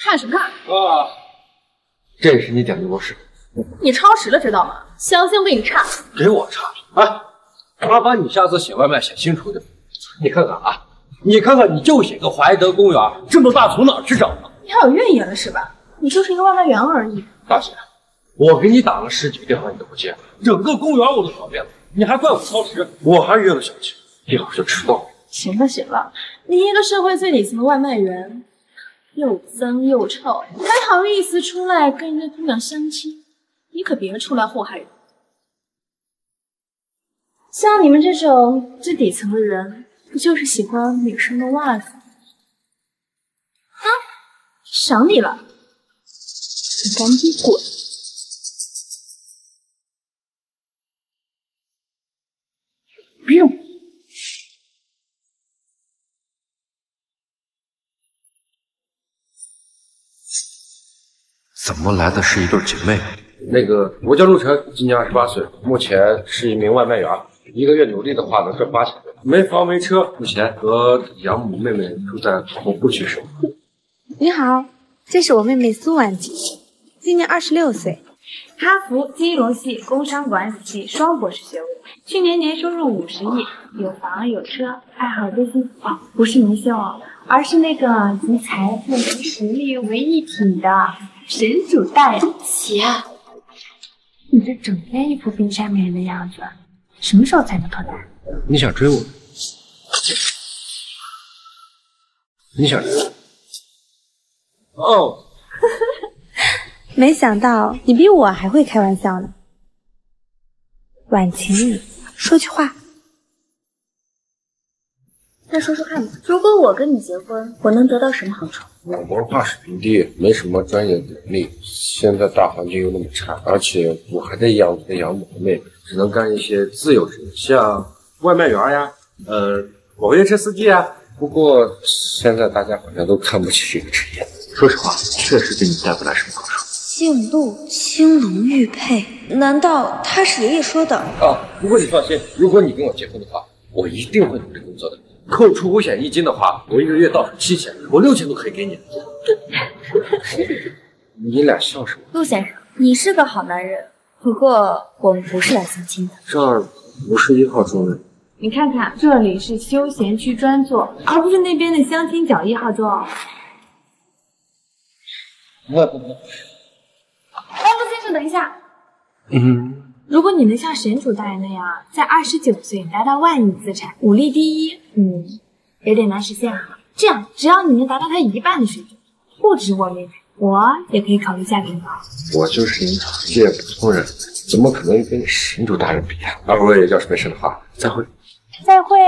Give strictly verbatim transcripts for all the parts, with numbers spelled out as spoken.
看什么看？ 啊，这也是你点的螺蛳。 你超时了，知道吗？香精比你差。 给我差？哎，麻烦你下次写外卖写清楚点。你看看啊，你看看，你就写个怀德公园，这么大从哪儿去找的？ 你还有怨言了是吧？你就是一个外卖员而已。 大姐，我给你打了十几个电话你都不接，整个公园我都找遍了，你还怪我超时，我还约了小七，一会儿就迟到了。 行了行了，你一个社会最底层的外卖员，又脏又臭，还好意思出来跟人家姑娘相亲？你可别出来祸害人。像你们这种最底层的人，不就是喜欢女生的袜子？啊，赏你了，你赶紧滚！不用。 怎么来的是一对姐妹？那个，我叫陆晨，今年二十八岁，目前是一名外卖员，一个月努力的话能赚八千多，没房没车，目前和养母妹妹住在同步区生活。 你好，这是我妹妹苏婉琪，今年二十六岁， 哈佛金融系工商管理系双博士学位，去年年收入五十亿，有房有车，爱好追星哦，不是明星哦，而是那个集财富和实力为一体的神主大人。 姐， 你这整天一副冰山美人的样子，什么时候才能脱单？ 你想追我？你想追我？哦。 没想到你比我还会开玩笑呢。婉晴，说句话。 再说说看吧，如果我跟你结婚，我能得到什么好处？ 我文化水平低，没什么专业能力，现在大环境又那么差，而且我还得养着养母和妹妹，只能干一些自由职业，像外卖员呀，呃，网约车司机啊。不过现在大家好像都看不起这个职业。说实话，确实给你带不来什么好处。 姓陆，青龙玉佩，难道他是爷爷说的？ 啊，不过你放心，如果你跟我结婚的话，我一定会努力工作的。扣除五险一金的话，我一个月到手七千，我六千都可以给你。你俩笑什么？ 陆先生，你是个好男人，不过我们不是来相亲的。 这儿不是一号庄园。 你看看，这里是休闲区专座，而不是那边的相亲角一号桌。 不不不。 哎，陆先生，等一下。 嗯。 如果你能像神主大人那样，在二十九岁达到万亿资产，武力第一，嗯，有点难实现哈。这样，只要你能达到他一半的水准，不止我妹妹，我也可以考虑嫁给你。 我就是一个职业普通人，怎么可能跟神主大人比啊？二位要是没事的话，再会。 再会。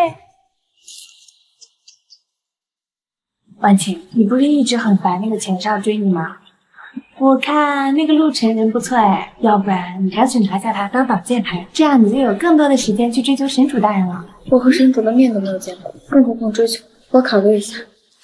婉晴，你不是一直很烦那个钱少追你吗？我看那个陆晨人不错哎，要不然你干脆拿下他当挡箭牌，这样你就有更多的时间去追求神主大人了。 我和神主的面都没有见过，更何况追求，我考虑一下。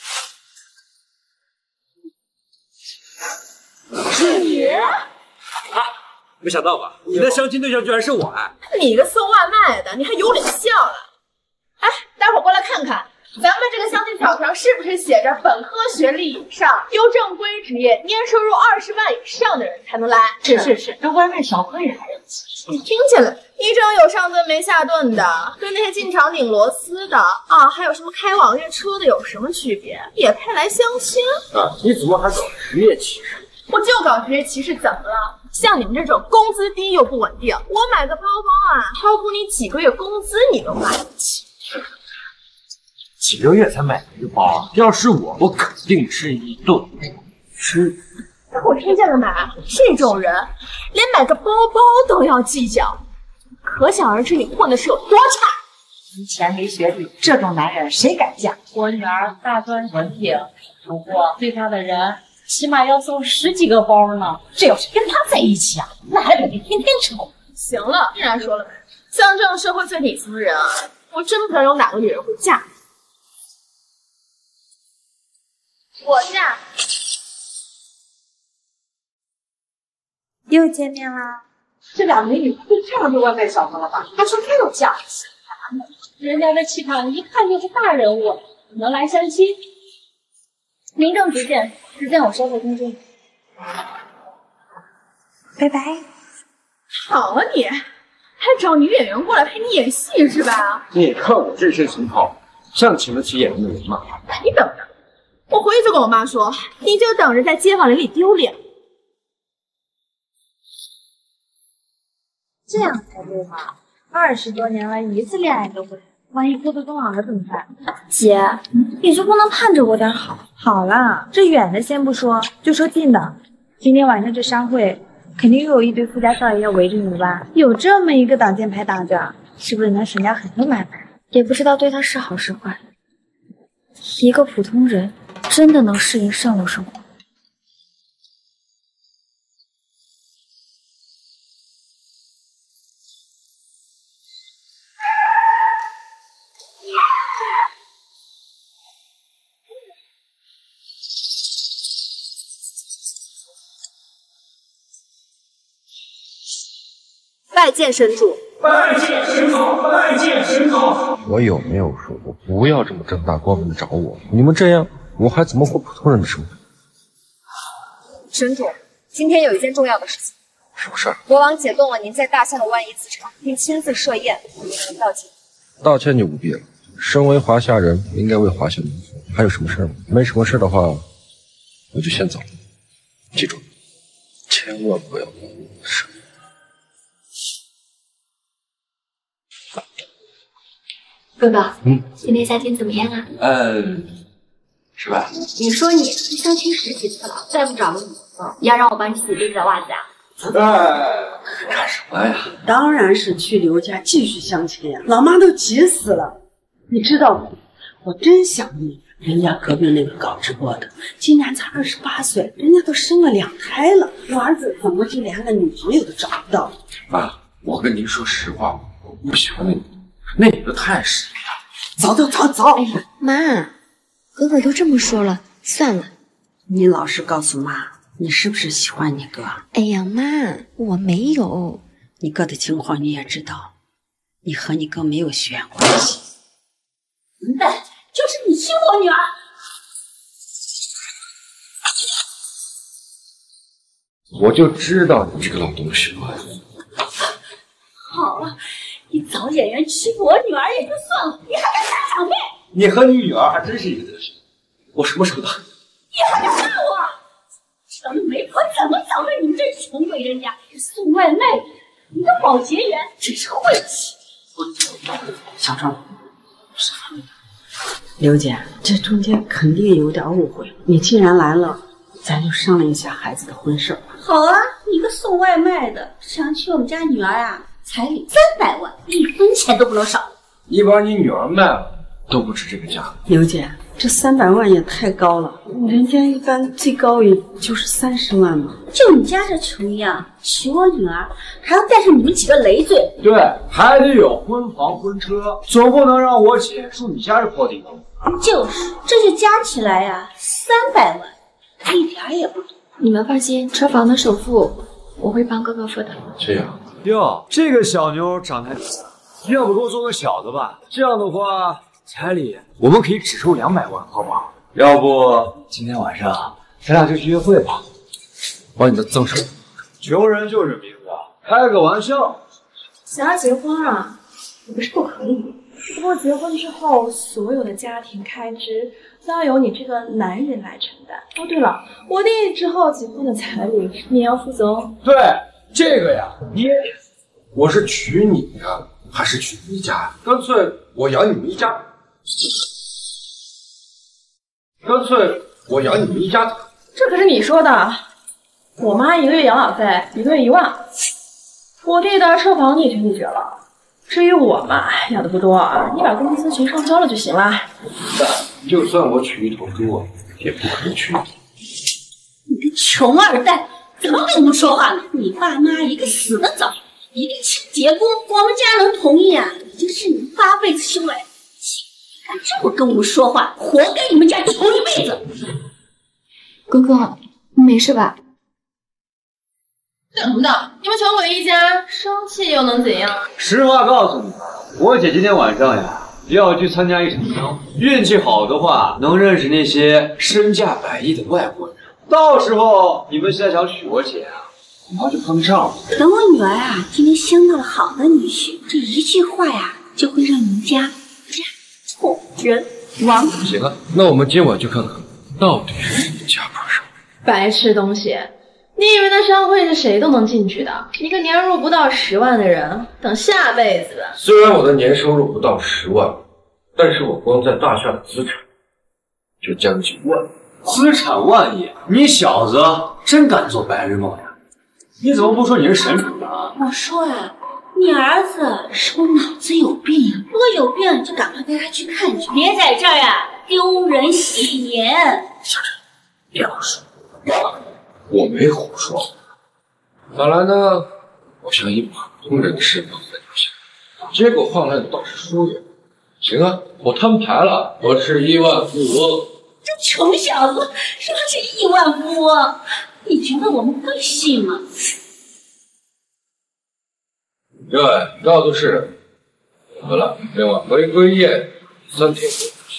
是你啊！没想到吧，你的相亲对象居然是我哎！ 你个送外卖的，你还有脸笑了？哎，待会儿过来看看。咱们这个相亲条条是不是写着本科学历以上、有正规职业、年收入二十万以上的人才能来？ 是是是，这外卖小哥也还有气。 你听见了？一整有上顿没下顿的，跟那些进厂拧螺丝的啊，还有什么开网约车的有什么区别？也配来相亲？ 啊，你怎么还搞职业歧视？ 我就搞职业歧视，怎么了？像你们这种工资低又不稳定，我买个包包啊，超过你几个月工资你都买不起。 几个月才买一个包，要是我，我肯定是一顿吃。 我听见了没？这种人连买个包包都要计较，可想而知你混的是有多差。 没钱没学历，这种男人谁敢嫁？ 我女儿大专文凭，不过对她的人起码要送十几个包呢。这要是跟他在一起啊，那还得天天吃苦。 行了，既然说了，像这种社会最底层的人啊，我真不知道有哪个女人会嫁。我嫁。 又见面啦！ 这俩美女不太让这外卖小哥了吧？还说太有架势，人家的气场一看就是大人物，能来相亲。 民政局见，时间我稍后通知你。 拜拜。 好啊你，还找女演员过来陪你演戏是吧？ 你看我这身行头，像请得起演员的人吗？ 你等着，我回去就跟我妈说，你就等着在街坊邻里丢脸。 这样才对嘛！二十多年了，一次恋爱都不谈，万一孤独终老了怎么办？姐，你就不能盼着我点好？好啦，这远的先不说，就说近的，今天晚上这商会，肯定又有一堆富家少爷要围着你吧？有这么一个挡箭牌挡着，是不是能省掉很多麻烦？也不知道对他是好是坏。一个普通人真的能适应上流生活？ 拜见神主， 拜见神主，拜见神主。 我有没有说过不要这么正大光明的找我？你们这样，我还怎么过普通人的生活？ 神主，今天有一件重要的事情。 什么事儿？ 国王解冻了您在大夏的万亿资产，并亲自设宴为您道歉。 道歉就不必了。身为华夏人，应该为华夏民服。还有什么事儿吗？没什么事的话，我就先走了。记住，千万不要生。 哥哥， 嗯， 今天相亲怎么样啊？ 嗯，是吧？ 你说你相亲十几次了，再不找个女朋友，你要让我帮你洗这个袜子啊？ 哎，干什么呀？ 当然是去刘家继续相亲呀！老妈都急死了，你知道吗？我真想你，人家隔壁那个搞直播的，今年才二十八岁，人家都生了两胎了，我儿子怎么就连个女朋友都找不到？ 妈，我跟您说实话，我不喜欢那女的，那女的太势利了。 走走走走！ 哎呀，妈，哥哥都这么说了，算了。 你老实告诉妈，你是不是喜欢你哥？ 哎呀，妈，我没有。 你哥的情况你也知道，你和你哥没有血缘关系。 混蛋，就是你欺负我女儿！ 我就知道你这个老东西了。 好了，你找演员欺负我女儿也就算了，你还敢打长辈？ 你和你女儿还真是一个德行。我什么时候的？ 你还敢骂我？这媒婆怎么找的你们这穷鬼人家？送外卖，你个保洁员真是晦气！ 小张，刘姐，这中间肯定有点误会。你既然来了，咱就商量一下孩子的婚事吧。 好啊，你个送外卖的，想娶我们家女儿啊？彩礼三百万，一分钱都不能少。 你把你女儿卖了，都不值这个价。 刘姐，这三百万也太高了，人家一般最高也就是三十万嘛。 就你家这穷样，娶我女儿还要带上你们几个累赘。 对，还得有婚房婚车，总不能让我姐住你家这破地方。 就是，这就加起来呀、啊，三百万，一点也不多。 你们放心，车房的首付我会帮哥哥付的。 这样。 哟，这个小妞长得还，要不给我做个小的吧？这样的话，彩礼我们可以只收两百万，好不好？要不今天晚上咱俩就去约会吧。 把你的脏手。 穷人就是名字，开个玩笑。 想要结婚啊，也不是不可以，不过结婚之后，所有的家庭开支都要由你这个男人来承担。哦，对了，我弟之后结婚的彩礼你也要负责哦。 对。这个呀，你也得。 我是娶你呀，还是娶你家呀？干脆我养你们一家。干脆我养你们一家。 这可是你说的。我妈一个月养老费一个月一万，我弟的车房你已经拒绝了。至于我嘛，要的不多，你把工资全上交了就行了。 但就算我娶一头猪，也不可能娶你。 你个穷二代！怎么跟我们说话呢？你爸妈一个死得早，一个亲结婚，我们家能同意啊？已经是你八辈子修来的，你敢这么跟我们说话，活该你们家穷一辈子！ 哥哥，你没事吧？ 等等，你们穷鬼一家，生气又能怎样？ 实话告诉你，我姐今天晚上呀， 要去参加一场商会，运气好的话，能认识那些身价百亿的外国人。到时候你们再想娶我姐啊，恐怕就碰不上了。 等我女儿啊，今天相到了好的女婿，这一句话呀，就会让您家家破人亡。 行了，那我们今晚就看看到底是谁家破人亡。 白痴东西！你以为那商会是谁都能进去的？一个年入不到十万的人，等下辈子吧。 虽然我的年收入不到十万，但是我光在大厦的资产就将近万。 资产万亿，你小子真敢做白日梦呀！你怎么不说你是神主呢？ 我说啊，你儿子是不是脑子有病啊？如果有病，就赶快带他去看去，别在这儿啊丢人现眼。 小陈，别胡说，我我没胡说。本来呢，我想以普通人的身份和你下，结果换来的倒是疏远。行啊，我摊牌了，我是亿万富翁。 这穷小子说是亿万富翁，你觉得我们会信吗？ 各位，告诉市人，回来，另外回归夜三天。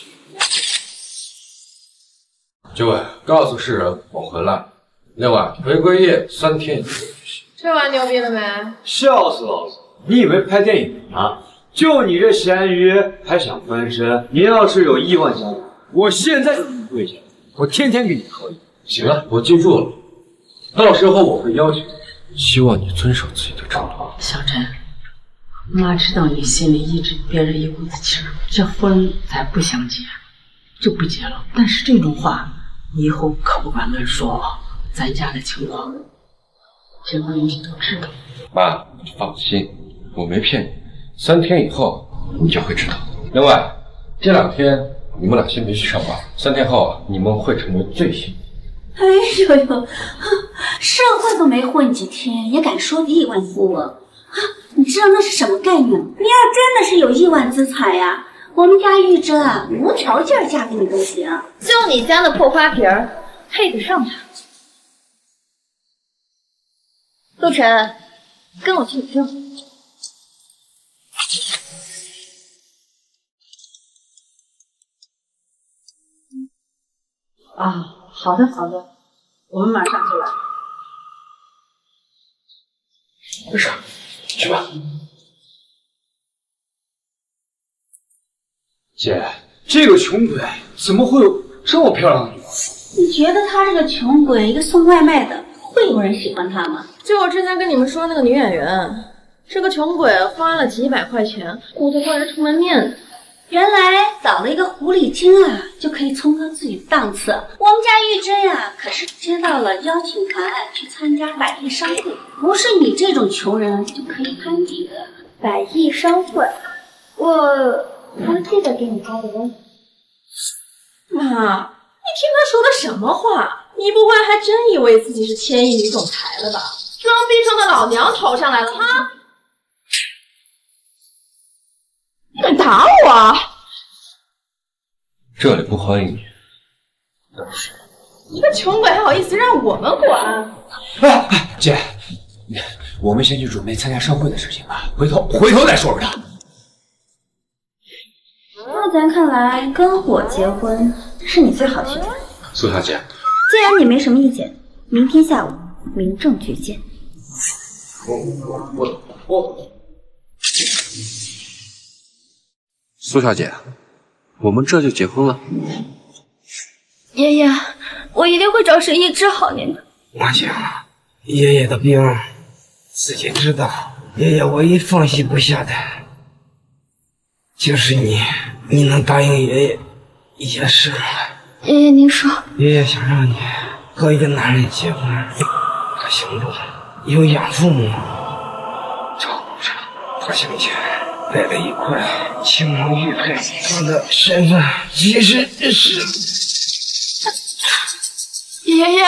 各位，告诉世人我回来，另外回归夜三天。 这碗牛逼了没？ 笑死老子！你以为拍电影呢？就你这咸鱼还想翻身？你要是有亿万家，我现在就给你跪下，我天天给你合影。 行了，我记住了，到时候我会要求你，希望你遵守自己的承诺。 小陈，妈知道你心里一直憋着一股子气儿，这婚咱不想结，就不结了。但是这种话，你以后可不敢乱说。咱家的情况，结婚你都知道。 妈，你放心，我没骗你，三天以后你就会知道。另外，这两天你们俩先别去上班，三天后啊，你们会成为最幸运。 哎呦呦，社会都没混几天，也敢说亿万富翁啊？你知道那是什么概念吗？你要真的是有亿万资产呀，我们家玉珍啊，无条件嫁给你都行。 就你家那破花瓶儿，配得上他？陆晨，跟我去领证。 啊，好的好的，我们马上就来。 没事，去吧。 姐，这个穷鬼怎么会有这么漂亮的女儿？ 你觉得他这个穷鬼，一个送外卖的，会有人喜欢他吗？ 就我之前跟你们说那个女演员，这个穷鬼花了几百块钱雇她过来充门面子。 原来找了一个狐狸精啊，就可以冲高自己档次。我们家玉珍啊，可是接到了邀请函去参加百亿商会，不是你这种穷人就可以攀比的。 百亿商会，我我记得给你发的问题。 妈，你听他说的什么话？你不会还真以为自己是千亿女总裁了吧？装逼装到老娘头上来了哈！你敢打我？ 这里不欢迎你。但是， 一个穷鬼还好意思让我们管？ 哎哎，姐，我们先去准备参加商会的事情吧，回头回头再说说他。 那咱看来跟我结婚是你最好的选择。 苏小姐， 既然你没什么意见，明天下午民政局见。 我我我。苏小姐，我们这就结婚了。 爷爷，我一定会找神医治好您的。 妈想，爷爷的病自己知道，爷爷唯一放心不下的就是你，你能答应爷爷一件事吗？ 爷爷，您说。 爷爷想让你和一个男人结婚，可行不？有养父母照顾着，他胸前带了一块青龙玉佩，他的身份其实是爷爷。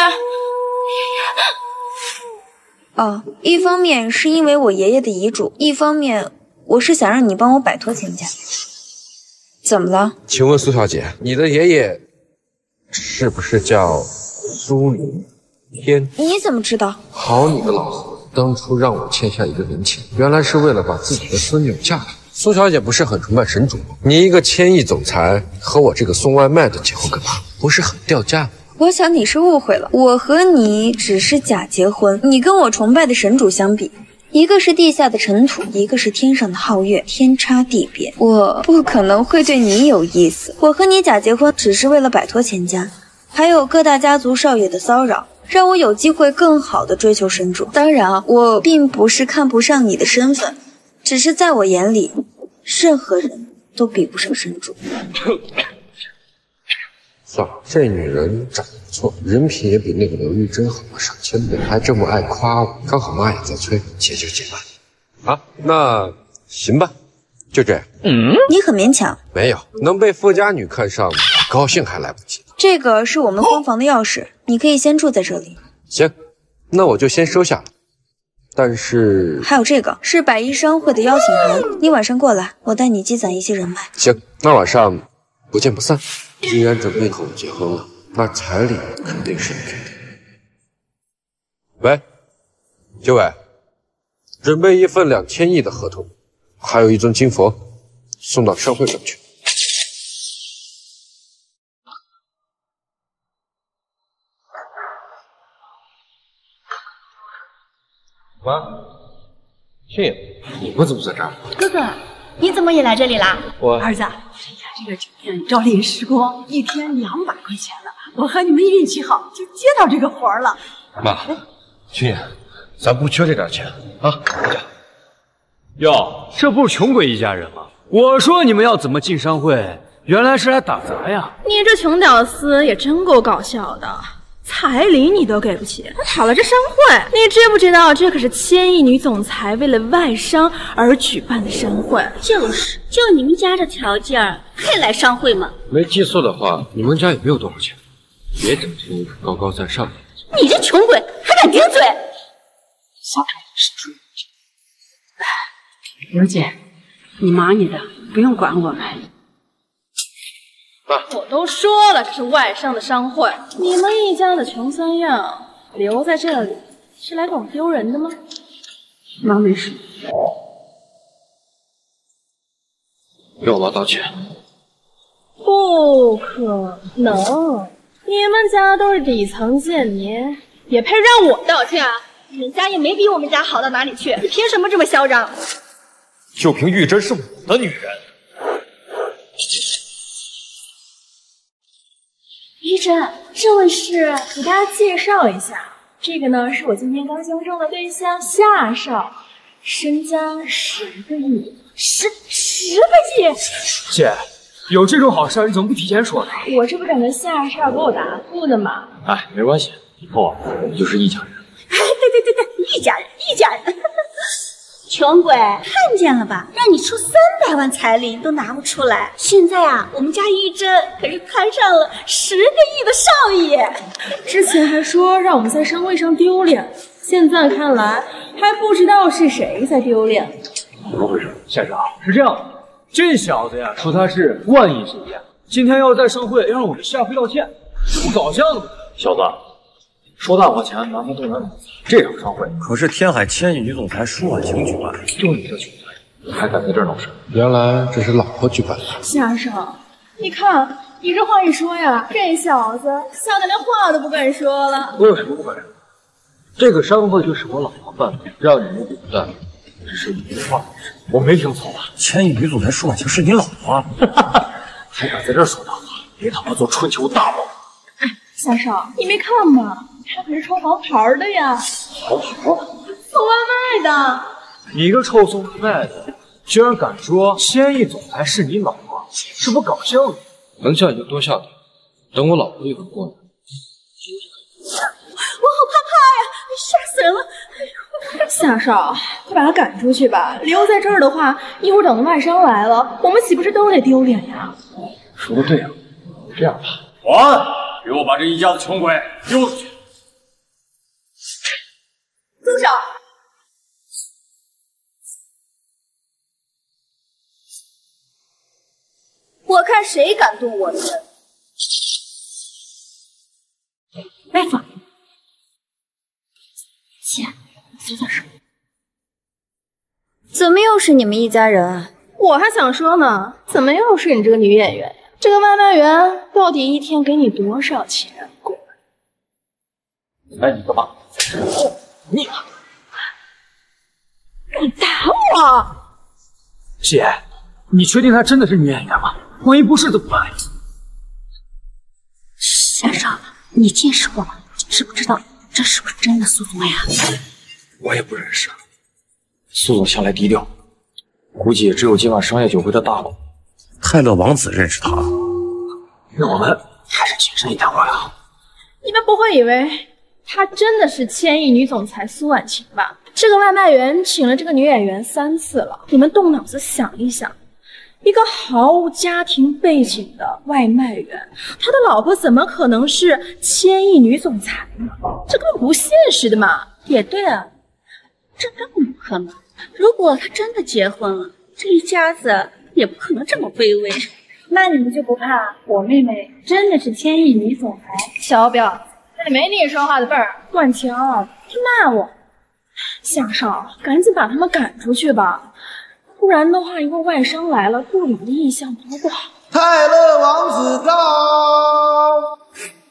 哦，一方面是因为我爷爷的遗嘱，一方面我是想让你帮我摆脱钱家。怎么了？ 请问苏小姐，你的爷爷是不是叫苏黎天？ 你怎么知道？ 好你个老子，当初让我欠下一个人情，原来是为了把自己的孙女嫁给你。 苏小姐不是很崇拜神主吗？你一个千亿总裁和我这个送外卖的结婚干嘛？不是很掉价吗？ 我想你是误会了，我和你只是假结婚。你跟我崇拜的神主相比，一个是地下的尘土，一个是天上的皓月，天差地别。我不可能会对你有意思。我和你假结婚只是为了摆脱钱家，还有各大家族少爷的骚扰，让我有机会更好的追求神主。当然啊，我并不是看不上你的身份，只是在我眼里，任何人都比不上神主。 算了，这女人长得不错，人品也比那个刘玉珍好了上千倍，还这么爱夸我。刚好妈也在催，结就结吧。啊，那行吧，就这样。 嗯，你很勉强。 没有，能被富家女看上，高兴还来不及。 这个是我们婚房的钥匙，你可以先住在这里。 行，那我就先收下了。但是还有这个是百亿商会的邀请函，你晚上过来，我带你积攒一些人脉。 行，那晚上不见不散。既然准备和我结婚了，那彩礼肯定是你给的。喂，九尾，准备一份两千亿的合同，还有一尊金佛，送到商会上去。妈，迅爷，你们怎么在这儿？ 哥哥，你怎么也来这里啦？ 我儿子，哎呀，这个酒店朝令时光，一天两百块钱呢。我和你们运气好，就接到这个活儿了。 妈，迅爷，咱不缺这点钱啊。 哟，这不是穷鬼一家人吗？我说你们要怎么进商会，原来是来打杂呀！ 你这穷屌丝也真够搞笑的。彩礼你都给不起，还跑了这商会？你知不知道这可是千亿女总裁为了外商而举办的商会？ 就是，就你们家这条件，配来商会吗？ 没记错的话，你们家也没有多少钱，别整成一副高高在上的。 你这穷鬼还敢顶嘴！ 小丑是猪。刘姐，你忙你的，不用管我们。 我都说了，这是外商的商会，你们一家的穷三样，留在这里是来搞丢人的吗？ 妈没事。 给我妈道歉。 不可能，你们家都是底层贱民，也配让我道歉？ 你们家也没比我们家好到哪里去，你凭什么这么嚣张？ 就凭玉珍是我的女人。 玉珍，这位是给大家介绍一下，这个呢是我今天刚相中的对象夏少，身家十个亿，十十个亿！ 姐，有这种好事你怎么不提前说呢？ 我这不等着夏少给我答复呢吗？ 哎，没关系，以后啊我们就是一家人。 哎，对对对对，一家人，一家人。穷鬼，看见了吧？让你出三百万彩礼都拿不出来。现在啊，我们家玉珍可是摊上了十个亿的少爷。 之前还说让我们在商会上丢脸，现在看来还不知道是谁在丢脸。 怎么回事？先生，是这样的，这小子呀说他是万亿身家，今天要在商会要让我们下跪道歉，这不搞笑的吗？小子，说大话钱拿不动人，这场商会可是天海千亿女总裁舒婉晴举办， 就你这穷鬼，你还敢在这儿闹事？ 原来这是老婆举办的。 夏少，你看你这话一说呀，这小子吓得连话都不敢说了。 我有什么不敢说？这个商会就是我老婆办的，让你们顶戴，只是你的话事，我没听错吧？ 千亿女总裁舒婉晴是你老婆， 还敢在这儿说大话？别他妈做春秋大梦！ 夏少，你没看吗？他可是抽黄牌的呀， 好好， 送外卖的。 你一个臭送外卖的，居然敢说千亿总裁是你老婆，这不搞笑吗？ 能笑就多笑点，等我老婆一会儿过来。 我好怕怕呀，吓死人了！ 夏少，快把他赶出去吧，留在这儿的话，一会儿等到外商来了，我们岂不是都得丢脸呀？ 说的对啊，这样吧，保安，给我把这一家子穷鬼丢出去！ 住手！ 我看谁敢动我的人！大夫， 姐，你做点什么？怎么又是你们一家人啊？ 我还想说呢，怎么又是你这个女演员呀？这个外卖员到底一天给你多少钱？滚！ 哎，你干嘛？你你打我！ 姐，你确定她真的是女演员吗？万一不是怎么办？ 先生，你见识过吗？你知不知道这是不是真的苏总呀？ 我也不认识。苏总向来低调，估计也只有今晚商业酒会的大佬泰勒王子认识他。 那我们还是谨慎一点会好。 你们不会以为她真的是千亿女总裁苏婉晴吧？这个外卖员请了这个女演员三次了，你们动脑子想一想，一个毫无家庭背景的外卖员，他的老婆怎么可能是千亿女总裁呢？这根本不现实的嘛！ 也对啊，这根本不可能。如果他真的结婚了，这一家子也不可能这么卑微。 那你们就不怕我妹妹真的是千亿女总裁？ 小婊子，这里没你说话的份儿。婉晴，他骂我，夏少，赶紧把他们赶出去吧，不然的话，一个外商来了，对我们的印象多不好。 泰勒王子到。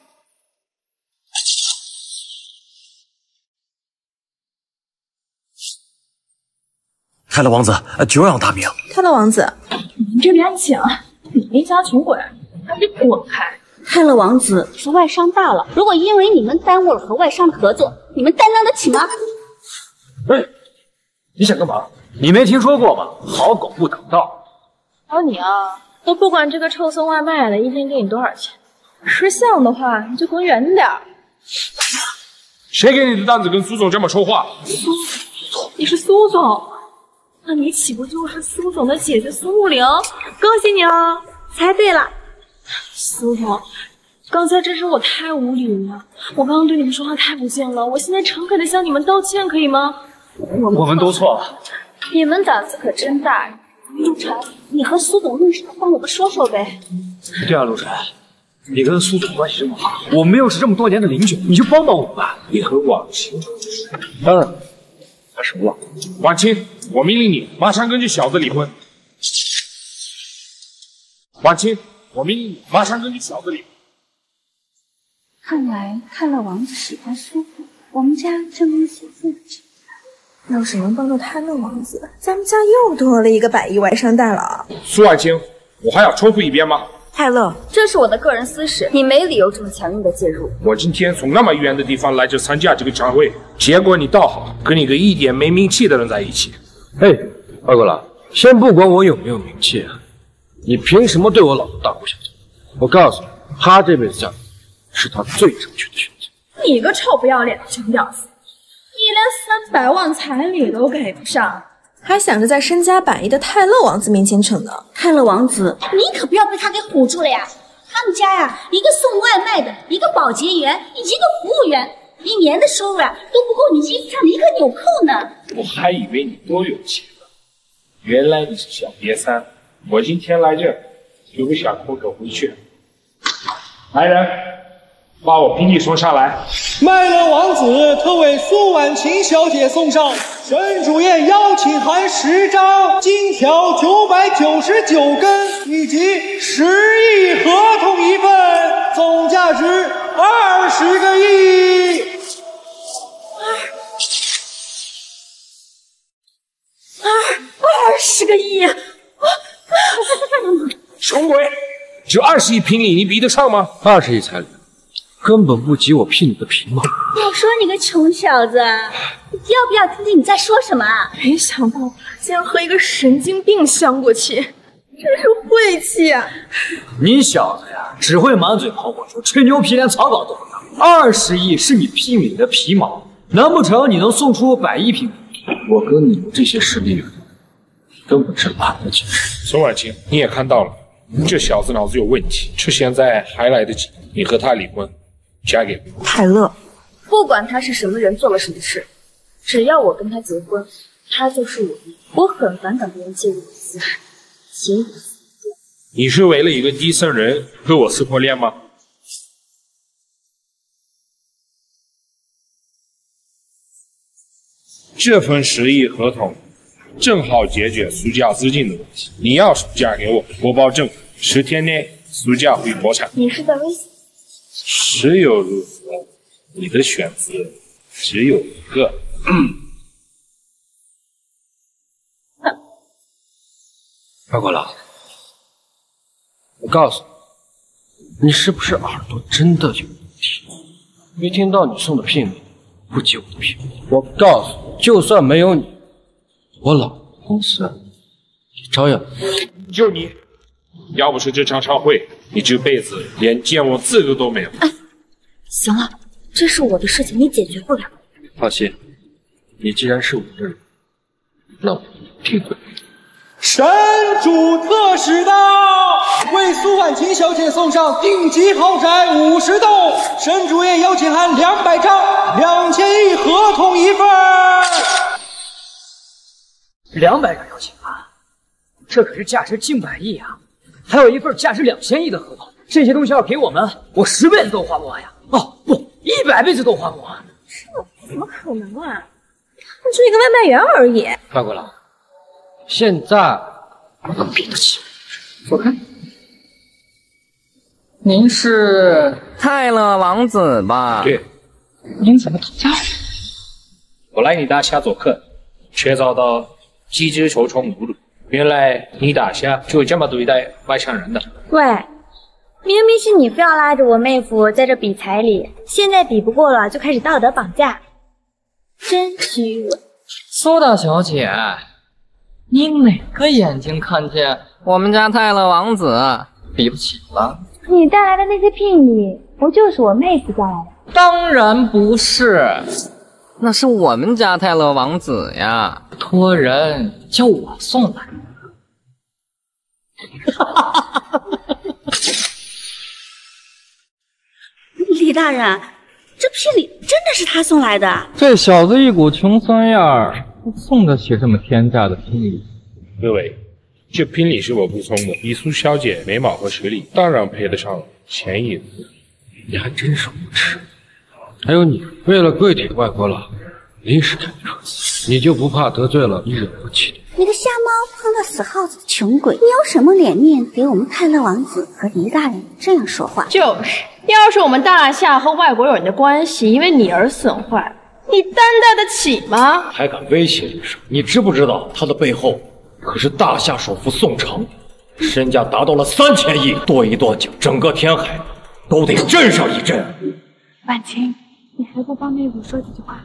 泰勒王子，呃，久仰大名。 泰勒王子，你们这边请，你离家穷鬼，赶紧滚开！ 泰勒王子是外商大佬，如果因为你们耽误了和外商的合作，你们担当得起吗？ 哎，你想干嘛？你没听说过吗？好狗不挡道。 找你啊，都不管这个臭送外卖的一天给你多少钱，识相的话你就滚远点儿。 谁给你的单子跟苏总这么说话？ 苏总，你是苏总？那你岂不就是苏总的姐姐苏木玲？恭喜你哦！猜对了。苏总，刚才真是我太无礼了，我刚刚对你们说话太不敬了，我现在诚恳的向你们道歉，可以吗？ 我们我们都错了。 你们胆子可真大呀！陆晨，你和苏总认识，帮我们说说呗。 对啊，陆晨，你跟苏总关系这么好，我们又是这么多年的邻居，你就帮帮我们吧。 你和婉清， 当然，他熟了。 婉清，我命令你马上跟这小子离婚。婉清，我命令你马上跟这小子离婚。 看来泰勒王子喜欢苏总，我们家真能写字了。 要是能帮到泰勒王子，咱们家又多了一个百亿外商大佬。 苏婉清，我还要重复一遍吗？ 泰勒， 这是我的个人私事，你没理由这么强硬的介入。 我今天从那么远的地方来这参加这个茶会，结果你倒好，跟一个一点没名气的人在一起。 嘿，二哥了，先不管我有没有名气，你凭什么对我老婆大呼小叫？我告诉你，他这辈子嫁是他最正确的选择。 你个臭不要脸的穷屌丝！你连三百万彩礼都给不上， 还想着在身家百亿的泰勒王子面前逞能。 泰勒王子，你可不要被他给唬住了呀！他们家呀，一个送外卖的，一个保洁员，以及一个服务员，一年的收入啊都不够你衣服上的一个纽扣呢。 我还以为你多有钱呢，原来你是小瘪三。我今天来这儿就不想空手回去。来人，把我聘礼送上来。 麦勒王子特为苏婉晴小姐送上沈主宴邀请函十张，金条九百九十九根，以及十亿合同一份，总价值二十个亿。 二二十个亿！ 穷鬼，这二十亿聘礼你比得上吗？ 二十亿彩礼根本不及我聘你的皮毛。 我说你个穷小子，你要不要听听你在说什么啊？ 没想到竟然和一个神经病相过气，真是晦气啊！ 你小子呀，只会满嘴跑火车，吹牛皮，连草稿都不能。二十亿是你聘礼的皮毛，难不成你能送出百亿聘礼？我跟你们这些实力人，根本是懒得解释。 孙婉清，你也看到了，这小子脑子有问题，趁现在还来得及，你和他离婚，嫁给我。 泰勒， 不管他是什么人，做了什么事，只要我跟他结婚，他就是我的。我很反感别人介入我的私事，请你。 你是为了一个低僧人和我撕破脸吗？这份十亿合同， 正好解决暑假资金的问题。你要暑假给我，我保证十天内暑假会脱产。 你是在威胁？ 事有如此，你的选择只有一个。 外国佬，我告诉你，你是不是耳朵真的有问题？没听到你送的聘礼，不接我的聘礼。我告诉你，就算没有你，我老公司也照样。 就你，要不是这场茶会，你这辈子连见我资格都没有。 哎，行了，这是我的事情，你解决不了。 放心，你既然是我的人，那我替罪。 神主特使到，为苏婉晴小姐送上顶级豪宅五十栋，神主宴邀请函两百张，两千亿合同一份。 两百张邀请函，这可是价值近百亿啊！还有一份价值两千亿的合同，这些东西要给我们，我十辈子都花不完呀！哦，不，一百辈子都花不完。 这怎么可能啊？他就一个外卖员而已。 外国佬，现在我能比得起。 我看，您是泰勒王子吧？ 对。 您怎么讨价？ 我来你大厦做客，却遭到机智蛀虫侮辱。原来你大厦就这么对待外乡人的？ 喂，明明是你非要拉着我妹夫在这比彩礼，现在比不过了就开始道德绑架，真虚伪。 苏大小姐，你哪个眼睛看见我们家泰勒王子比不起了？ 你带来的那些聘礼，不就是我妹夫带来的？ 当然不是， 那是我们家泰勒王子呀， 托人叫我送来。 李大人，这聘礼真的是他送来的？ 这小子一股穷酸样儿，送得起这么天价的聘礼？ 各位，这聘礼是我补充的，以苏小姐美貌和实力，当然配得上钱银子。 你还真是无耻！还有你，为了跪舔外国佬，临时改车子，你就不怕得罪了你惹不起的？ 你个瞎猫碰到死耗子的穷鬼，你有什么脸面给我们泰勒王子和黎大人这样说话？ 就是，要是我们大夏和外国友人的关系因为你而损坏，你担待得起吗？ 还敢威胁李生？你知不知道他的背后可是大夏首富宋城，身价达到了三千亿，跺一跺脚，整个天海都得震上一震。 婉晴，你还不帮妹夫说几句话？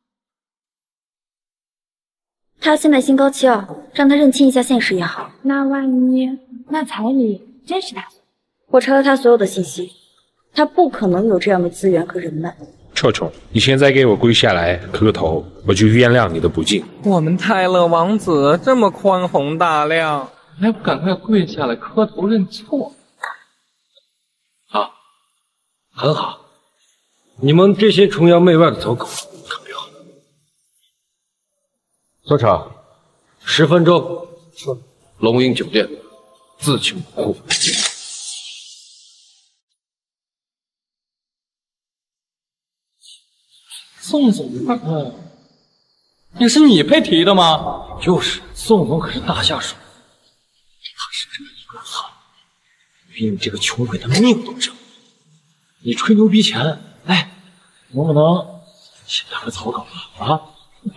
他现在心高气傲，让他认清一下现实也好。 那万一那彩礼真是他送？ 我查了他所有的信息，他不可能有这样的资源和人脉。 臭虫，你现在给我跪下来磕个头，我就原谅你的不敬。 我们泰勒王子这么宽宏大量， 还不赶快跪下来磕头认错？ 好，很好，你们这些崇洋媚外的走狗可没有。所长，十分钟，龙鹰酒店，自请护法。 宋总，嗯，也是你配提的吗？ 就是，宋总可是大夏首富，他是这么一个汉，比你这个穷鬼的命都挣。你吹牛逼钱，哎，能不能先当个草稿了啊？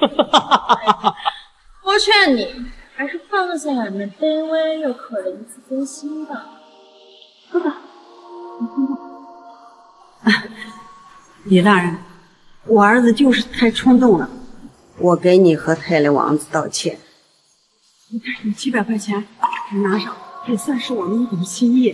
我劝你还是放下那卑微又可怜的自尊心吧。哥哥，你听到？ 啊，李大人，我儿子就是太冲动了，我给你和泰勒王子道歉。 你看你七百块钱你拿上，也算是我们一种心意。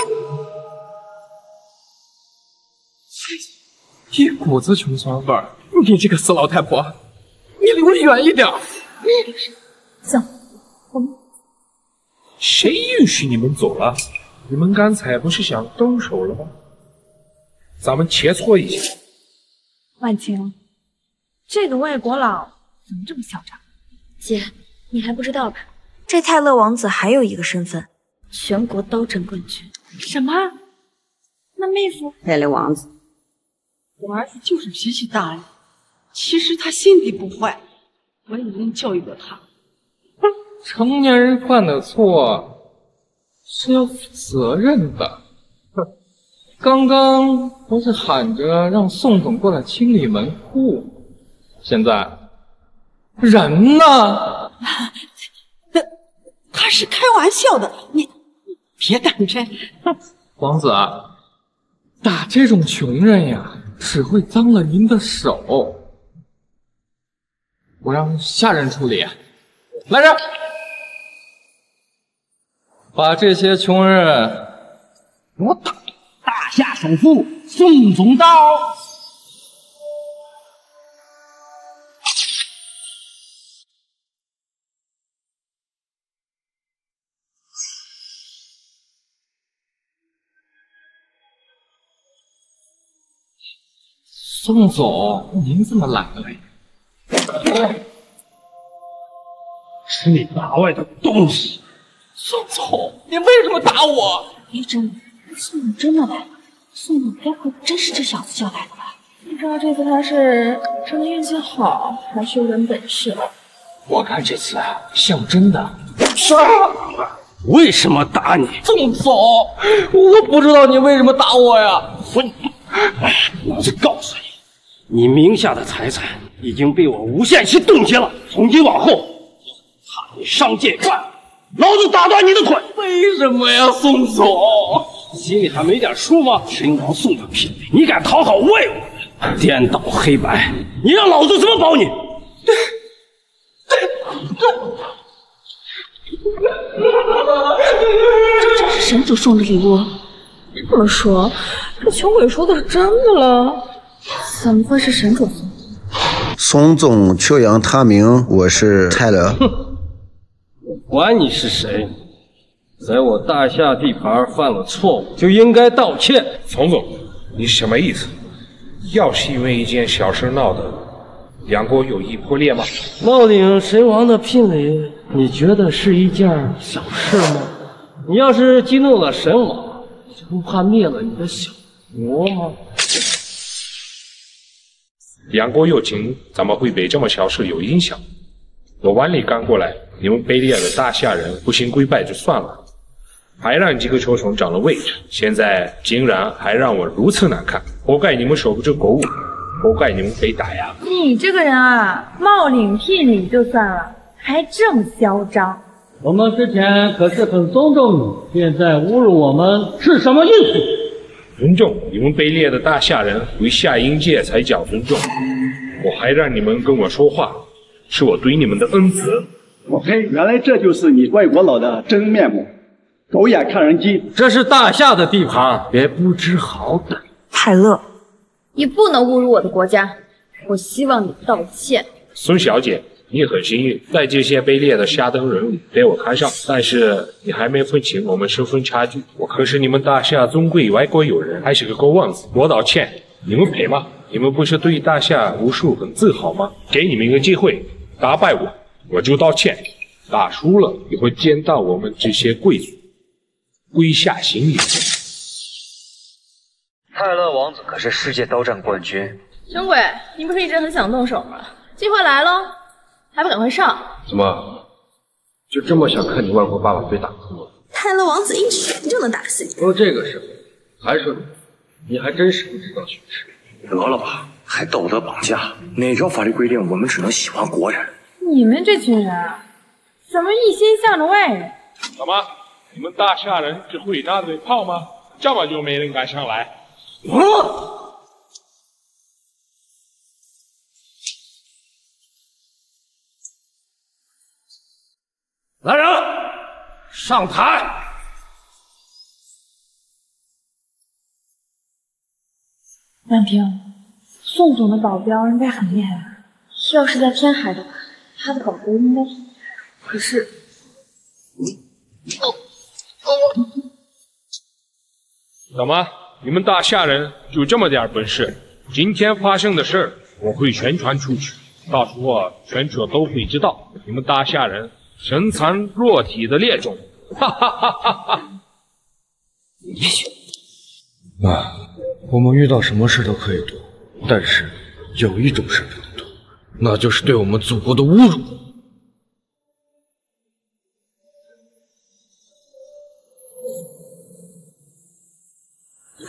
一股子穷酸味儿，你这个死老太婆，你离我远一点！ 走，我们。 谁允许你们走了？你们刚才不是想动手了吗？咱们切磋一下。 婉晴，这个外国佬怎么这么嚣张？ 姐，你还不知道吧？这泰勒王子还有一个身份，全国刀trận冠军。 什么？那妹夫？ 泰勒王子， 我儿子就是脾气大，其实他心地不坏，我已经教育过他， 成年人犯的错是要负责任的。哼，刚刚我是喊着让宋总过来清理门户，现在人呢？ 他他是开玩笑的，你你别当真。 王子啊，打这种穷人呀，只会脏了您的手。我让下人处理。来人，把这些穷人给我打！ 大夏首富宋总到。 宋总，您怎么来了呀？ 是你打外的东西。 宋总，您为什么打我？ 叶真，宋总真的来了。宋总该不会真是这小子叫来的吧？ 不知道这次他是真的运气好，还是有点本事。 我看这次啊，像真的。杀！为什么打你？ 宋总，我不知道你为什么打我呀。 混蛋！老子告诉你，你名下的财产已经被我无限期冻结了。从今往后，踏你上界转，老子打断你的腿！ 为什么呀，宋总？ 心里还没点数吗？神王送的聘礼，你敢讨好魏武？颠倒黑白，你让老子怎么保你？ 这真是神主送的礼物。这么说，这穷鬼说的是真的了？怎么会是神主送的？ 宋总久仰大名，我是泰勒。 我管你是谁，在我大夏地盘犯了错误，就应该道歉。 冯总，你什么意思？要是因为一件小事闹的，两国友谊破裂吗？ 冒领神王的聘礼，你觉得是一件小事吗？你要是激怒了神王，不怕灭了你的小国吗？ 两国友情怎么会被这么小事有影响？我万里赶过来，你们卑劣的大夏人不幸跪拜就算了，还让几个छो虫长了位置，现在竟然还让我如此难看，活该你们守不住国务，活该你们被打压。 你这个人啊，冒领聘礼就算了，还这么嚣张。 我们之前可是很尊重你，现在侮辱我们是什么意思？ 尊重你们卑劣的大夏人为下阴界才叫尊重，我还让你们跟我说话，是我对你们的恩泽。 我呸！原来这就是你外国佬的真面目，狗眼看人低。 这是大夏的地盘，别不知好歹。 泰勒，你不能侮辱我的国家，我希望你道歉。 孙小姐，你很幸运，在这些卑劣的下等人物被我看上，但是你还没分清我们身份差距。我可是你们大夏尊贵外国友人，还是个狗王子。我道歉，你们赔吗？你们不是对大夏武术很自豪吗？给你们一个机会，打败我，我就道歉。打输了，你会见到我们这些贵族跪下行礼。 泰勒王子可是世界刀战冠军。 穷鬼，你不是一直很想动手吗？机会来了，还不赶快上？ 怎么，就这么想看你外国爸爸被打哭吗？ 泰勒王子一拳就能打死你。 说这个事，还说你还真是不知道羞耻。 得了吧，还道德绑架？哪条法律规定我们只能喜欢国人？ 你们这群人啊，怎么一心向着外人？ 怎么，你们大夏人只会打嘴炮吗？这么就没人敢上来？ 啊！来人，上台！ 婉婷，宋总的保镖应该很厉害吧？ 要是在天海的话，他的保镖应该是……可是…… 哦哦，怎么，你们大夏人就这么点本事？今天发生的事儿，我会宣传出去，到时候全球都会知道，你们大夏人身残弱体的劣种，哈哈哈哈哈！ 也许，妈，我们遇到什么事都可以躲，但是有一种事不能躲，那就是对我们祖国的侮辱。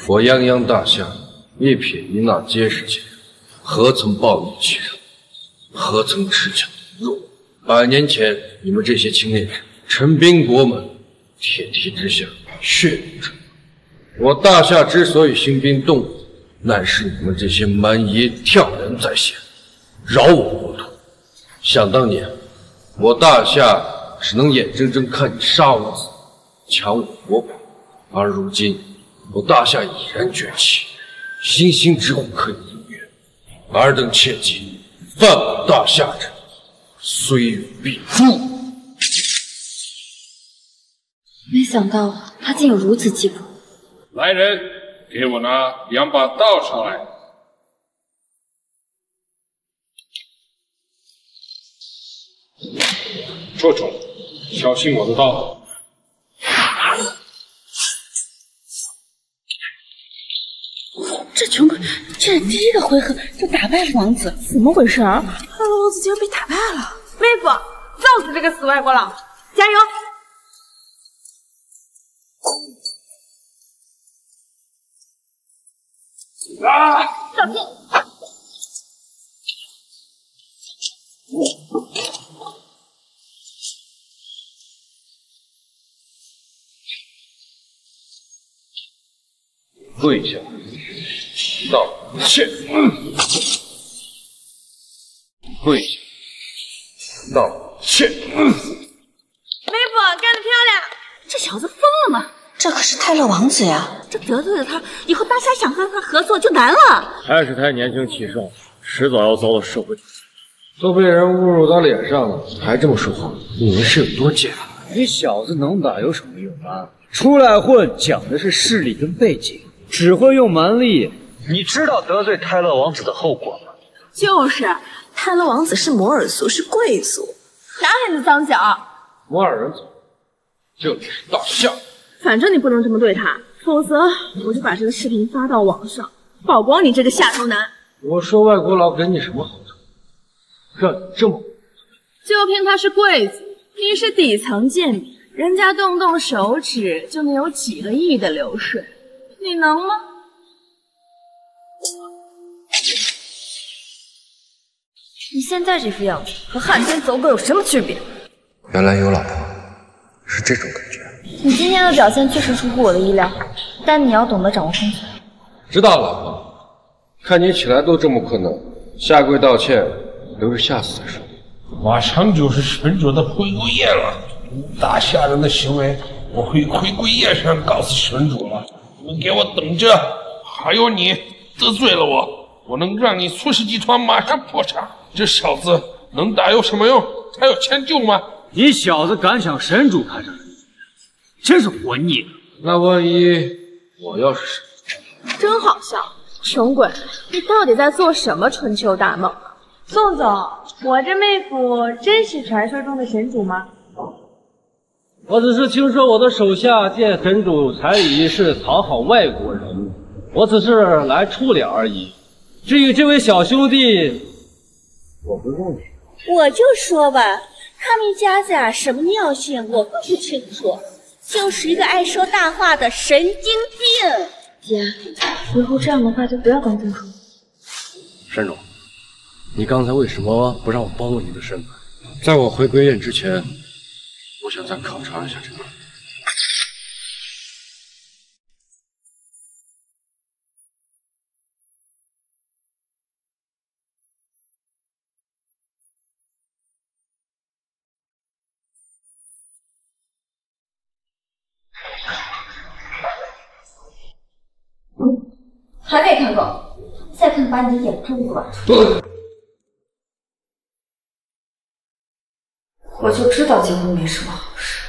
我泱泱大夏，一撇一捺皆是奸人，何曾抱你欺人？何曾持枪入我？百年前，你们这些青年人陈兵国门，铁蹄之下，血雨成河。我大夏之所以兴兵动武，乃是你们这些蛮夷跳梁在先，扰我国土。想当年，我大夏只能眼睁睁看你杀我子，抢我国宝，而如今我大夏已然崛起，星星之火可以应援。尔等切记，犯我大夏者，虽远必诛。 没想到他竟有如此计谋。 来人，给我拿两把刀上来。住手！小心我的刀！ 这穷鬼竟然第一个回合就打败了王子，怎么回事啊？他的王子竟然被打败了！ 妹夫，揍死这个死外国佬！加油！ 啊！ 小心！ 跪下，道歉。跪下，道歉。 妹夫，干得漂亮！ 这小子疯了吗？这可是泰勒王子呀！这得罪了他，以后大家想和他合作就难了。 还是太年轻气盛，迟早要遭到社会。 都被人侮辱到脸上了，还这么说话，你们是有多贱？ 你小子能打有什么用啊？出来混讲的是势力跟背景，只会用蛮力。 你知道得罪泰勒王子的后果吗？ 就是，泰勒王子是摩尔族，是贵族， 哪里的脏脚？ 摩尔人族，这里是大夏。 反正你不能这么对他，否则我就把这个视频发到网上，曝光你这个下头男。 我说外国佬给你什么好处，让你这么…… 就凭他是贵族，你是底层贱民，人家动动手指就能有几个亿的流水，你能吗？ 你现在这副样子和汉奸走狗有什么区别？ 原来有老婆是这种感觉。 你今天的表现确实出乎我的意料，但你要懂得掌握分寸。 知道了，看你起来都这么困难，下跪道歉，留着下次再说。 马上就是神主的回归夜了，大夏人的行为，我会回归夜上告诉神主了。你们给我等着！还有你得罪了我，我能让你苏氏集团马上破产。这小子能打有什么用？他有钱救吗？ 你小子敢抢神主看上人，真是活腻！ 那万一我要是神主？ 真好笑，穷鬼，你到底在做什么春秋大梦？宋总，我这妹夫真是传说中的神主吗？ 我只是听说我的手下见神主彩礼仪式讨好外国人，我只是来出脸而已。至于这位小兄弟，我不认识。 我就说吧，他们家家什么尿性我不是清楚，就是一个爱说大话的神经病。 姐，以后这样的话就不要当众说。 神主，你刚才为什么不让我暴露你的身份？在我回归宴之前，我想再考察一下这个。 还没看够，再看把你的眼珠子挖出。我就知道结婚没什么好事。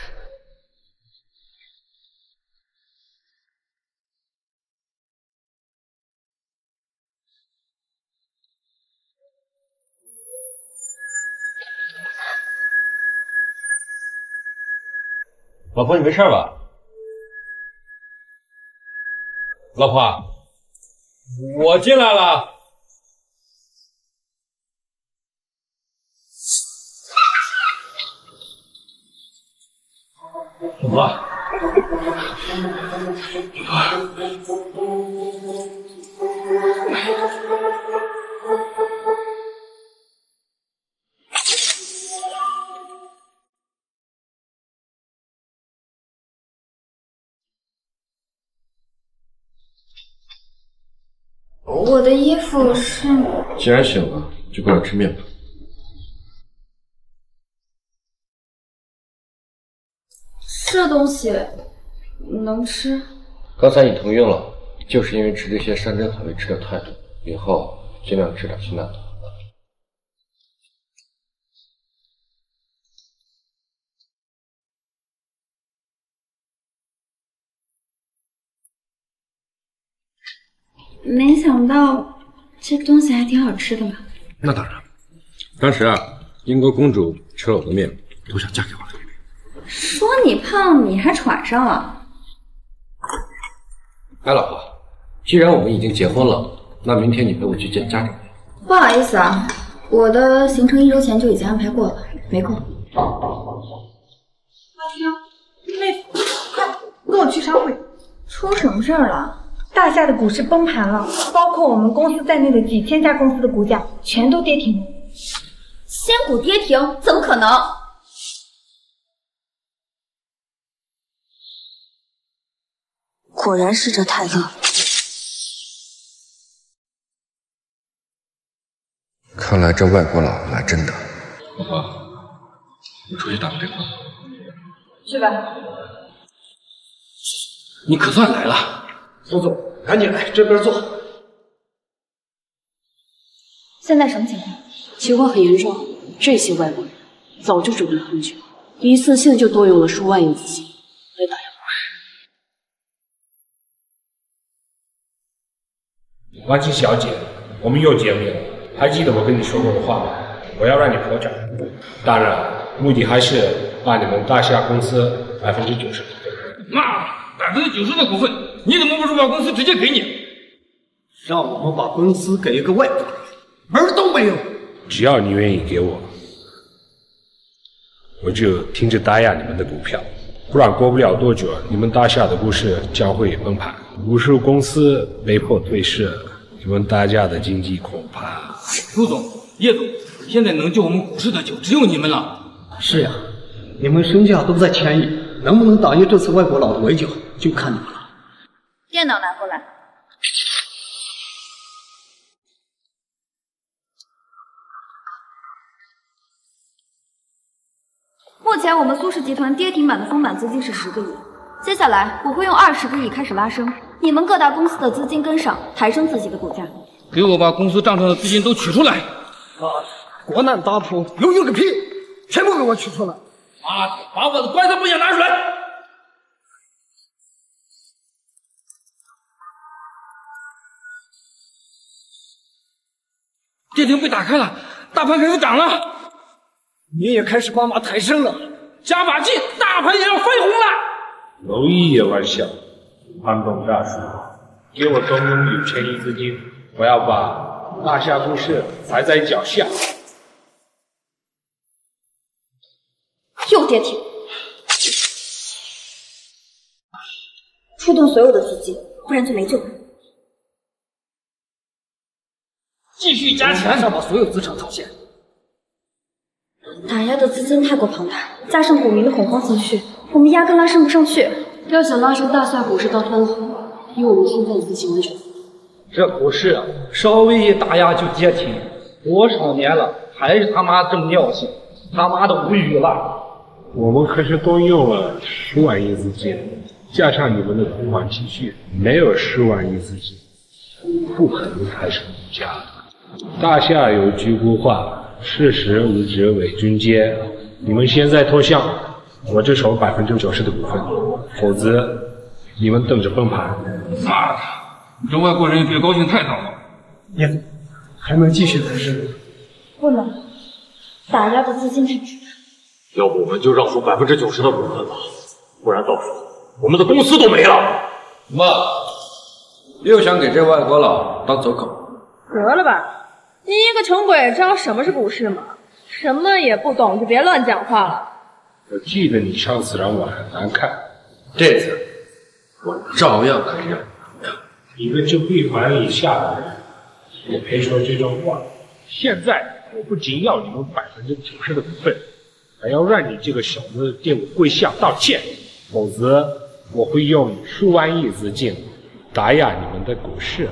老婆，你没事吧？老婆，我进来了。老婆， 我的衣服是…… 既然醒了，就过来吃面吧。 这东西能吃？ 刚才你头晕了，就是因为吃这些山珍海味吃的太多，以后尽量吃点清淡的。 没想到这东西还挺好吃的嘛。 那当然，当时啊，英国公主吃了我的面，都想嫁给我了。 说你胖，你还喘上了？ 哎，老婆，既然我们已经结婚了，那明天你陪我去见家长。 不好意思啊，我的行程一周前就已经安排过了，没空。 妹夫，快跟我去商会。 出什么事儿了？ 大夏的股市崩盘了，包括我们公司在内的几千家公司的股价全都跌停。 仙股跌停？怎么可能？果然是这泰勒。 看来这外国佬来真的。 老婆，我出去打个电话。 去吧。 你可算来了。 苏总，赶紧来这边坐。 现在什么情况？ 情况很严重，这些外国人早就准备了很久，一次性就动用了数万亿资金来打压股市。婉清小姐，我们又见面了，还记得我跟你说过的话吗？我要让你破产，当然，目的还是把你们大夏公司百分之九十的股份。 那百分之九十的股份，你怎么不是把公司直接给你？ 让我们把公司给一个外国人，门儿都没有。 只要你愿意给我，我就听着打压你们的股票，不然过不了多久，你们大夏的股市将会崩盘，无数公司被迫退市，你们大家的经济恐怕…… 苏总、叶总，现在能救我们股市的就只有你们了。 是呀，你们身价都在千亿，能不能打赢这次外国佬的围剿，就看你们了。 电脑拿过来。目前我们苏氏集团跌停板的封板资金是十个亿，接下来我会用二十个亿开始拉升，你们各大公司的资金跟上，抬升自己的股价。 给我把公司账上的资金都取出来！ 啊，国难大破，犹豫个屁！全部给我取出来！ 妈的，把我的棺材布也拿出来！跌停被打开了，大盘开始涨了。 你也开始把马抬升了， 加把劲，大盘也要翻红了。 蝼蚁也玩笑，潘董大叔，给我动用六千亿资金，我要把大夏股市踩在脚下。 又跌停，出动所有的资金，不然就没救了。 继续加钱， 上把所有资产套现。 打压的资金太过庞大，加上股民的恐慌情绪，我们压根拉升不上去。 要想拉升大夏股市到翻红，以我们现在的资金完全。 这股市啊，稍微一打压就跌停，多少年了，还是他妈这么尿性，他妈的无语了。 我们可是动用了十万亿资金，加上你们的恐慌情绪，没有十万亿资金，不可能抬升股价的。大夏有句古话，识时务之为俊杰。你们现在投降，我就收百分之九十的股份，否则你们等着崩盘。 妈的，这外国人别高兴太早了。 叶总，还能继续谈事？ 不能，打压的资金太巨大。 要不我们就让出百分之九十的股份吧，不然到时候我们的公司都没了。 妈，又想给这外国佬当走狗？ 得了吧，你一个穷鬼知道什么是股市吗？什么也不懂就别乱讲话了。 我记得你上次让我很难看， 这次我照样可以让你一个就闭环以下的人，我别说这种话。现在我不仅要你们百分之九十的股份，还要让你这个小子给我跪下道歉，否则我会用数万亿资金打压你们的股市。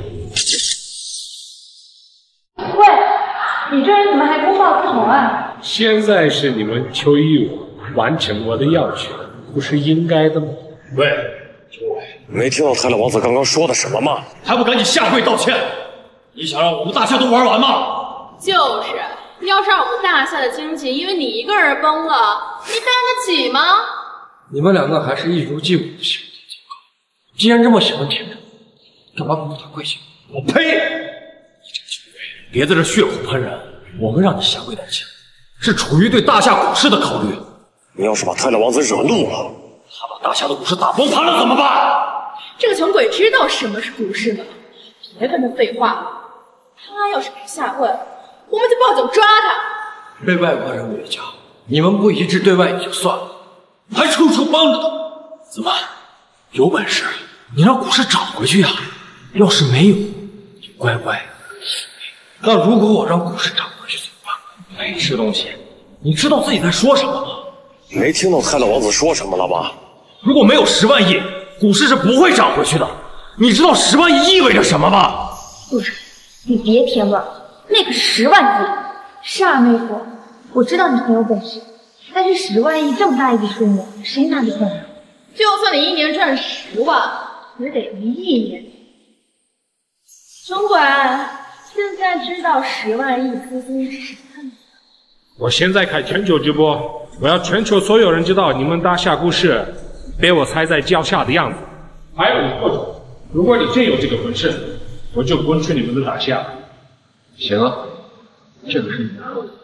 喂，你这人怎么还公报私仇啊？ 现在是你们求于我完成我的要求，不是应该的吗？ 喂，没听到泰勒王子刚刚说的什么吗？还不赶紧下跪道歉！你想让我们大夏都玩完吗？ 就是，要是让我们大夏的经济因为你一个人崩了，你担得起吗？ 你们两个还是一如既往的兄弟姐妹。既然这么喜欢天真，干嘛不让他跪下？ 我呸！你这个穷鬼，别在这血口喷人！我们让你下跪道歉，是出于对大夏股市的考虑。你要是把泰勒王子惹怒了，他把大夏的股市打崩盘了怎么办？ 这个穷鬼知道什么是股市吗？别跟他废话。他要是敢下跪，我们就报警抓他。 被外国人围剿，你们不一致对外也就算了，还处处帮着他。 怎么？有本事你让股市涨回去呀！要是没有，就乖乖。 那如果我让股市涨回去怎么办？ 没吃东西，你知道自己在说什么吗？没听到泰勒王子说什么了吧？如果没有十万亿，股市是不会涨回去的。你知道十万亿意味着什么吗？ 陆晨，你别添乱，那可是十万亿。是啊，妹夫，我知道你很有本事，但是十万亿这么大一笔数目，谁拿得动啊？ 就算你一年赚十万，也得一亿年。总管，现在知道十万亿资金是什么样子？ 我现在开全球直播，我要全球所有人知道你们大夏故事被我踩在脚下的样子。还有你霍总，如果你真有这个本事，我就滚出你们的大夏。 行啊，这个是你说的。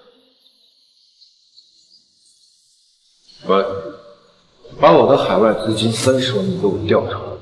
喂，把我的海外资金三十万亿给我调出来。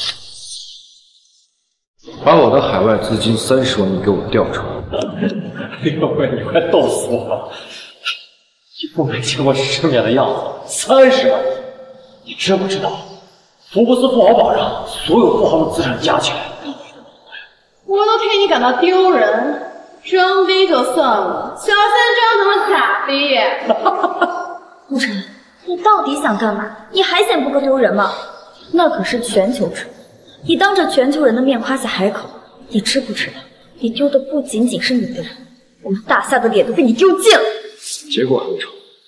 把我的海外资金三十万亿给我调出来！ 哎呦喂，你快逗死我了！一副没见过世面的样子，三十万亿！你知不知道，福布斯富豪榜上所有富豪的资产加起来， 我都替你感到丢人。装逼就算了，小三装成了假逼。 陆晨，你到底想干嘛？你还嫌不够丢人吗？那可是全球直播，你当着全球人的面夸下海口，你知不知道，你丢的不仅仅是你的人，我们大夏的脸都被你丢尽了。 结果很丑，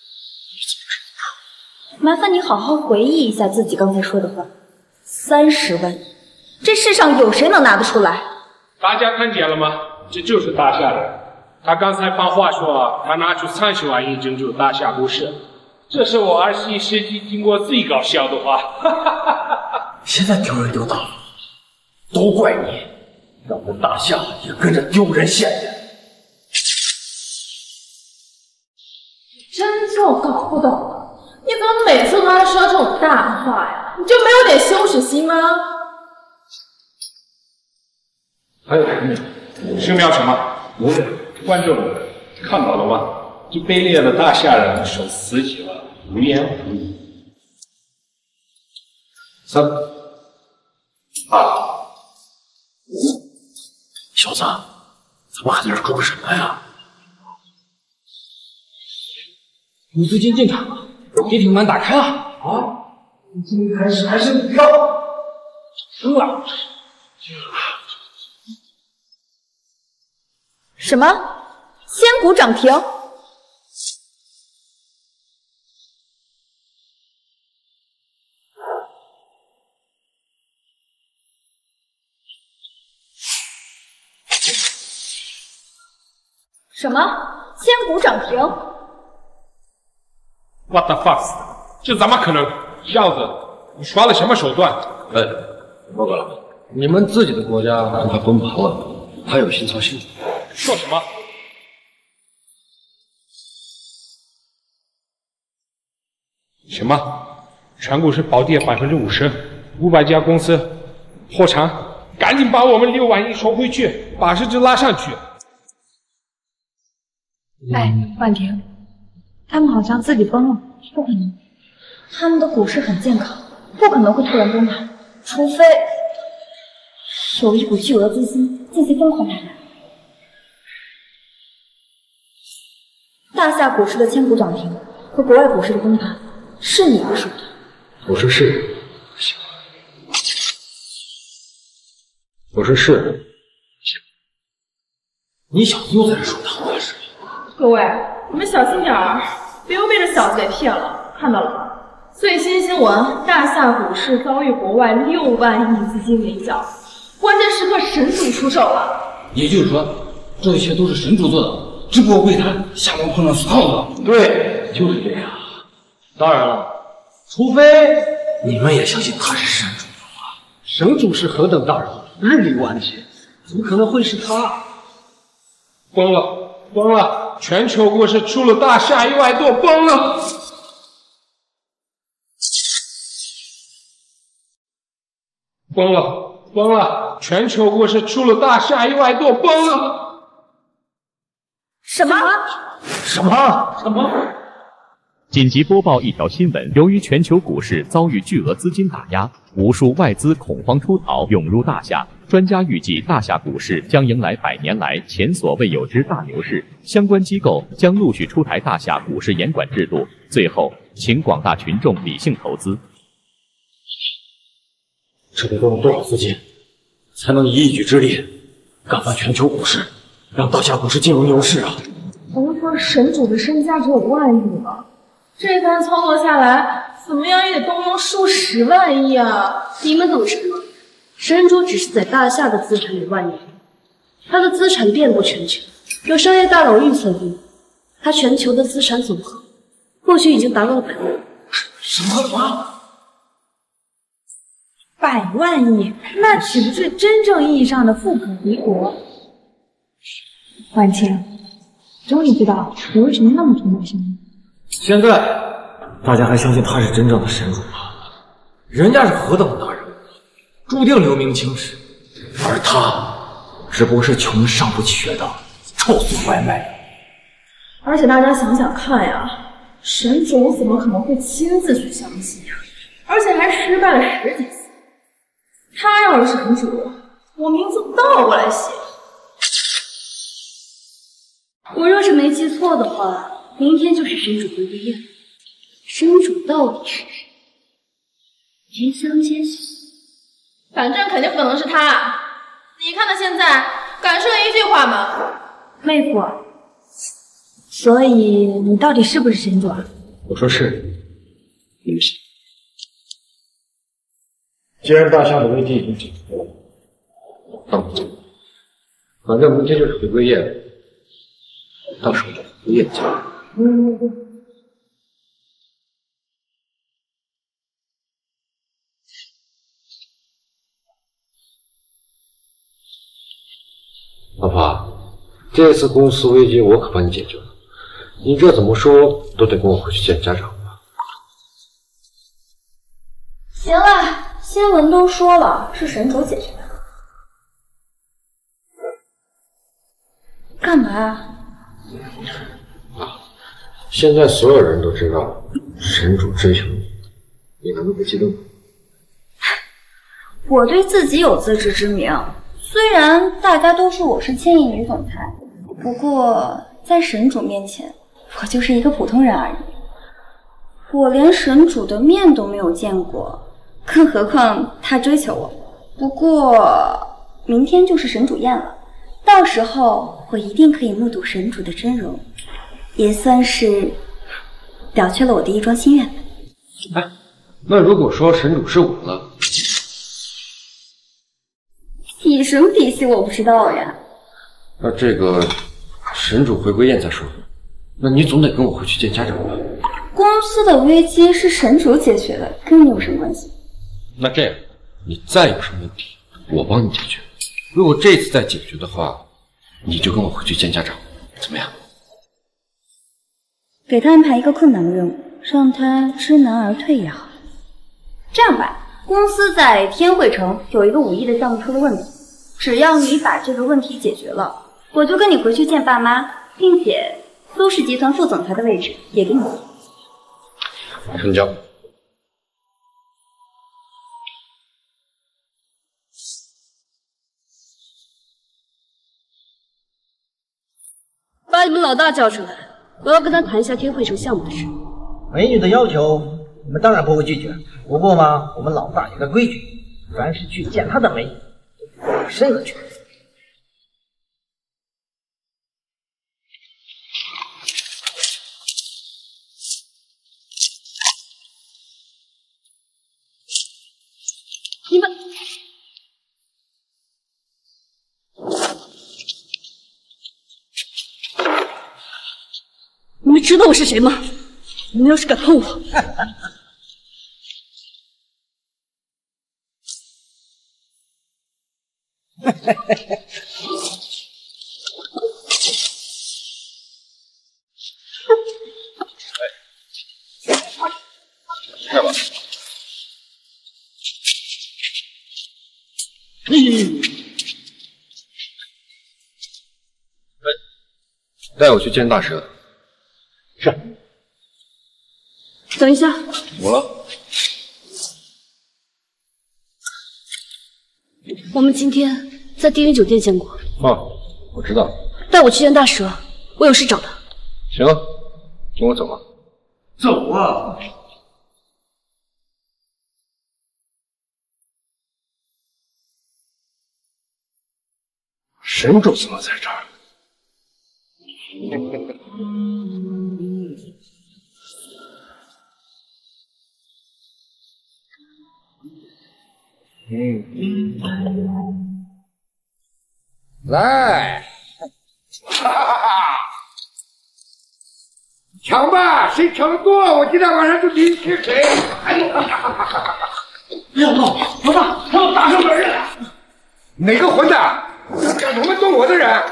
麻烦你好好回忆一下自己刚才说的话。三十万亿，这世上有谁能拿得出来？ 大家看见了吗？这就是大夏人。他刚才放话说他拿出三十万亿拯救大夏股市，这是我二十一世纪听过最搞笑的话。 现在丢人丢大了，都怪你，让我们大夏也跟着丢人现眼。 真就搞不懂，你怎么每次都要说这种大话呀？你就没有点羞耻心吗？ 还有什么？ 是瞄什么？无人，观众们看到了吗？这卑劣的大夏人受刺激了，无言无语。 三、二、 小子，怎么还在这装什么呀？ 有资金进场了，跌停板打开了啊！今天开始还是股票升了。 什么？仙股涨停？什么？仙股涨停 ？What the fuck？ 这怎么可能？小子，你耍了什么手段？ 哎，报告了，你们自己的国家让他崩盘了，还有心操心。 说什么？什么？全股市暴跌百分之五十，五百家公司破产，赶紧把我们六万亿收回去，把市值拉上去。 哎，婉婷，他们好像自己崩了，不可能。他们的股市很健康， 不可能会突然崩盘，除非有一股巨额资金进行疯狂买卖。大夏股市的千股涨停和国外股市的崩盘，是你的手段。 我说是，我说是。 你小子又在这说大话是？ 各位，你们小心点儿，别又被这小子给骗了。看到了吗？最新新闻：大夏股市遭遇国外六万亿资金围剿，关键时刻神主出手了。 也就是说，这一切都是神主做的，只不过为他下面碰上死耗子。对，就是这样。当然了，除非你们也相信他是神主的话。 神主是何等大人，日理万机，怎么可能会是他？ 崩了，崩了！全球股市出了大夏意外多，崩了！崩了，崩了！全球股市出了大夏意外多，崩了！ 什么？ 什么？什么？ 紧急播报一条新闻：由于全球股市遭遇巨额资金打压，无数外资恐慌出逃，涌入大夏。专家预计，大夏股市将迎来百年来前所未有之大牛市，相关机构将陆续出台大夏股市严管制度。最后，请广大群众理性投资。 这得动用多少资金，才能以一己之力干翻全球股市，让大夏股市进入牛市啊？ 甭说神主的身家只有万亿了，这番操作下来，怎么样也得动用数十万亿啊！ 你们懂什么？神主只是在大夏的资产有万亿，他的资产遍布全球。有商业大佬预测过，他全球的资产总和或许已经达到了百万。 什么什么？ 百万亿，那岂不是真正意义上的富可敌国？婉清，终于知道你为什么那么崇拜神主。 现在大家还相信他是真正的神主吗？人家是何等的大人物，注定留名青史，而他只不过是穷人上不起学的臭送外卖。 而且大家想想看呀，神主怎么可能会亲自去相信呀？而且还失败了十几次。他要是神主，我名字倒过来写。 我若是没记错的话，明天就是神主回归宴。神主到底是谁？言相皆是。 反正肯定不可能是他。你看他现在，敢说一句话吗？ 妹夫，所以你到底是不是神主啊？ 我说是，你们信？既然大夏的危机已经解决了，那我走。反正明天就是回归夜，到时候就回归夜见。嗯。老婆，这次公司危机我可帮你解决了，你这怎么说都得跟我回去见家长吧？ 行了，新闻都说了是神主解决的，干嘛啊？ 啊，现在所有人都知道神主追求你，你难道不激动吗？ 我对自己有自知之明。虽然大家都说我是千亿女总裁，不过在神主面前，我就是一个普通人而已。我连神主的面都没有见过，更何况他追求我。不过明天就是神主宴了，到时候我一定可以目睹神主的真容，也算是了却了我的一桩心愿。 哎，那如果说神主是我了？ 比什么比戏我不知道呀。 那这个神主回归宴再说，那你总得跟我回去见家长吧？ 公司的危机是神主解决的，跟你有什么关系？ 那这样，你再有什么问题，我帮你解决。如果这次再解决的话，你就跟我回去见家长，怎么样？ 给他安排一个困难的任务，让他知难而退也好。这样吧，公司在天汇城有一个五亿的项目出了问题，只要你把这个问题解决了，我就跟你回去见爸妈，并且苏氏集团副总裁的位置也给你。 成交。 老大叫出来，我要跟他谈一下天汇城项目的事。 美女的要求，我们当然不会拒绝。不过嘛，我们老大有个规矩，凡是去见他的美女，都不有任何权利。 你们，你们知道我是谁吗？你们要是敢碰我， 开吧。 嗯，带我去见大蛇。是。 等一下， 怎么了？ 我们今天在地云酒店见过。 哦，我知道。 带我去见大蛇，我有事找他。 行啊，跟我走吧。 走啊！ 神主怎么在这儿？ 嗯，来，哈哈哈！抢吧，谁抢得多，我今天晚上就领取谁。哎呦，哈哈哈哈！ 老大，老大，他要大圣本人了！ 哪个混蛋敢他妈动我的人？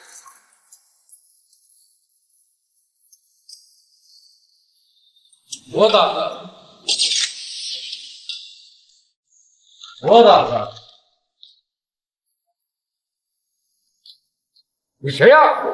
我打的，我打的。 你谁呀？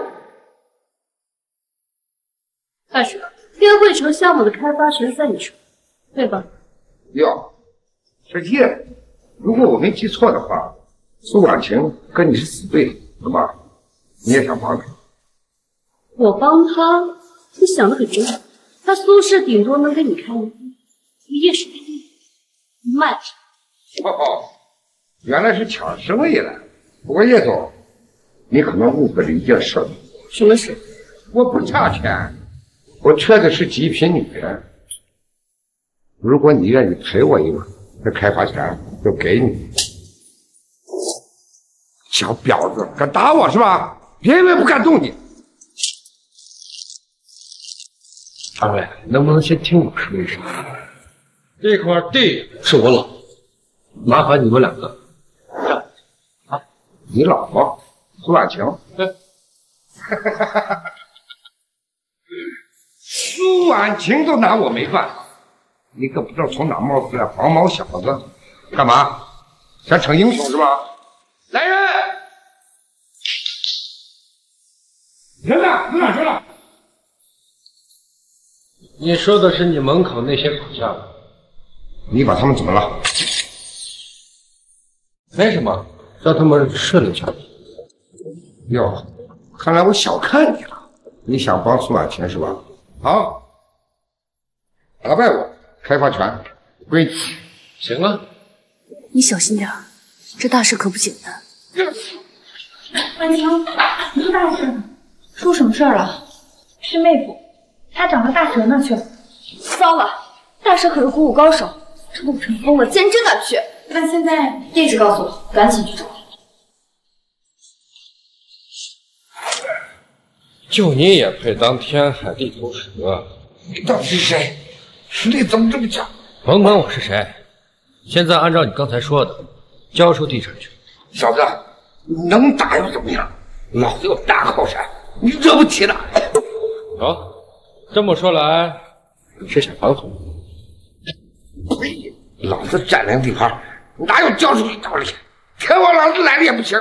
大蛇，天汇城项目的开发权在你手，对吧？ 哟，师弟，如果我没记错的话，苏婉晴跟你是死对头，是吧？你也想帮他？ 我帮他，你想的可真好。他苏氏顶多能给你开一一夜市卖了。 哦，原来是抢生意了。不过叶总，你可能误会了一件事。 什么事？ 我不差钱，我缺的是极品女人。如果你愿意陪我一晚，这开发权就给你。小婊子，敢打我是吧？别以为不敢动你。 二位，能不能先听我说一声？这块地是我老婆，麻烦你们两个站啊！ 你老婆苏婉晴？ 对。 苏婉晴都拿我没办法，你可不知道从哪冒出来黄毛小子，干嘛？想逞英雄是吧？来人！人呢？你哪去了？ 你说的是你门口那些手下？ 你把他们怎么了？ 没什么，让他们顺溜下来。 哟，看来我小看你了。你想帮苏婉晴是吧？好，打败我，开发权归你。 行啊， 你小心点，这大事可不简单。 婉晴，你是大蛇，出什么事儿了？是妹夫。他找到大蛇那去了， 糟了！大蛇可是古武高手，这陆晨疯了，竟然真敢去！ 那现在地址告诉我，赶紧去找他。 就你也配当天海地头蛇？ 你到底是谁？实力怎么这么强？ 甭管我是谁，现在按照你刚才说的，交出地产权。 小子，你能打又怎么样？老子有大靠山，你惹不起的。 好。这么说来，你是想反悔？ 呸！老子占领地盘，哪有交出去道理？天王老子来了也不行。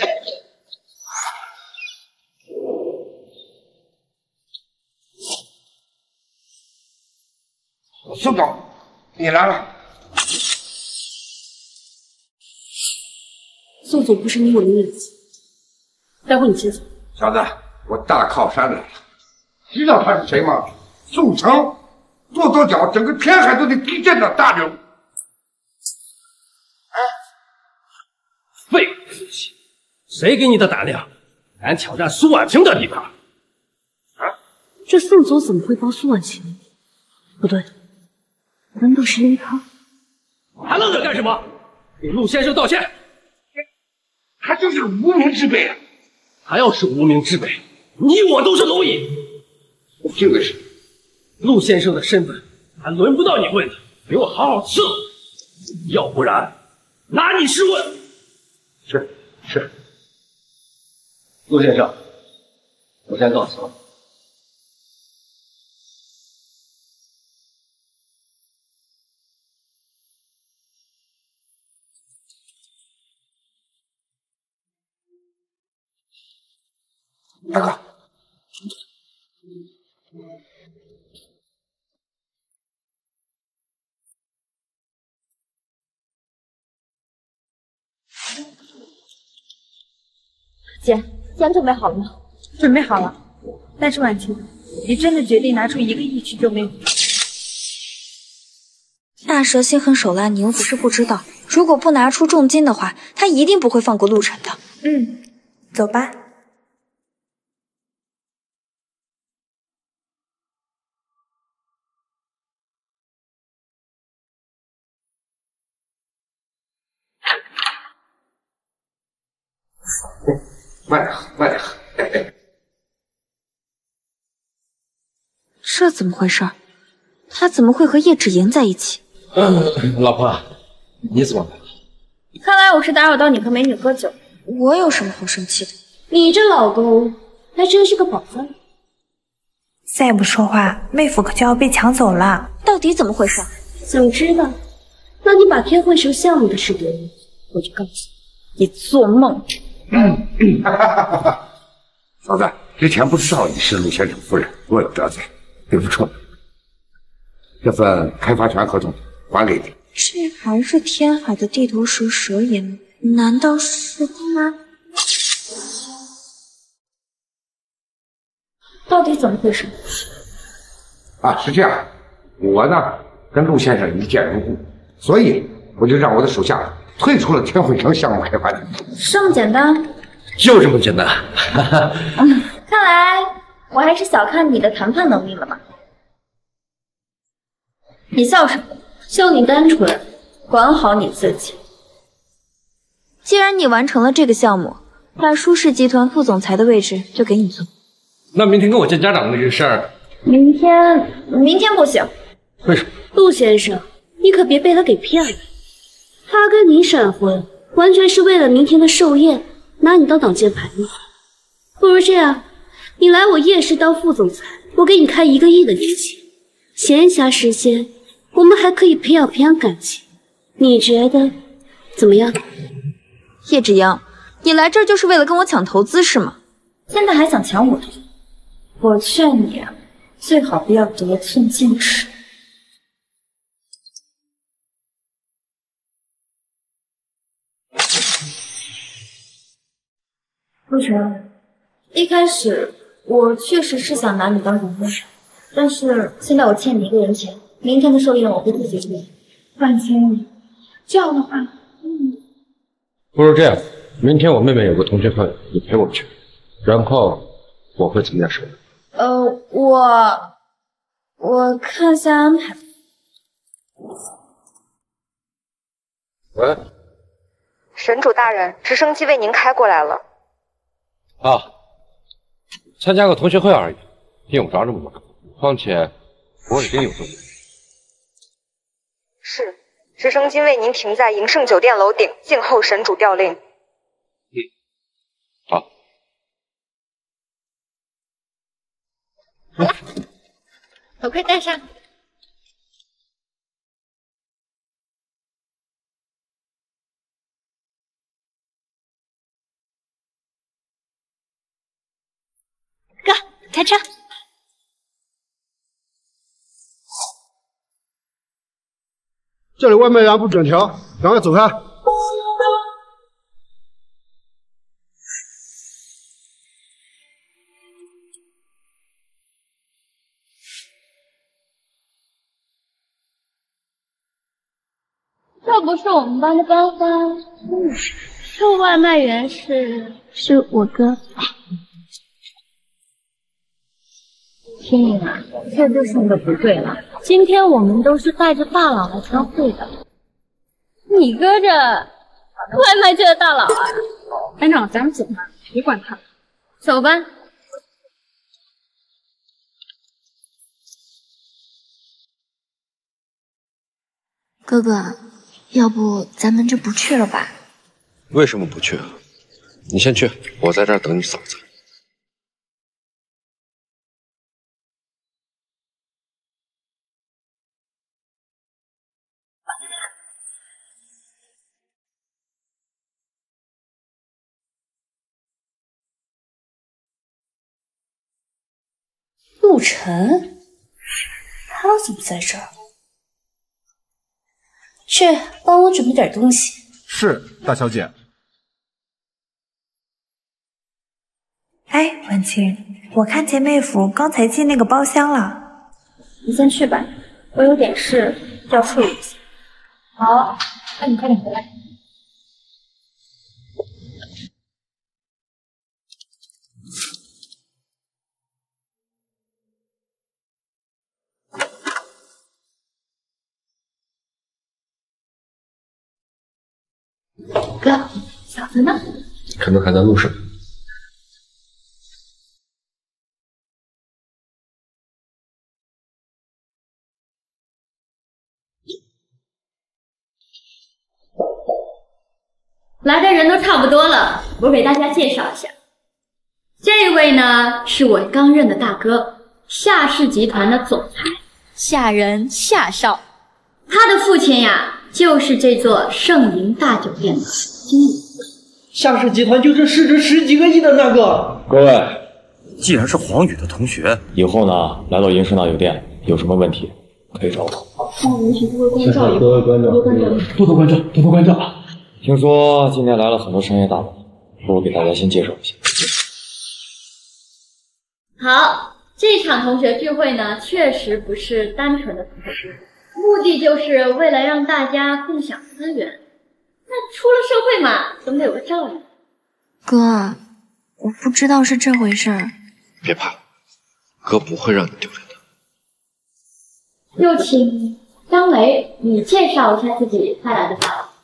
宋总，你来了。 宋总不是你我的面子，待会你先走。 小子， 我大靠山来了。知道他是谁吗？宋城，跺跺脚，整个天海都得地震的大人物。 废物东西！谁给你的胆量，敢挑战苏婉清的地盘？啊！ 这宋总怎么会帮苏婉清？不对，难道是因他？ 还愣着干什么？给陆先生道歉！ 他就是个无名之辈啊！ 他要是无名之辈，你我都是蝼蚁。 这个是陆先生的身份，还轮不到你问的，给我好好伺候，要不然拿你试问。 是是， 陆先生，我先告辞了。 大哥， 姐，钱准备好了吗？ 准备好了。但是婉清，你真的决定拿出一个亿去救妹妹？ 大蛇心狠手辣，你又不是不知道。如果不拿出重金的话，他一定不会放过陆晨的。 嗯，走吧。 慢点喝，慢点喝。哎哎， 这怎么回事？他怎么会和叶芷言在一起？ 嗯，老婆，你怎么来了？ 看来我是打扰到你和美女喝酒。 我有什么好生气的？ 你这老公还真是个宝藏。 再不说话，妹夫可就要被抢走了。 到底怎么回事？ 想知道？那你把天汇城项目的事给我，我就告诉你。 你做梦！ 嗯嗯，哈哈哈哈！嫂子，之前不知道你是陆先生夫人，我有得罪，对不住。这份开发权合同还给你。 这还是天海的地头蛇蛇爷吗？难道是他？ 到底怎么回事？ 啊，是这样，我呢跟陆先生一见如故，所以我就让我的手下退出了天汇城项目开发的。 这么简单？ 就这么简单。 嗯，看来我还是小看你的谈判能力了吧？你笑什么？ 笑你单纯， 管好你自己。 既然你完成了这个项目，那舒氏集团副总裁的位置就给你做。 那明天跟我见家长的这个事儿， 明天明天不行。 为什么？ 陆先生，你可别被他给骗了。他跟你闪婚，完全是为了明天的寿宴，拿你当挡箭牌吗？不如这样，你来我叶氏当副总裁，我给你开一个亿的年薪，闲暇时间我们还可以培养培养感情，你觉得怎么样？ 叶芷阳，你来这儿就是为了跟我抢投资是吗？ 现在还想抢我的？我劝你啊，最好不要得寸进尺。陆晨，一开始我确实是想拿你当人物，但是现在我欠你一个人钱，明天的寿宴我会自己出。 婉清，这样的话，嗯， 不如这样，明天我妹妹有个同学会，你陪我去，然后我会怎么样说？ 呃，我我看下安排。 喂， 神主大人，直升机为您开过来了。 啊，参加个同学会而已，用不着这么忙。况且我已经有动力。 是，直升机为您停在迎盛酒店楼顶，静候神主调令。 嗯，好。 好了，头盔戴上。哥，开车。 这里外卖员不准调，赶快走开！ 这不是我们班的班花，嗯，这外卖员是是我哥。天颖啊，这就是你的不对了。今天我们都是带着大佬来开会的，你搁这外卖界的大佬啊！ 班长，咱们走吧，别管他。 走吧。 哥哥，要不咱们就不去了吧？ 为什么不去？你先去，我在这儿等你嫂子。 陆晨，他怎么在这儿？去帮我准备点东西。 是，大小姐。 哎，文清，我看见妹夫刚才进那个包厢了。 你先去吧，我有点事要处理一下。好，那你快点回来。哥，嫂子呢？ 可能还在路上。 来的人都差不多了，我给大家介绍一下，这位呢是我刚认的大哥，夏氏集团的总裁夏仁夏少，他的父亲呀就是这座盛营大酒店的经理。 夏氏集团就是市值十几个亿的那个。 各位，既然是黄宇的同学，以后呢来到银盛大酒店有什么问题可以找我。 那我们请各位关照一下， 多多关照， 多关照， 多多关照，多多关照。听说今天来了很多商业大佬，不如给大家先介绍一下。 好，这场同学聚会呢，确实不是单纯的同学聚会，目的就是为了让大家共享资源。那出了社会嘛，总得有个照应。 哥，我不知道是这回事儿。 别怕，哥不会让你丢人的。 有请张雷，你介绍一下自己带来的大佬。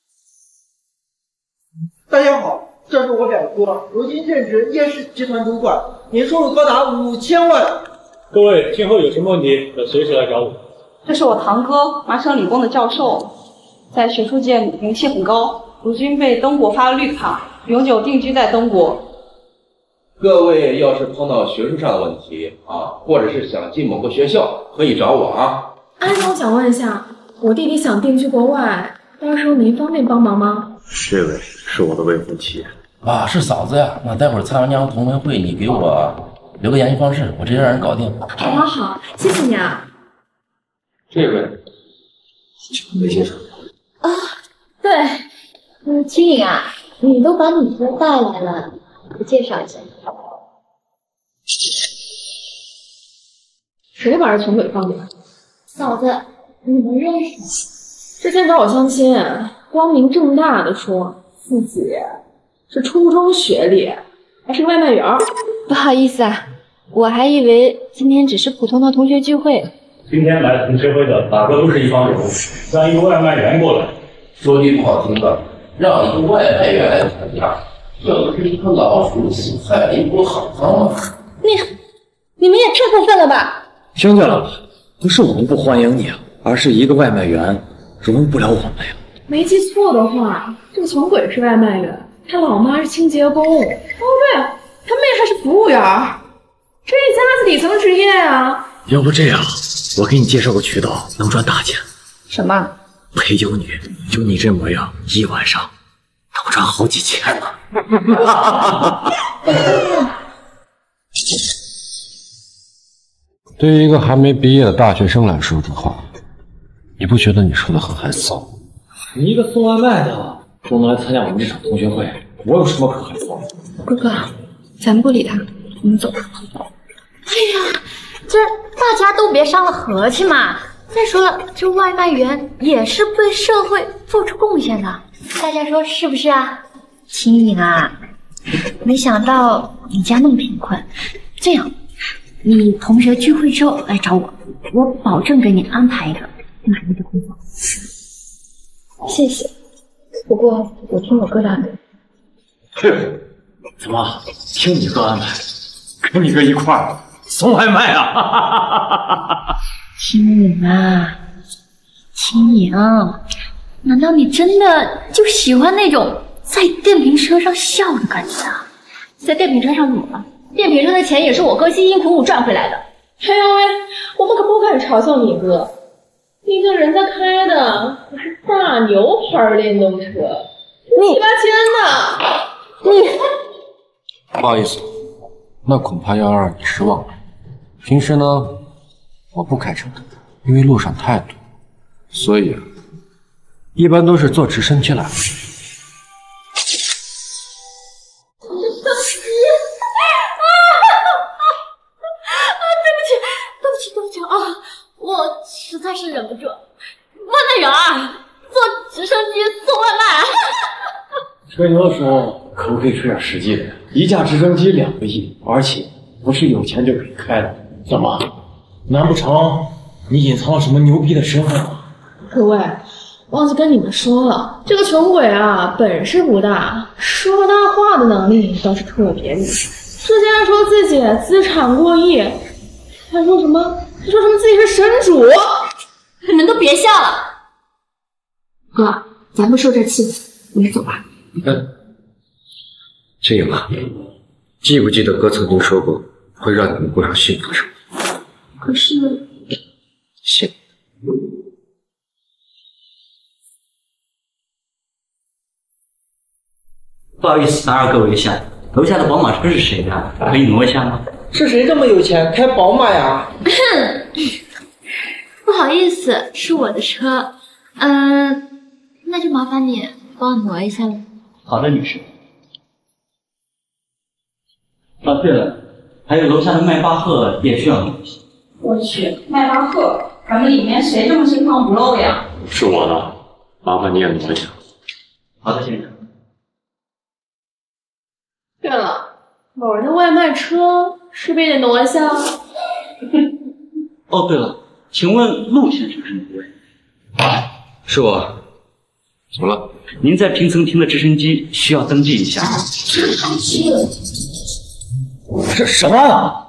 大家好，这是我表哥，如今任职叶氏集团主管，年收入高达五千万。 各位，今后有什么问题可随时来找我。 这是我堂哥，麻省理工的教授，在学术界名气很高，如今被东国发了绿卡，永久定居在东国。 各位要是碰到学术上的问题啊，或者是想进某个学校，可以找我啊。 安总，我想问一下，我弟弟想定居国外，到时候您方便帮忙吗？ 这位是我的未婚妻啊，是嫂子呀。那待会儿参加娘同学会，你给我留个联系方式，我直接让人搞定。 好好好，谢谢你啊。 这位，没介绍啊，对，嗯，青颖啊，你都把你哥带来了，你介绍一下。 谁把这穷鬼放进来？ 嫂子，你们认识？ 之前找我相亲，光明正大的说自己是初中学历，还是个外卖员。 不好意思啊，我还以为今天只是普通的同学聚会。 今天来同学会的大哥都是一帮人，让一个外卖员过来， 说句不好听的，让一个外卖员来参加，这不是一颗老鼠屎害了一锅好汤吗？ 你你们也太过分了吧！ 听见了吧？不是我们不欢迎你啊，而是一个外卖员容不了我们呀。 没记错的话，这个穷鬼是外卖员，他老妈是清洁工，哦对，他妹还是服务员，这一家子底层职业啊。 要不这样，我给你介绍个渠道，能赚大钱。 什么？ 陪酒女，就你这模样，一晚上能赚好几千呢。 对于一个还没毕业的大学生来说的话，你不觉得你说的很害臊？ 你一个送外卖的都能来参加我们这场同学会，我有什么可害臊的？ 哥哥，咱不理他，我们走吧。 哎呀，这大家都别伤了和气嘛， 再说了，这外卖员也是对社会做出贡献的，大家说是不是啊？青颖啊，没想到你家那么贫困，这样，你同学聚会之后来找我，我保证给你安排一个满意的工作。谢谢，不过我听我哥的安排。 哼，怎么听你哥安排，跟你哥一块儿送外卖啊？ 青颖啊，青颖，难道你真的就喜欢那种在电瓶车上笑的感觉啊？在电瓶车上怎么了？电瓶车的钱也是我哥辛辛苦苦赚回来的。 哎呦喂，我们可不敢嘲笑你哥，毕竟人家开的可是大牛牌电动车，七八千呢。你不好意思，那恐怕要让你失望了。平时呢，我不开车的，因为路上太堵，所以啊，一般都是坐直升机来。 我实在是忍不住，外卖员啊，坐直升机送外卖。 吹牛的时候可不可以吹点实际的？一架直升机两个亿，而且不是有钱就可以开的。怎么？难不成你隐藏了什么牛逼的身份啊？ 各位，忘记跟你们说了，这个穷鬼啊，本事不大，说大话的能力倒是特别厉害。之前说自己资产过亿，还说什么？还说什么自己是神主？ 你们都别笑了。哥，咱不受这气，我们走吧。 嗯，青颖啊，记不记得哥曾经说过会让你们过上幸福的生活？ 可是， 信。 不好意思，打扰各位一下，楼下的宝马车是谁的？可以挪一下吗？ 是谁这么有钱开宝马呀？ 不好意思，是我的车。嗯，那就麻烦你帮我挪一下了。 好的，女士。哦，对了，还有楼下的迈巴赫也需要挪一下。 我去，迈巴赫，咱们里面谁这么深藏不露呀？ 是我的，麻烦你也挪一下。 好的，先生。 对了，某人的外卖车是不是也得挪一下？ 哦，对了，请问陆先生是哪位？ 是我。怎么了？ 您在平层停的直升机需要登记一下。 这什么？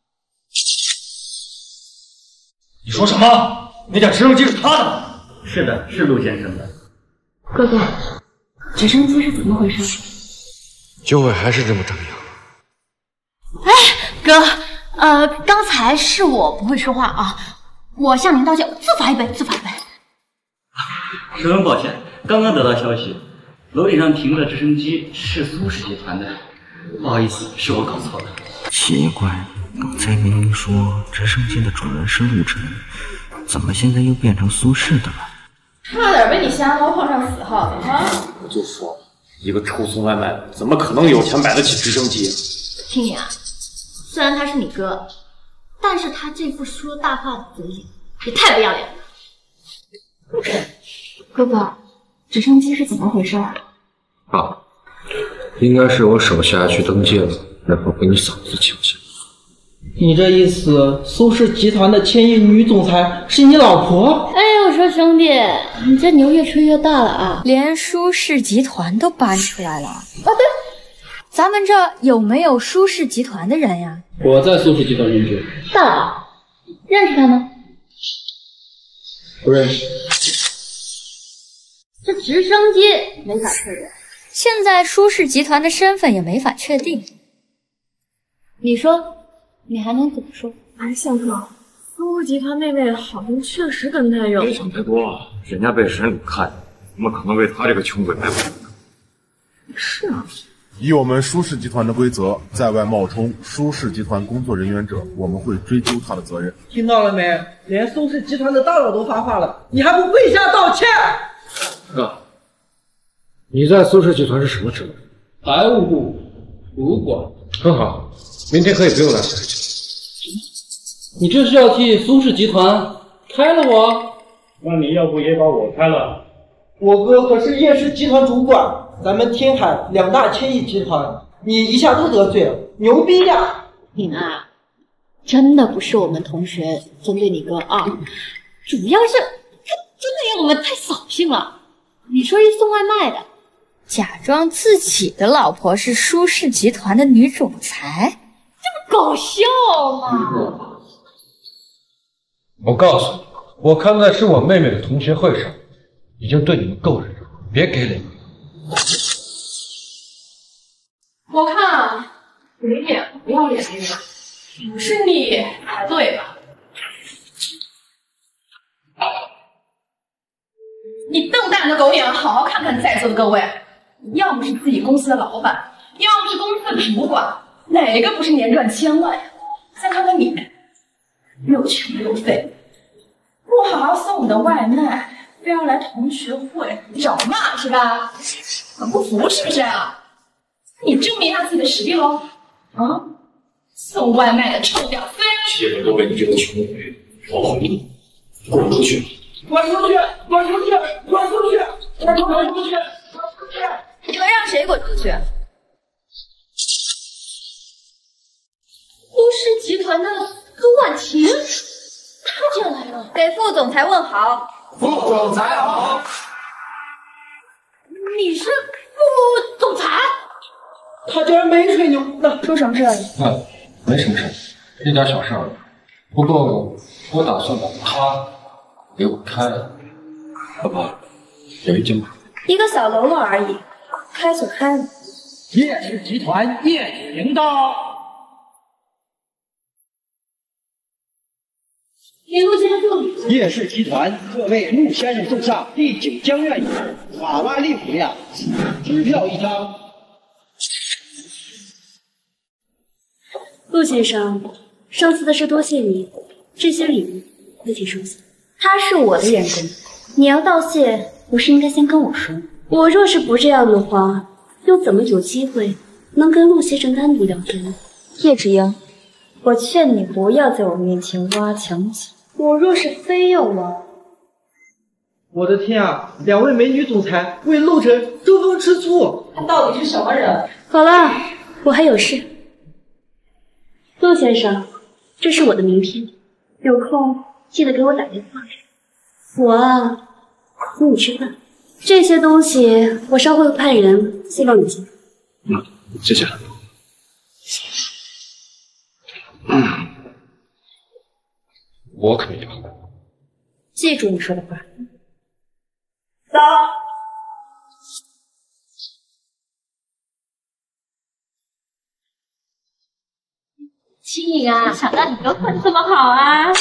你说什么？那架直升机是他的吗？ 是的，是陆先生的。 哥哥，直升机是怎么回事？ 就会还是这么张扬。 哎，哥，呃，刚才是我不会说话啊，我向您道歉，自罚一杯，自罚一杯。 十分抱歉，刚刚得到消息，楼顶上停的直升机是苏氏集团的，不好意思，是我搞错了。 奇怪，刚才明明说直升机的主人是陆晨，怎么现在又变成苏氏的了？ 差点被你瞎猫碰上死耗子啊！ 我就说，一个臭送外卖的，怎么可能有钱买得起直升机啊？ 听你啊，虽然他是你哥，但是他这副说大话的嘴脸也太不要脸了。哥哥，直升机是怎么回事啊？ 啊，应该是我手下去登记了，然后被你嫂子抢下。 你这意思，苏氏集团的千亿女总裁是你老婆？ 哎，我说兄弟，你这牛越吹越大了啊！连舒氏集团都搬出来了。哦，对，咱们这有没有舒氏集团的人呀？ 我在苏氏集团任职。 大佬，认识他吗？ 不认识。 这直升机没法确认，现在舒氏集团的身份也没法确定。你说？你还能怎么说？ 哎，相哥，苏集团妹妹好像确实跟他有…… 别想太多了，人家被神主看，怎么可能为他这个穷鬼卖命呢？ 是啊， 以我们舒氏集团的规则，在外冒充舒氏集团工作人员者，我们会追究他的责任。 听到了没？连苏氏集团的大佬都发话了，你还不跪下道歉？ 哥，你在苏氏集团是什么职位？ 财务部主管。 很好，明天可以不用来苏氏集团。 你这是要替苏氏集团开了我？ 那你要不也把我开了？ 我哥可是叶氏集团主管，咱们天海两大千亿集团，你一下都得罪了，牛逼呀！ 敏啊，真的不是我们同学针对你哥啊，主要是他真的让我们太扫兴了。你说一送外卖的，假装自己的老婆是舒氏集团的女总裁，这不搞笑吗？ 我告诉你，我看在是我妹妹的同学会上，已经对你们够忍了，别给脸。 我看啊，给脸不要脸的人不是你才对吧？你瞪大你的狗眼，好好看看在座的各位，要么是自己公司的老板，要么是公司的主管，哪个不是年赚千万呀？再看看你，又穷又废，不好好送你的外卖，非要来同学会找骂是吧？很不服是不是啊？你证明一下自己的实力喽！啊，送外卖的臭屌丝！ 欺负都被你这个穷鬼跑回了，滚出去！ 滚出去！滚出去！滚出去！滚出去！滚出去！你们让谁滚出去？ 舒氏集团的苏婉晴，她竟然来了！ 给副总裁问好。 副总裁好。 你是副总裁？ 他竟然没吹牛，那出什么事了？ 啊，没什么事，一点小事儿。不过我打算把他给我开了，好不好？有意见吗？ 一个小喽啰而已，开就开了。 叶氏集团叶频道。 给陆先生助理。 叶氏集团特为陆先生送上第九江苑瓦瓦利普量，支票一张。 陆先生，上次的事多谢你，这些礼物自己收下。他是我的员工，你要道谢，不是应该先跟我说？我若是不这样的话，又怎么有机会能跟陆先生单独聊天呢？ 叶芷英， 我劝你不要在我面前挖墙脚。我若是非要挖， 我的天啊！两位美女总裁为陆晨争风吃醋， 他到底是什么人？ 好了，我还有事。陆先生，这是我的名片，有空记得给我打电话。我啊，请你吃饭，这些东西我稍后会派人寄到你家。 嗯，谢谢。 嗯，我可要。 记住你说的话。 走。 青颖啊，想到你哥混得这么好啊！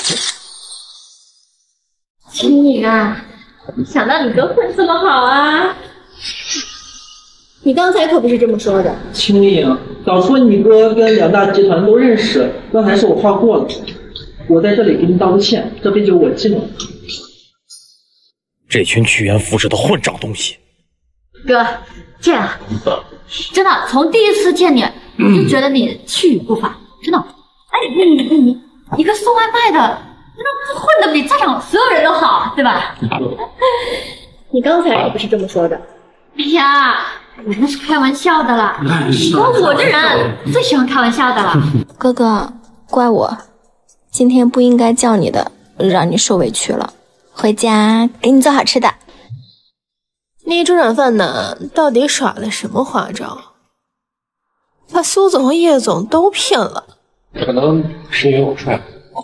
青颖啊，想到你哥混得这么好啊！ 你刚才可不是这么说的。 青颖，早说你哥跟两大集团都认识，刚才是我话过了。我在这里给你道个歉，这杯酒我敬了。 这群趋炎附势的混账东西！ 哥，这样，真的从第一次见你就觉得你气宇不凡，真的。哎，你你你你一个送外卖的，那混得比在场所有人都好，对吧？ 你刚才可不是这么说的。 哎呀，我那是开玩笑的啦。我这人最喜欢开玩笑的了。 哥哥，怪我，今天不应该叫你的，让你受委屈了。回家给你做好吃的。 那这软饭男到底耍了什么花招，把苏总和叶总都骗了？ 可能是因为我帅。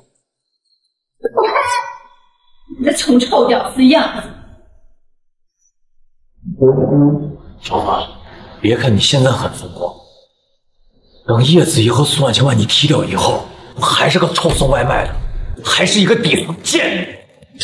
你个穷臭屌丝样子！ 小凡，别看你现在很风光，等叶子怡和苏婉晴把你踢掉以后，还是个臭送外卖的，还是一个底层贱人。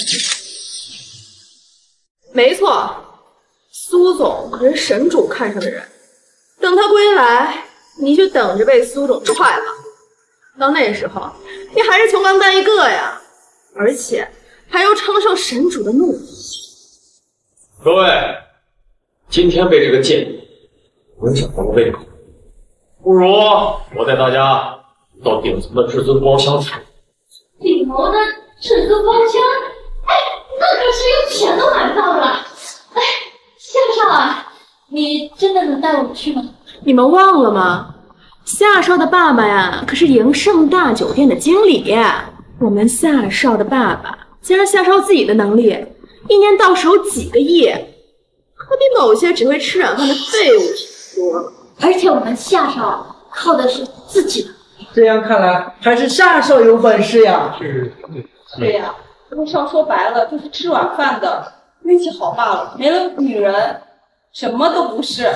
没错，苏总可是神主看上的人，等他归来，你就等着被苏总踹吧。到那时候，你还是穷光蛋一个呀，而且还要承受神主的怒火。 各位，今天被这个贱人影响到了胃口，不如我带大家到顶层的至尊包厢去。 顶楼的这个包厢，哎，那可是有钱都买不到的。哎，夏少啊，你真的能带我们去吗？ 你们忘了吗？夏少的爸爸呀，可是迎盛大酒店的经理。我们夏少的爸爸加上夏少自己的能力，一年到手几个亿，可比某些只会吃软饭的废物多了。 而且我们夏少靠的是自己的。 这样看来，还是夏少有本事呀。 是，对呀，陆少说白了就是吃软饭的，运气好罢了，没了女人，什么都不是。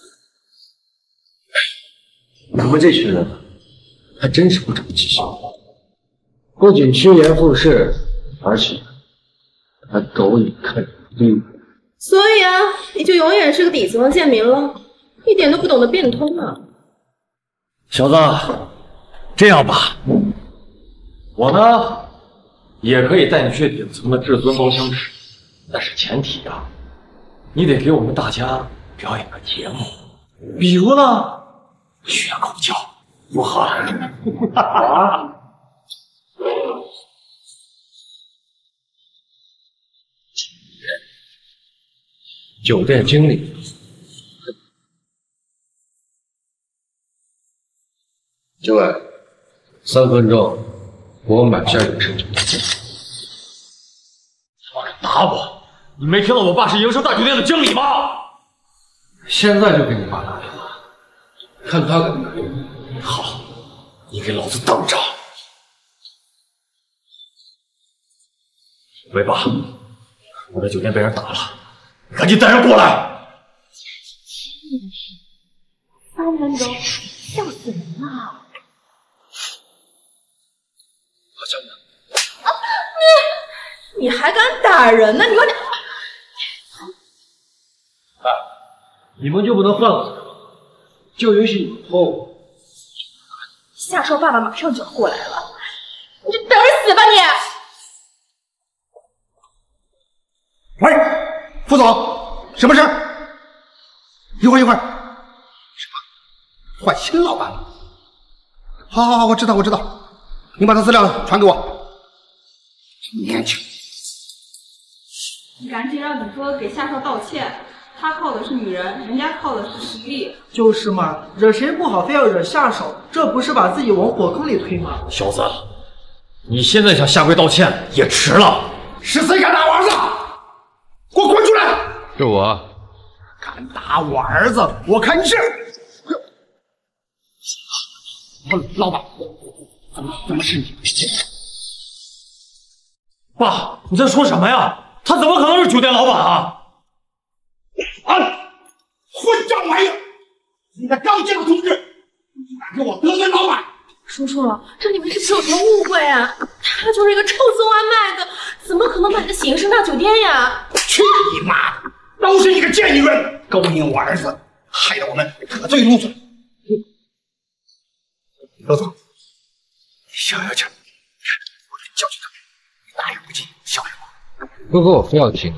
你们这群人还真是不长记性，不仅趋炎附势，而且还狗眼看人低。 所以啊，你就永远是个底层的贱民了，一点都不懂得变通啊！ 小子，这样吧，我呢也可以带你去顶层的至尊包厢吃，但是前提啊，你得给我们大家表演个节目，比如呢学狗叫，不好？好啊！酒店经理， 今晚三分钟，我买下永盛酒店。 打我！你没听到我爸是营盛大酒店的经理吗？ 现在就给你爸打电话，看他敢不敢用。 好，你给老子等着！喂，爸，我的酒店被人打了，赶紧带人过来！ 三分钟，笑死人了！ 好像呢。 啊，你你还敢打人呢？你有点…… 哎，你们就不能换个词吗？旧游戏以后。 夏少爸爸马上就要过来了，你就等着死吧你！ 喂，副总，什么事？一会儿一会儿。什么？换新老板了？好好好，我知道我知道，你把他资料传给我。年轻， 你赶紧让你哥给夏少道歉，他靠的是女人，人家靠的是实力。 就是嘛，惹谁不好非要惹下手，这不是把自己往火坑里推吗？ 小子，你现在想下跪道歉也迟了。 是谁敢打我儿子？给我滚出来！ 是我。 敢打我儿子，我看你是……老板，怎么怎么是你？ 爸，你在说什么呀？他怎么可能是酒店老板啊？ 啊！混账玩意儿！你个刚进的同志，你敢给我得罪老板？ 叔叔，这里面是不是有什么误会啊？他就是一个臭送外卖的，怎么可能买得起营盛大酒店呀？ 去你妈的！都是你个贱女人，勾引我儿子，害得我们得罪陆总。陆总，小小点，我给你教训他，你大言不敬，小人物。 如果我非要听，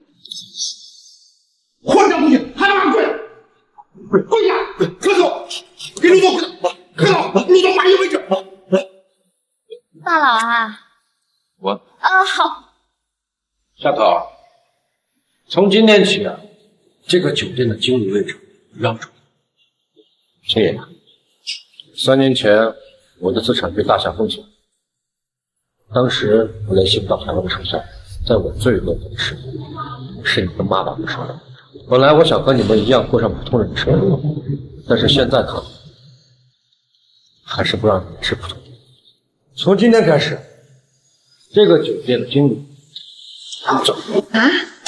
混账东西，还他妈跪！跪跪下！快走！给陆总跪！快走！陆总满意为止。 大佬啊！ 我啊好。 夏涛，从今天起啊，这个酒店的经理位置让出你。青野，三年前我的资产被大夏封锁，当时我联系不到海王手下，在我最落魄的时候，是你跟妈妈说的。本来我想和你们一样过上普通人的生活，但是现在看来，还是不让你们吃普通。从今天开始，这个酒店的经理走。 啊，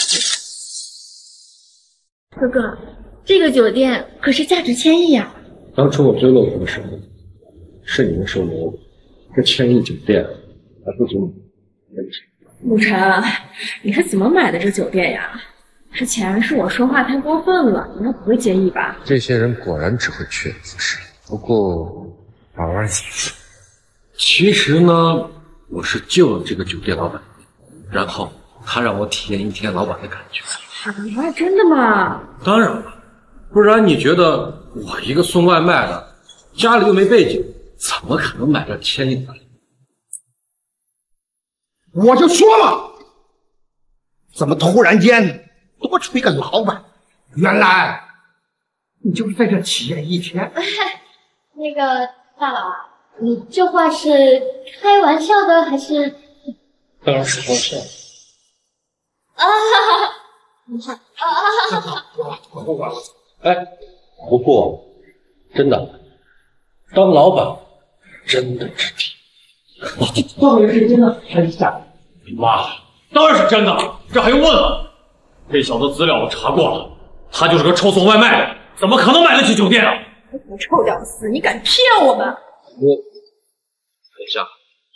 哥哥，这个酒店可是价值千亿啊！ 当初我最落魄的时候，是你们收留我，这千亿酒店还不足你认识。 陆晨，你是怎么买的这酒店呀？之前是我说话太过分了，你应该不会介意吧？ 这些人果然只会趋炎附势。不过，玩玩也行。其实呢，我是救了这个酒店老板，然后他让我体验一天老板的感觉。 啊，真的吗？ 当然了，不然你觉得我一个送外卖的，家里又没背景，怎么可能买这千亿的？ 我就说嘛，怎么突然间多出一个老板？原来你就是在这企业一天。 那个大佬啊，你这话是开玩笑的还是？ 当然是开玩笑。 啊哈哈！你看啊哈哈！ 我不管了。哎，不过真的，当老板真的值钱。 到底是真的还是假的？ 你妈，当然是真的，这还用问吗？这小子资料我查过了，他就是个臭送外卖的，怎么可能买得起酒店啊？ 你臭屌丝，你敢骗我们？ 我，等一下。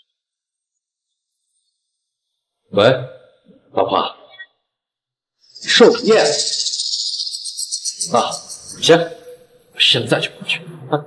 喂，老婆，寿宴啊，行，我现在就过去啊。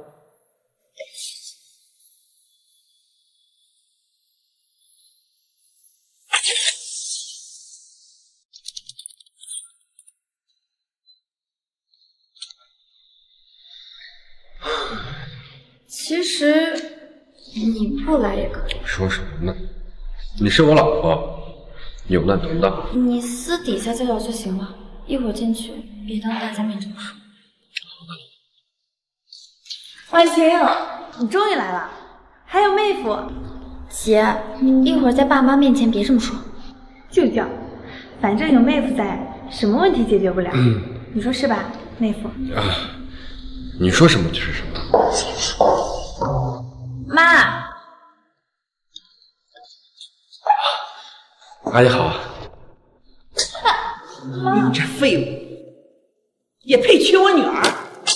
其实你不来也可以。 说什么呢？你是我老婆，有难同当。 你私底下叫叫就行了，一会儿进去别当大家面这么说。 婉晴，你终于来了，还有妹夫。 姐，一会儿在爸妈面前别这么说。 就叫，反正有妹夫在，什么问题解决不了？嗯，你说是吧，妹夫？ 啊，你说什么就是什么。 妈， 阿姨好。 你这废物，也配娶我女儿？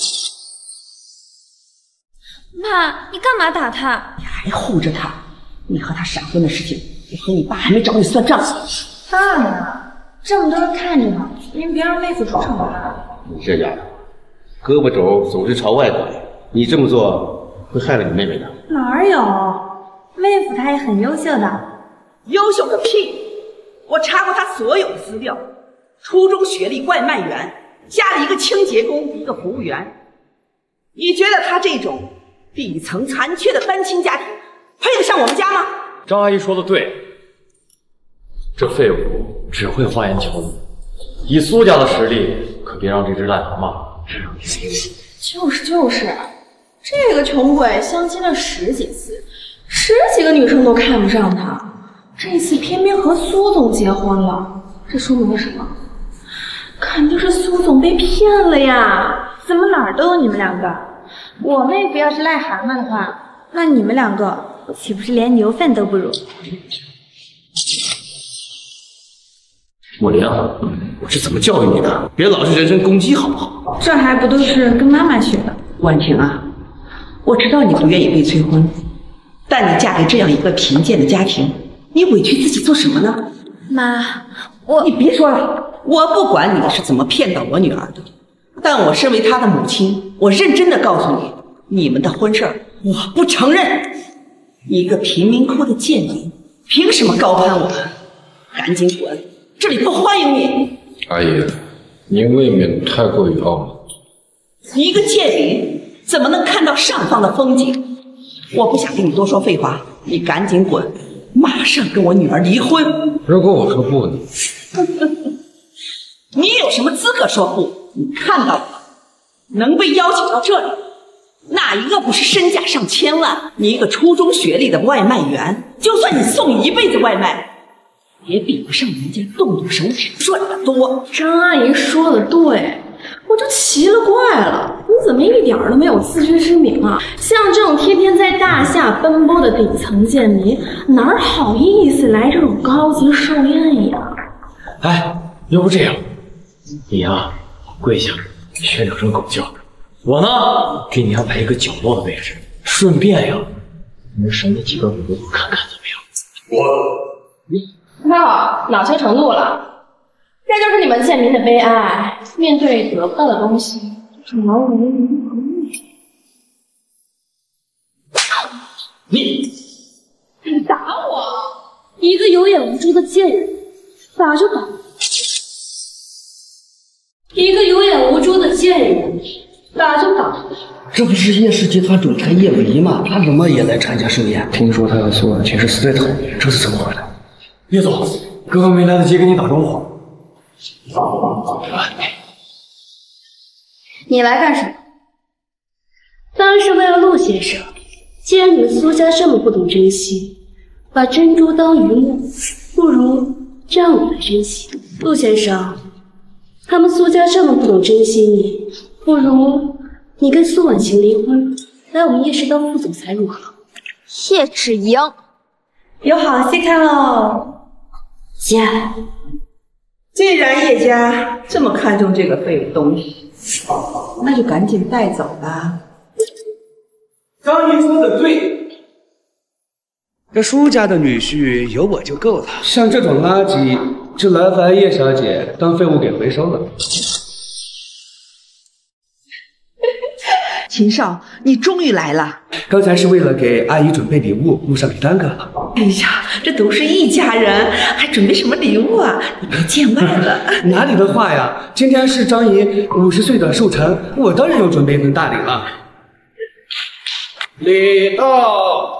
妈，你干嘛打他？ 你还护着他？你和他闪婚的事情，我和你爸还没找你算账。 爸呀，这么多人看着呢，您别让妹夫出丑了。 你这丫头，胳膊肘总是朝外拐，你这么做会害了你妹妹的。 哪儿有？妹夫他也很优秀的。 优秀个屁！我查过他所有的资料，初中学历，外卖员，家里一个清洁工，一个服务员。你觉得他这种底层残缺的单亲家庭配得上我们家吗？ 张阿姨说的对，这废物只会花言巧语，以苏家的实力，可别让这只癞蛤蟆知道你心里。 就是就是，这个穷鬼相亲了十几次，十几个女生都看不上他，这次偏偏和苏总结婚了，这说明了什么？肯定是苏总被骗了呀！ 怎么哪儿都有你们两个？我妹夫要是癞蛤蟆的话，那你们两个岂不是连牛粪都不如？ 莫林啊，我是怎么教育你的？别老是人身攻击好不好？ 这还不都是跟妈妈学的？ 婉婷啊，我知道你不愿意被催婚，但你嫁给这样一个贫贱的家庭，你委屈自己做什么呢？ 妈，我…… 你别说了，我不管你是怎么骗到我女儿的，但我身为她的母亲，我认真的告诉你，你们的婚事儿我不承认。一个贫民窟的贱民，凭什么高攀我们？赶紧滚！这里不欢迎你。 阿姨，您未免太过于傲慢。 你一个贱民，怎么能看到上方的风景？我不想跟你多说废话，你赶紧滚，马上跟我女儿离婚。 如果我说不呢？ 你有什么资格说不？你看到了，能被邀请到这里，哪一个不是身价上千万？你一个初中学历的外卖员，就算你送一辈子外卖，也比不上人家动动手指赚的多。 张阿姨说的对，我就奇了怪了，你怎么一点都没有自知之明啊？像这种天天在大厦奔波的底层贱民，哪儿好意思来这种高级寿宴呀？ 哎，要不这样，你呀跪下学两声狗叫，我呢给你安排一个角落的位置，顺便呀能省你几个骨头，看看怎么样？我太好，脑清程度了，这就是你们贱民的悲哀。面对得不到的东西，只能无能和力。 你你打我！一个有眼无珠的贱人，打就打。一个有眼无珠的贱人，打就打。 这不是叶氏集团总裁叶伟吗？他怎么也来参加寿宴？ 听说他和苏婉晴是死对头，这是怎么回事？ 叶总，刚刚没来得及跟你打招呼。 你来干什么？当然是为了陆先生。既然你们苏家这么不懂珍惜，把珍珠当榆木，不如这样我来珍惜。陆先生，他们苏家这么不懂珍惜你，不如你跟苏婉晴离婚，来我们叶氏当副总裁如何？ 叶芷莹， 有好戏看喽！ 姐， 既然叶家这么看重这个废物东西，那就赶紧带走吧。 张姨说的对，这苏家的女婿有我就够了。 像这种垃圾，就劳烦叶小姐当废物给回收了。 秦少，你终于来了。 刚才是为了给阿姨准备礼物，路上给耽搁了。 哎呀，这都是一家人，还准备什么礼物啊？你别见外了。 哪里的话呀！今天是张姨五十岁的寿辰，我当然要准备一份大礼了。礼到，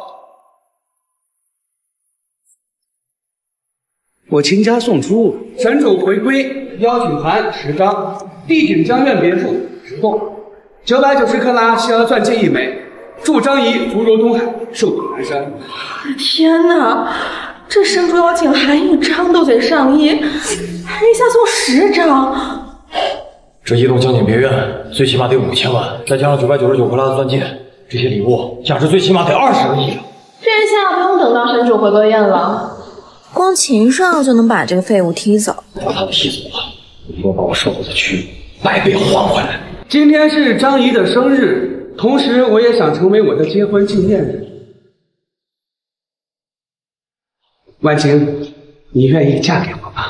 我秦家送出， 神主回归，邀请函十张，帝景江苑别墅十栋，九百九十克拉希尔钻戒一枚，祝张仪福如东海，寿比南山。 天哪，这神主邀请函一张都得上亿，还一下送十张。 这一栋江景别院最起码得五千万，再加上九百九十九克拉的钻戒，这些礼物价值最起码得二十个亿。 这下不用等到神主回归宴了， 光秦少就能把这个废物踢走。 把他踢走了，我一定要把我受过的屈百倍还回来。 今天是张仪的生日，同时我也想成为我的结婚纪念日。婉晴，你愿意嫁给我吗？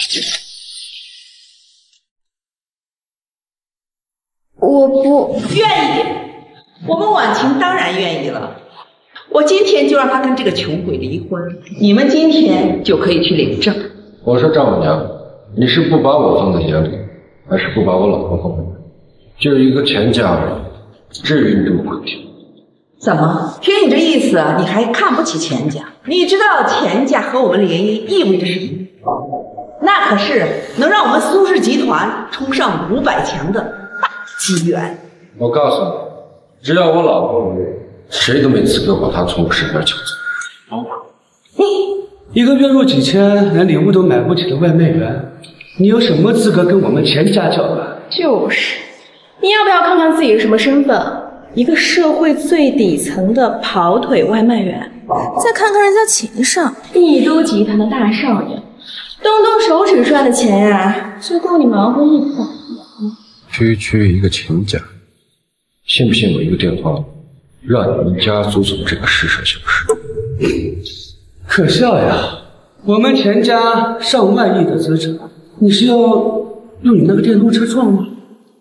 我不愿意。我们婉晴当然愿意了。我今天就让他跟这个穷鬼离婚，你们今天就可以去领证。 我说丈母娘，你是不把我放在眼里，还是不把我老婆放在眼里？就一个钱家而已，至于你这么会听？ 怎么？听你这意思，你还看不起钱家？你知道钱家和我们联姻意味着什么？那可是能让我们苏氏集团冲上五百强的大机缘。 我告诉你，只要我老婆不愿，谁都没资格把她从我身边抢走。 一个月入几千，连礼物都买不起的外卖员，你有什么资格跟我们钱家叫板？ 就是，你要不要看看自己是什么身份？一个社会最底层的跑腿外卖员。 再看看人家秦少， 帝都集团的大少爷，动动手指赚的钱呀，就够你忙活一口。 区区一个秦家，信不信我一个电话，让你们家族从这个世上消失？ 可笑呀！我们钱家上万亿的资产，你是要用你那个电动车撞吗？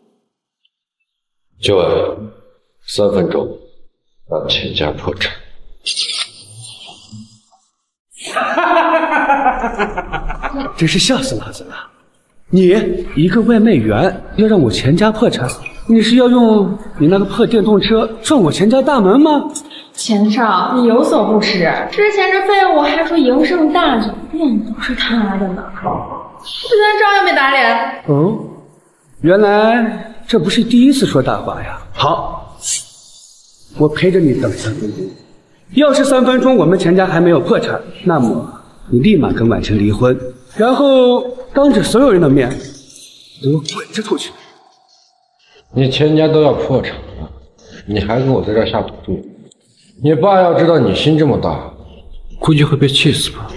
九伟，三分钟让钱家破产。 真是笑死老子了！你一个外卖员要让我钱家破产，你是要用你那个破电动车撞我钱家大门吗？ 钱少，你有所不知，之前这废物还说营盛大酒店都是他的呢，居然照样被打脸。 哦，原来这不是第一次说大话呀！好，我陪着你等三分钟。要是三分钟我们钱家还没有破产，那么你立马跟婉晴离婚，然后当着所有人的面给我滚着出去。 你钱家都要破产了，你还跟我在这儿下赌注？你爸要知道你心这么大，估计会被气死吧。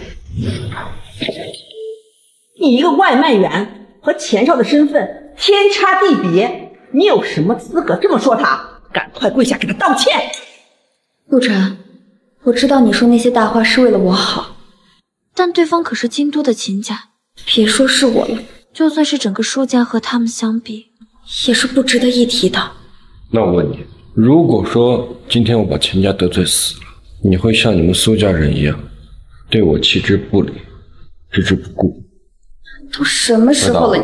你一个外卖员和钱少的身份天差地别，你有什么资格这么说他？赶快跪下给他道歉！ 陆晨，我知道你说那些大话是为了我好，但对方可是京都的秦家，别说是我了，就算是整个舒家和他们相比，也是不值得一提的。 那我问你，如果说今天我把钱家得罪死了，你会像你们苏家人一样，对我弃之不理，置之不顾？ 都什么时候了？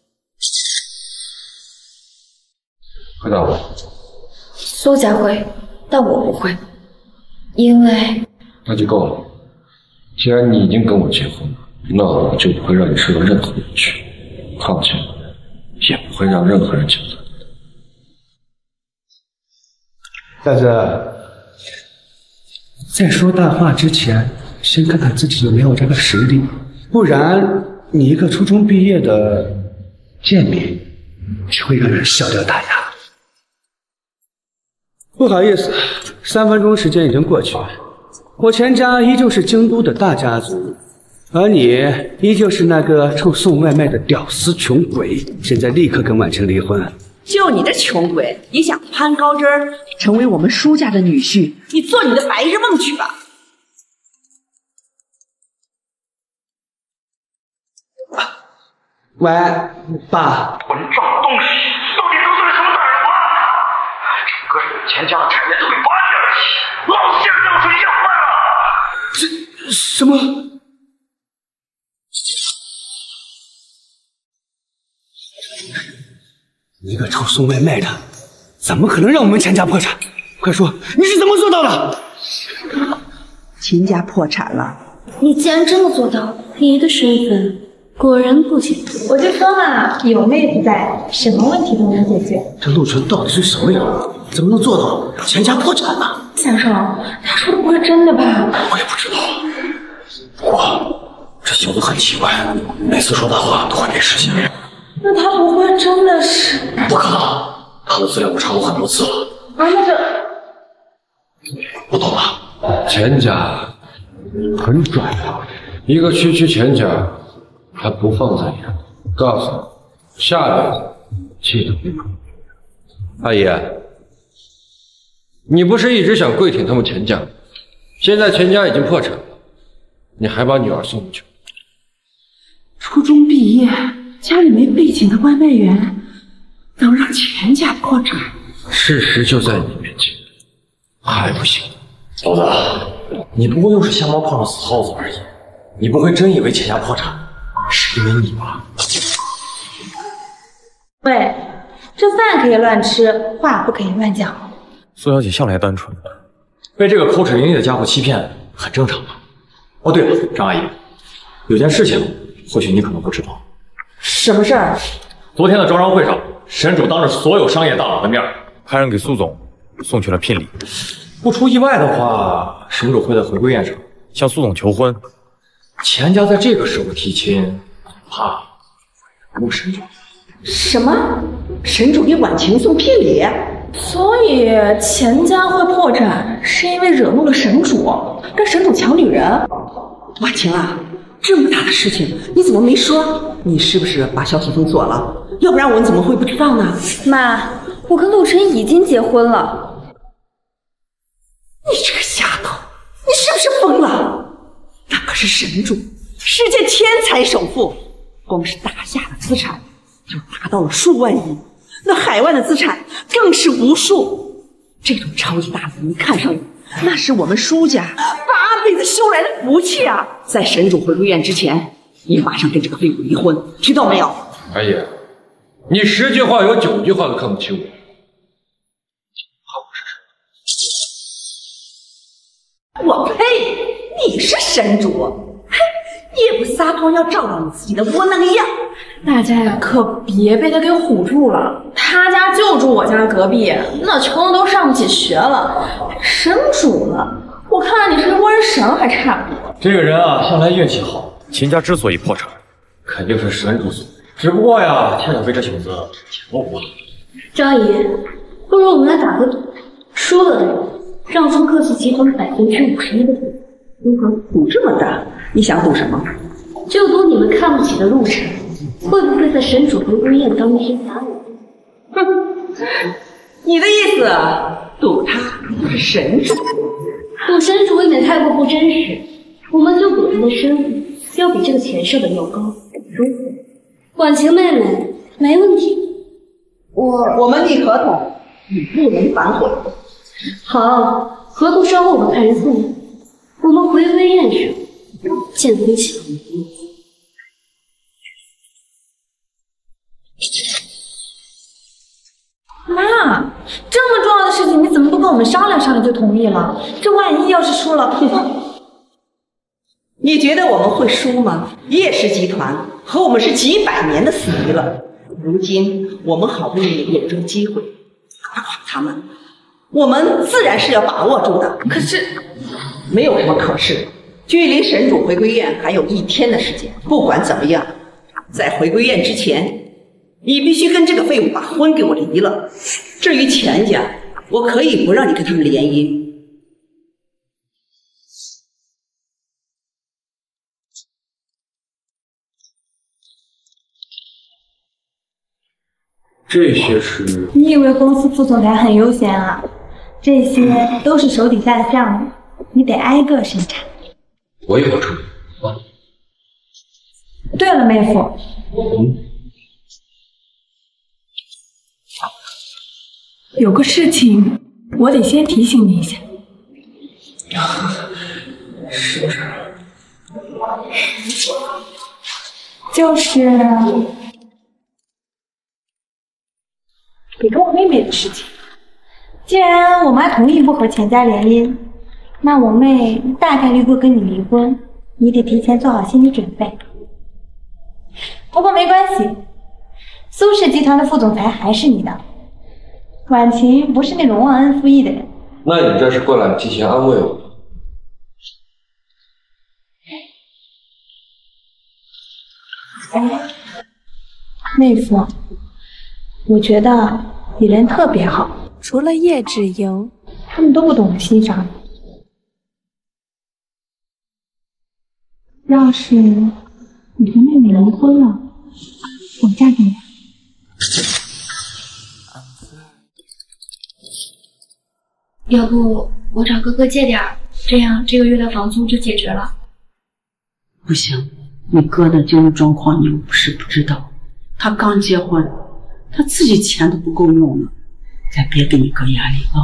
回答我。 苏家会，但我不会，因为那就够了。 既然你已经跟我结婚了，那我就不会让你受到任何委屈，况且也不会让任何人觉得。 大子，在说大话之前，先看看自己有没有这个实力，不然你一个初中毕业的贱民，只会让人笑掉大牙。不好意思，三分钟时间已经过去了，我钱家依旧是京都的大家族，而你依旧是那个臭送外卖的屌丝穷鬼。现在立刻跟婉晴离婚！ 就你这穷鬼，也想攀高枝儿，成为我们舒家的女婿？你做你的白日梦去吧！ 喂，爸。 混账东西，到底得罪了什么大人物？整个你们钱家的产业都被挖掘了起，老先生出去要饭了！ 这什么？一个臭送外卖的，怎么可能让我们钱家破产？快说，你是怎么做到的？ 秦家破产了， 你既然真的做到，你的身份果然不简单。 我就说嘛，有妹子在，什么问题都能解决。 这陆晨到底是什么人？怎么能做到让钱家破产呢？ 先生，他说的不是真的吧？ 我也不知道，不过这小子很奇怪，每次说大话都会被实现。 那他不会真的是？ 不可能，他的资料我查过很多次了。 啊，那这我懂了， 钱家很拽啊，一个区区钱家还不放在眼里。告诉你，下辈子记得别碰。阿姨，你不是一直想跪挺他们钱家？现在钱家已经破产了，你还把女儿送过去？ 初中毕业，家里没背景的外卖员，能让钱家破产？ 事实就在你面前，还不行？ 老子，你不过又是瞎猫碰上死耗子而已，你不会真以为钱家破产是因为你吧？ 喂，这饭可以乱吃，话不可以乱讲。 苏小姐向来单纯，被这个口齿伶俐的家伙欺骗很正常吧？哦，对了，张阿姨，有件事情或许你可能不知道。 什么事儿？ 昨天的招商会上，沈主当着所有商业大佬的面， 派人给苏总送去了聘礼。 不出意外的话，沈主会在回归宴上向苏总求婚。 钱家在这个时候提亲，怕误沈主。 什么？沈主给婉晴送聘礼？ 所以钱家会破产，是因为惹怒了沈主，跟沈主抢女人。 婉晴啊，这么大的事情你怎么没说？你是不是把消息封锁了？要不然我们怎么会不知道呢？ 妈，我跟陆晨已经结婚了。 你这个丫头，你是不是疯了？那可是沈主，世界天才首富，光是大夏的资产就达到了数万亿，那海外的资产更是无数。这种超级大的人看上你，那是我们舒家八辈子修来的福气啊！在沈主回归宴之前，你马上跟这个废物离婚，听到没有？ 阿姨，你十句话有九句话都看不起我。 我呸！你是沈主，嘿，你也不撒泡尿照照你自己的窝囊样。 大家呀，可别被他给唬住了。他家就住我家隔壁，那穷的都上不起学了。沈主呢？我看你是个瘟神还差不多。 这个人啊，向来运气好。 秦家之所以破产， 肯定是沈主所为。只不过呀，差点被这小子捡漏过了。 张阿姨，不如我们来打个赌，输了的人让出科技集团百分之五十一的股，如何？ 赌这么大，你想赌什么？ 就赌你们看不起的陆晨会不会在沈主回归宴当天打我？ 哼，你的意思，赌他就是沈主？ 赌沈主未免太过不真实，我们就赌他的身份要比这个钱上的要高，如何？婉晴妹妹，没问题。 我我们立合同，你不能反悔。 好，合同稍后我们派人送来。我们回归宴上见分晓。 妈，这么重要的事情你怎么不跟我们商量商量就同意了？这万一要是输了， 你觉得我们会输吗？叶氏集团和我们是几百年的死敌了，如今我们好不容易有这个机会打垮他们，我们自然是要把握住的。 可是， 没有什么可是，距离神主回归宴还有一天的时间。不管怎么样，在回归宴之前，你必须跟这个废物把婚给我离了。至于钱家，我可以不让你跟他们联姻。 这些是？ 你以为公司副总裁很悠闲啊？这些都是手底下的项目，你得挨个审查。 我也要处理。啊。 对了，妹夫。 嗯。 有个事情，我得先提醒你一下。 是不是？ 就是你跟我妹妹的事情。既然我妈同意不和钱家联姻，那我妹大概率会跟你离婚，你得提前做好心理准备。不过没关系，苏氏集团的副总裁还是你的。婉晴不是那种忘恩负义的人。 那你这是过来提前安慰我？ 妹夫，我觉得你人特别好，除了叶芷莹，他们都不懂得欣赏你。要是你和妹妹离婚了，我嫁给你。 要不我找哥哥借点儿，这样这个月的房租就解决了。 不行，你哥的经济状况你又不是不知道，他刚结婚，他自己钱都不够用了，咱别给你哥压力啊。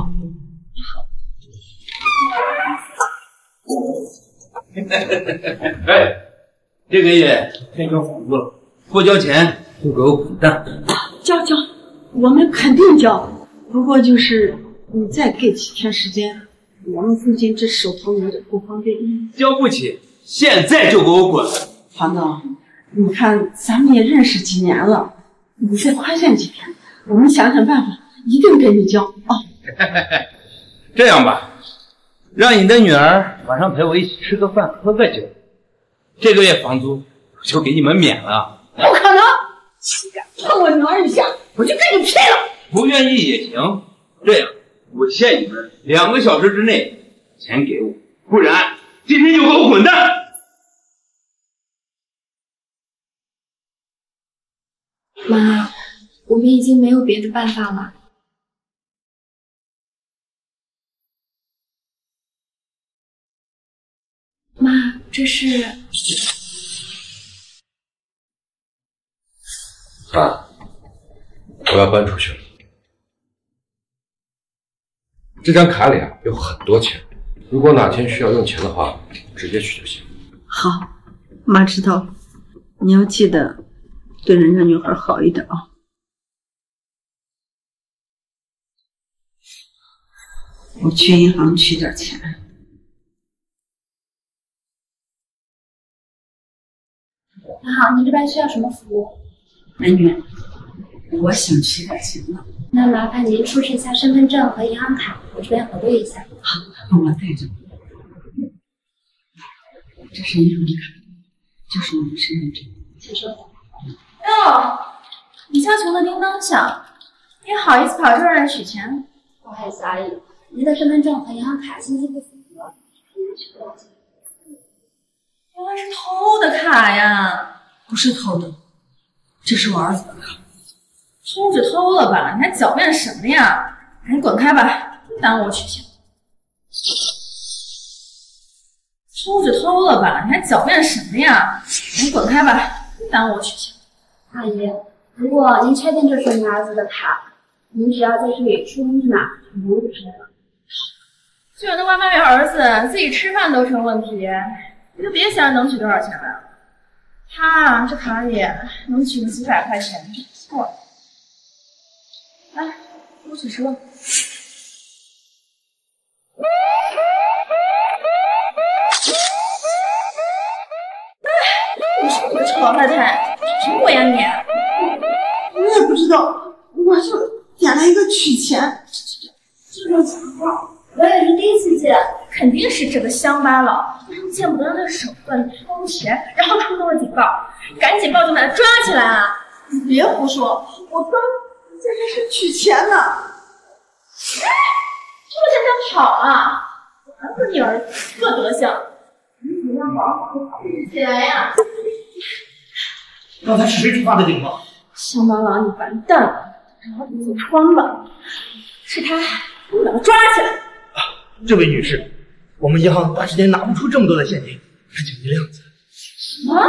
哎，这个月该交房租了，不交钱就给我滚蛋！ 交交，我们肯定交，不过就是你再给几天时间，我们附近这手头有点不方便。 交不起，现在就给我滚！ 黄总，你看咱们也认识几年了，你再宽限几天，我们想想办法，一定给你交啊！ 这样吧，让你的女儿晚上陪我一起吃个饭，喝个酒，这个月房租就给你们免了。 不可能！你敢碰我女儿一下，我就跟你拼了！ 不愿意也行，这样我限你们两个小时之内钱给我，不然今天就给我滚蛋！ 妈，我们已经没有别的办法了。妈，这是…… 爸，我要搬出去了。这张卡里啊有很多钱，如果哪天需要用钱的话，直接取就行。 好，妈知道了，你要记得对人家女孩好一点啊。我去银行取点钱。 你好，你这边需要什么服务？ 美女，我想取点钱了。 那麻烦您出示一下身份证和银行卡，我这边核对一下。 好，帮我带着。这是银行卡，这是我的身份证， 请收下。 哟，你家穷的叮当响，你好意思跑这儿来取钱？ 不好意思，阿姨，您的身份证和银行卡信息不符合，您取不了钱。 原来是偷的卡呀！ 不是偷的，这是我儿子的卡。 偷就偷了吧，你还狡辩什么呀？赶紧滚开吧，别耽误我取钱。偷就偷了吧，你还狡辩什么呀？赶紧滚开吧，别耽误我取钱。 阿姨，如果您确定这是您儿子的卡，您只要在这里输入密码，就不用钱了。 就有那外卖员儿子自己吃饭都成问题，你就别想着能取多少钱了。他这卡里能取个几百块钱就不错了。来，多取十万。 老太太，什么鬼呀你？ 我也不知道，我就点了一个取钱，这种情况我也是第一次见，肯定是这个乡巴佬用见不得人的手段偷钱，然后触动了警报，赶紧报警把他抓起来啊！ 你别胡说，我刚在这是取钱呢。 哎，这么想想跑啊！难怪你儿子这德行，你让王起来呀！ 刚才是谁触发的警报？ 乡巴佬，你完蛋了，让我走穿吧！是他，我把他抓起来！ 这位女士，我们银行短时间拿不出这么多的现金，是请您谅解。 什么？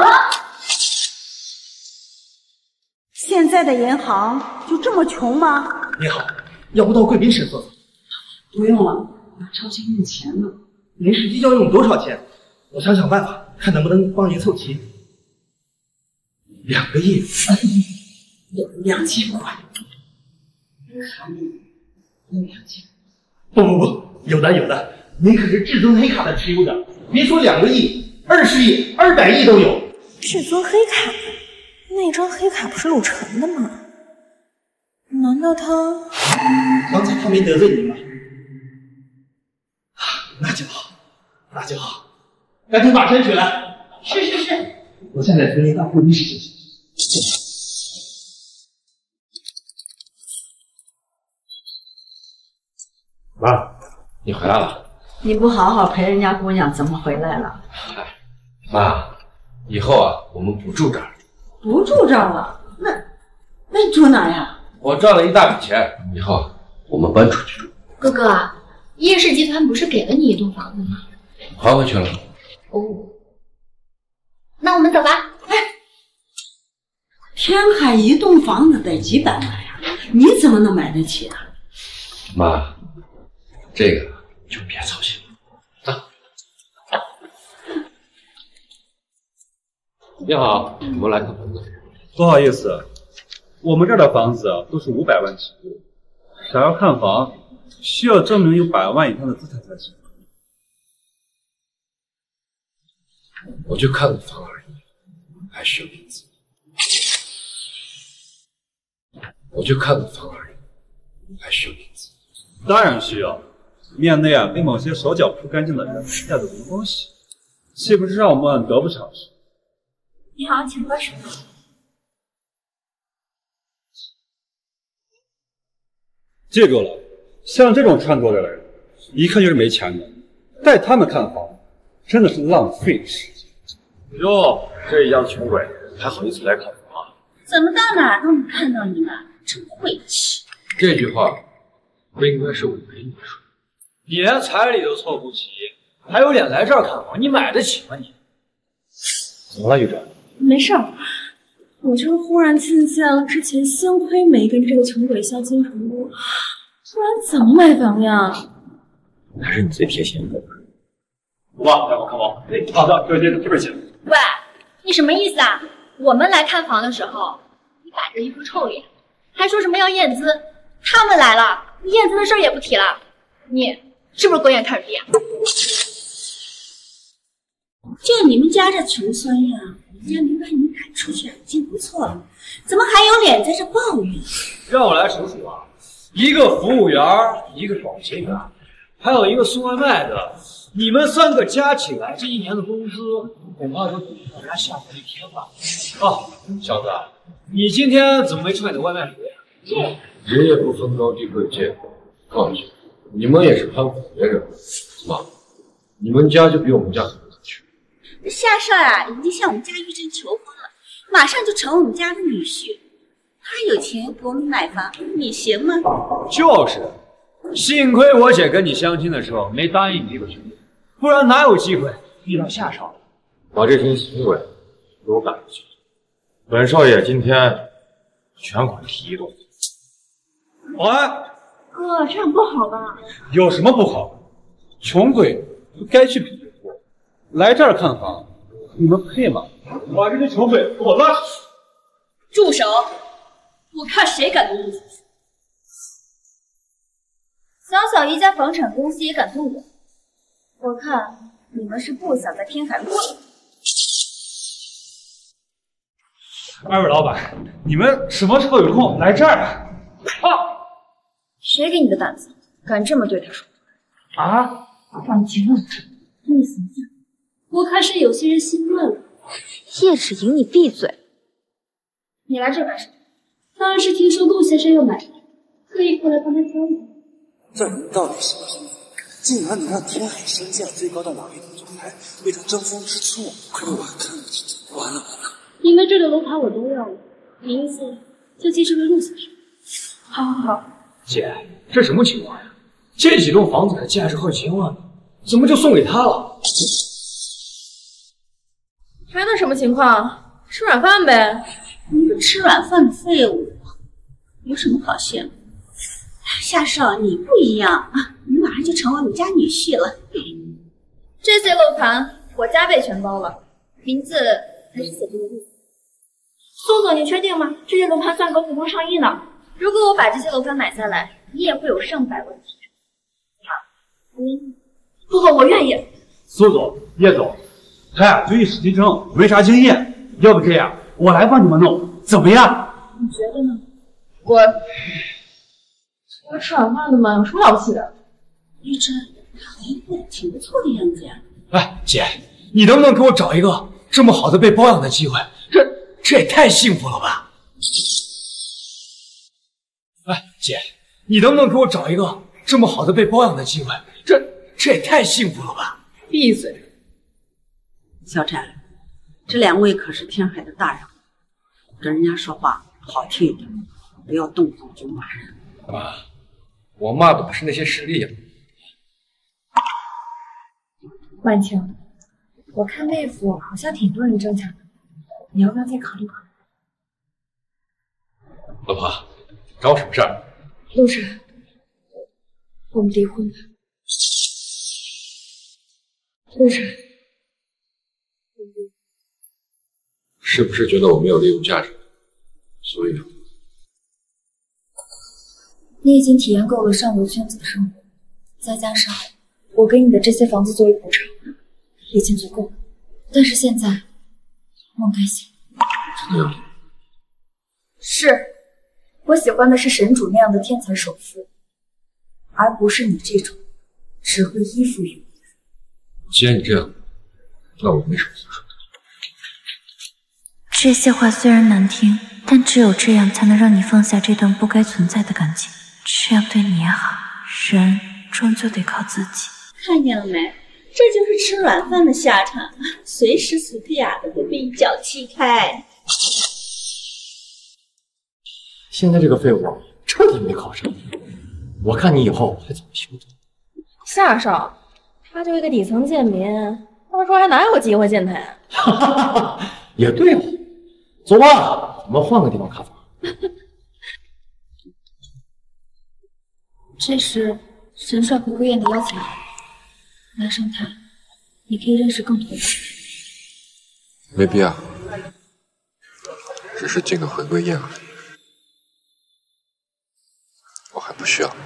现在的银行就这么穷吗？ 您好，要不到贵宾室坐坐？ 不用了，拿钞机用钱呢。 您实际要用多少钱？我想想办法，看能不能帮您凑齐。两个亿， 有两千块。有两千。 不不不，有的有的，您可是至尊黑卡的持有者，别说两个亿，二十亿、二百亿都有。 至尊黑卡，那张黑卡不是陆晨的吗？难道他…… 刚才他没得罪您吧？那就好，那就好，赶紧把钱取来。 是是是， 我现在随您到贵宾室就行。 妈，你回来了。 你不好好陪人家姑娘，怎么回来了？ 嗨，妈，以后啊，我们不住这儿。 不住这儿了？那那你住哪儿呀？ 我赚了一大笔钱，以后我们搬出去住。 哥哥，叶氏集团不是给了你一栋房子吗？ 还回去了。 哦，那我们走吧。 哎，天海一栋房子得几百万呀，你怎么能买得起啊？ 妈，这个就别操心了。走。你好，我们来看房子。 不好意思，我们这儿的房子都是五百万起步，想要看房，需要证明有百万以上的资产才行。 我就看个房而已，还需要名字？我就看个房而已，还需要名字？ 当然需要。面内啊，被某些手脚不干净的人带走什么东西，岂不是让我们得不偿失？ 你好，请喝水。 记住了，像这种穿着的人，一看就是没钱的，带他们看房，真的是浪费时间。 哟，这一样穷鬼还好意思来看房啊？ 怎么到哪都能看到你们，真晦气！ 这句话不应该是我陪你说。 你连彩礼都凑不齐，还有脸来这儿看房？你买得起吗你？ 怎么了，玉珍？ 没事儿，我就是忽然进见了之前幸亏没跟这个穷鬼相亲成功，不然怎么买房呀？ 还是你最贴心的。 五爸，带我看房。哎，好的，这这这边请。 喂，你什么意思啊？我们来看房的时候，你摆着一副臭脸，还说什么要验资？他们来了，你验资的事儿也不提了。你是不是狗眼看人低啊？ 就你们家这穷酸样，人家能把你赶出去已经不错了，怎么还有脸在这抱怨？ 让我来数数啊，一个服务员，一个保洁员，还有一个送外卖的，你们三个加起来，这一年的工资恐怕都抵不上下午一天吧。哦，小子，你今天怎么没穿你的外卖礼物呀？ 人也不分高低贵贱，告诉你，你们也是攀附别人，怎么？你们家就比我们家很可取。 夏少啊，已经向我们家玉珍求婚了，马上就成我们家的女婿。他有钱给我们买房，你行吗？ 就是，幸亏我姐跟你相亲的时候没答应你这个兄弟，不然哪有机会遇到夏少？ 把这些行为给我赶出去。本少爷今天全款提一栋。 保安， 哥，这样不好吧？ 有什么不好？穷鬼不该去比富，来这儿看房，你们配吗？把这些穷鬼给我拉出去！ 住手！我看谁敢动你！ 小小一家房产公司也敢动我，我看你们是不想在天海混了。 二位老板，你们什么时候有空来这儿啊？啊！ 谁给你的胆子，敢这么对他说话？啊！ 放弃认识，这形象，我看是有些人心乱了。 叶芷莹，你闭嘴！ 你来这干什么？当然是听说陆先生要买，特意过来帮他交易。 这人到底什么身份？竟然能让天海身价最高的马位总裁变成争风吃醋，亏我还看不起这，完了完了！ 你们这个楼盘我都要了，名字就记这位陆先生。 好好好， 姐，这什么情况呀？这几栋房子的价值好几千万呢，怎么就送给他了？ 还能什么情况？吃软饭呗。 你个吃软饭的废物，有什么好羡慕？夏少，你不一样啊，你马上就成为我们家女婿了。 这些楼盘我加倍全包了，名字还是写这个陆。 苏总，你确定吗？这些楼盘算狗股东上亿呢。 如果我把这些楼盘买下来，你也会有上百万提成。 嗯，不过我愿意。 苏总、叶总，他呀最近实习生，没啥经验，要不这样，我来帮你们弄，怎么样？ 你觉得呢？我。吃软饭的嘛，有什么了不起的？ 玉珍，他好像过得挺不错的样子呀。 哎，姐，你能不能给我找一个这么好的被包养的机会？这这也太幸福了吧！哎，姐，你能不能给我找一个这么好的被包养的机会？这这也太幸福了吧！ 闭嘴！ 小翟，这两位可是天海的大人，跟人家说话好听一点，不要动不动就骂人。 妈，我骂的不是那些势利眼。 万青，我看妹夫好像挺多人争抢的，你要不要再考虑考虑？ 老婆，找我什么事儿？ 陆晨，我们离婚吧。陆晨， 是不是觉得我没有利用价值，所以？ 你已经体验够了上流圈子的生活，再加上我给你的这些房子作为补偿，已经足够了。但是现在，梦该醒。 真的有？ 是，我喜欢的是神主那样的天才首富，而不是你这种只会依附于我的人。 既然你这样，那我没什么好说的。 这些话虽然难听，但只有这样才能让你放下这段不该存在的感情。这样对你也好，人终究得靠自己。 看见了没？这就是吃软饭的下场，随时随地啊都会被一脚踢开。 现在这个废物彻底没考上，我看你以后还怎么修整？ 夏少，他就一个底层贱民，到时候还哪有机会见他呀？ 哈哈哈，也对了，走吧，咱们换个地方看房。 这是神帅回归宴的邀请函，来上台，你可以认识更多人。 没必要，只是进个回归宴而已，我还不需要。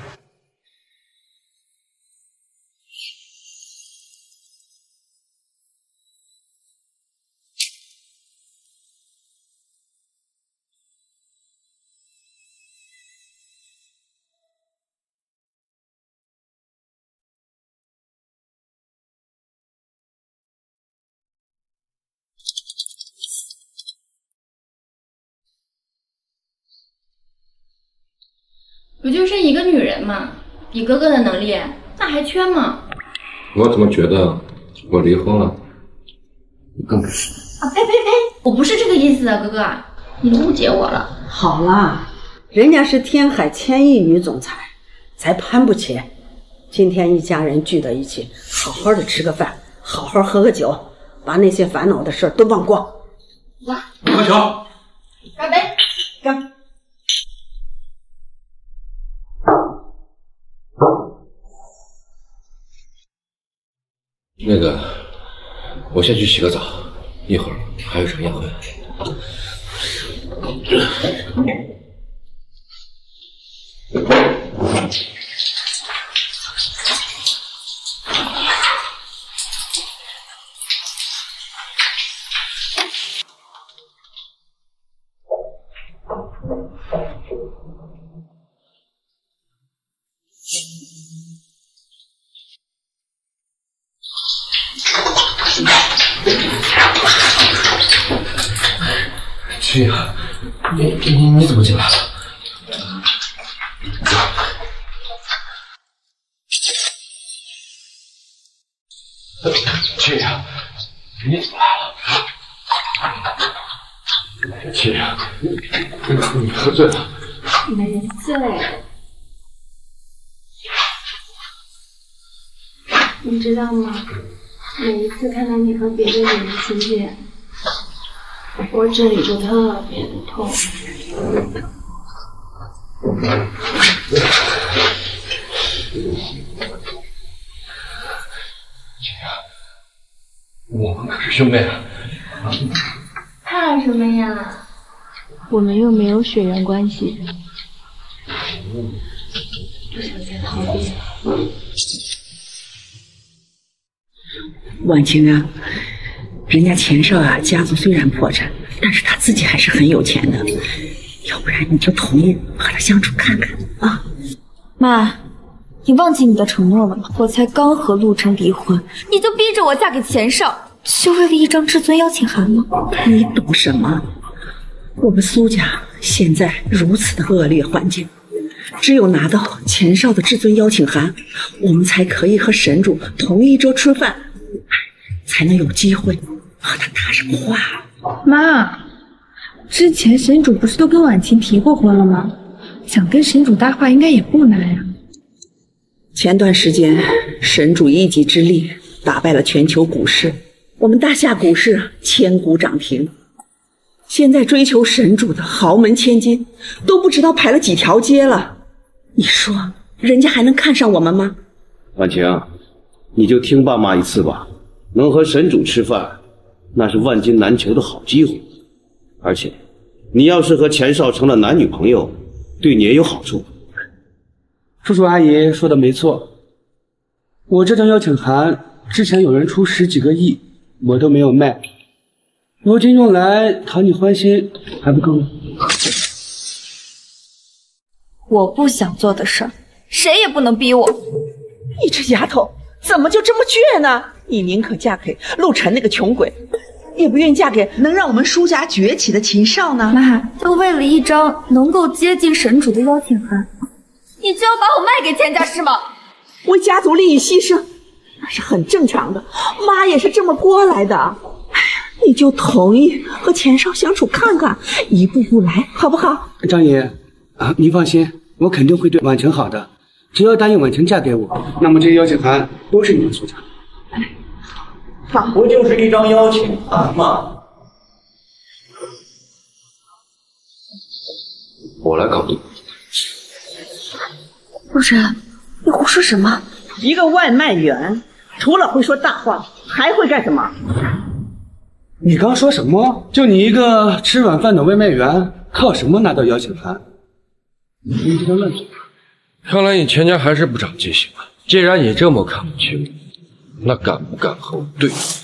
不就剩一个女人嘛，比哥哥的能力那还缺吗？ 我怎么觉得我离婚了，你更开心？ 啊呸呸呸！我不是这个意思啊，哥哥，你误解我了。 好啦，人家是天海千亿女总裁，才攀不起。今天一家人聚在一起，好好的吃个饭，好好喝个酒，把那些烦恼的事都忘光。 来， 喝酒， 干杯！ 干！ 那个，我先去洗个澡，一会儿还有场宴会。 君雅，你你你怎么进来了？君雅，你怎么来了？君雅，你喝醉了？ 没醉。你知道吗？每一次看到你和别的女人亲近，我这里就特别的痛。 我们可是兄妹啊！ 怕什么呀？我们又没有血缘关系，不想再逃避。 婉晴啊，人家钱少啊，家族虽然破产，但是他自己还是很有钱的，要不然你就同意和他相处看看啊。 妈，你忘记你的承诺了吗？我才刚和陆晨离婚，你就逼着我嫁给钱少，就为了一张至尊邀请函吗？ 你懂什么？我们苏家现在如此的恶劣环境，只有拿到钱少的至尊邀请函，我们才可以和神主同一桌吃饭，才能有机会和他搭上话。 妈，之前神主不是都跟婉晴提过婚了吗？想跟神主搭话应该也不难呀。 前段时间，神主一己之力打败了全球股市，我们大夏股市千股涨停。现在追求神主的豪门千金都不知道排了几条街了，你说人家还能看上我们吗？ 婉晴，你就听爸妈一次吧，能和神主吃饭，那是万金难求的好机会。而且，你要是和钱少成了男女朋友，对你也有好处。 叔叔阿姨说的没错，我这张邀请函之前有人出十几个亿，我都没有卖，如今用来讨你欢心还不够吗？ 我不想做的事儿，谁也不能逼我。 你这丫头怎么就这么倔呢？你宁可嫁给陆晨那个穷鬼，也不愿意嫁给能让我们苏家崛起的秦少呢？ 妈，就为了一张能够接近神主的邀请函，你就要把我卖给钱家是吗？ 为家族利益牺牲，那是很正常的，妈也是这么过来的。哎呀，你就同意和钱少相处看看，一步步来，好不好？ 张爷啊，您放心，我肯定会对婉晴好的，只要答应婉晴嫁给我，那么这些邀请函都是你们苏家。 不就是一张邀请函吗？ 我来搞定。 陆晨，你胡说什么？ 一个外卖员，除了会说大话，还会干什么？ 你刚说什么？就你一个吃软饭的外卖员，靠什么拿到邀请函？你这个乱嘴！ 看来你钱家还是不长记性啊！既然你这么看不起我，那敢不敢和我对赌一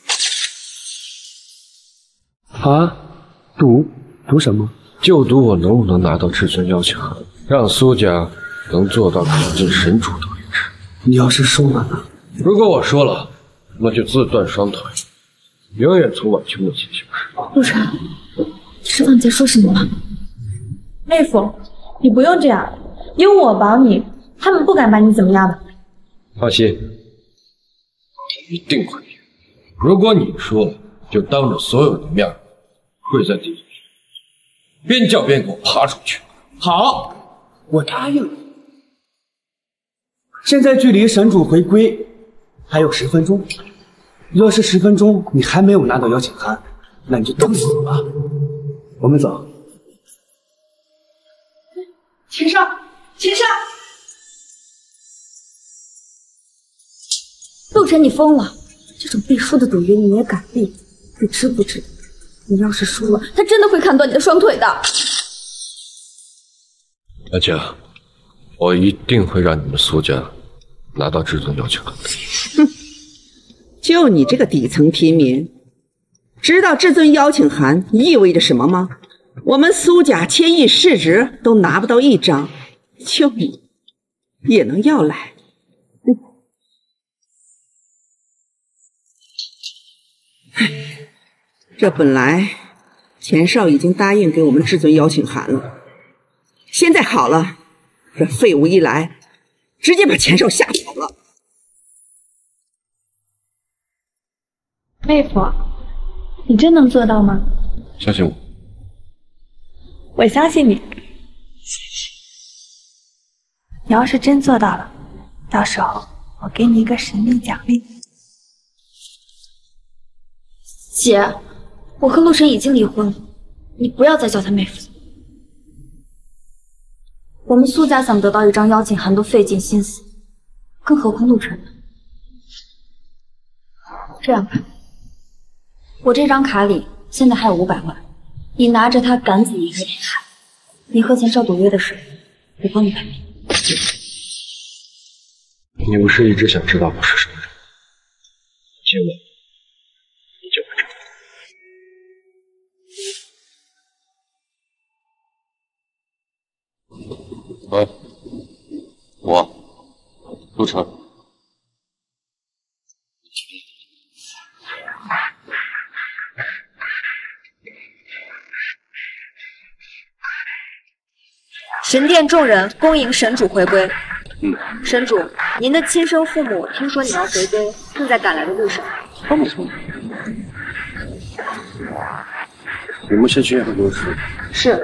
把？ 啊？赌？赌什么？ 就赌我能不能拿到至尊邀请函，让苏家能做到靠近神主的位置。 你要是输了呢？ 如果我输了，那就自断双腿，永远从婉晴的前行。 陆晨，你知道你在说什么吗？ 妹夫，你不用这样，有我保你，他们不敢把你怎么样的。 放心，一定会赢。如果你输了，就当着所有人的面跪在地上，边叫边给我爬出去。 好，我答应你。现在距离神主回归还有十分钟，要是十分钟你还没有拿到邀请函，那你就等死吧。我们走。 秦少，秦少， 陆晨，你疯了！这种必输的赌约你也敢立？你知不知道，你要是输了，他真的会砍断你的双腿的。 阿姐，我一定会让你们苏家拿到至尊邀请函的。 哼，就你这个底层平民，知道至尊邀请函意味着什么吗？ 我们苏家千亿市值都拿不到一张，就你也能要来？哎，这本来钱少已经答应给我们至尊邀请函了，现在好了，这废物一来，直接把钱少吓跑了。 妹夫，你真能做到吗？ 相信我。 我相信你。你要是真做到了，到时候我给你一个神秘奖励。 姐，我和陆晨已经离婚了，你不要再叫他妹夫。我们苏家想得到一张邀请函都费尽心思，更何况陆晨呢？这样吧，我这张卡里现在还有五百万，你拿着它赶紧离开天海。你和钱少赌约的事，我帮你摆平。 你不是一直想知道我是什么人？今晚你就会知道。喂，我陆晨。 神殿众人恭迎神主回归。 嗯， 神主，您的亲生父母听说你要回归，正在赶来的路上。 哦，没错。你们先去验个流水。 是。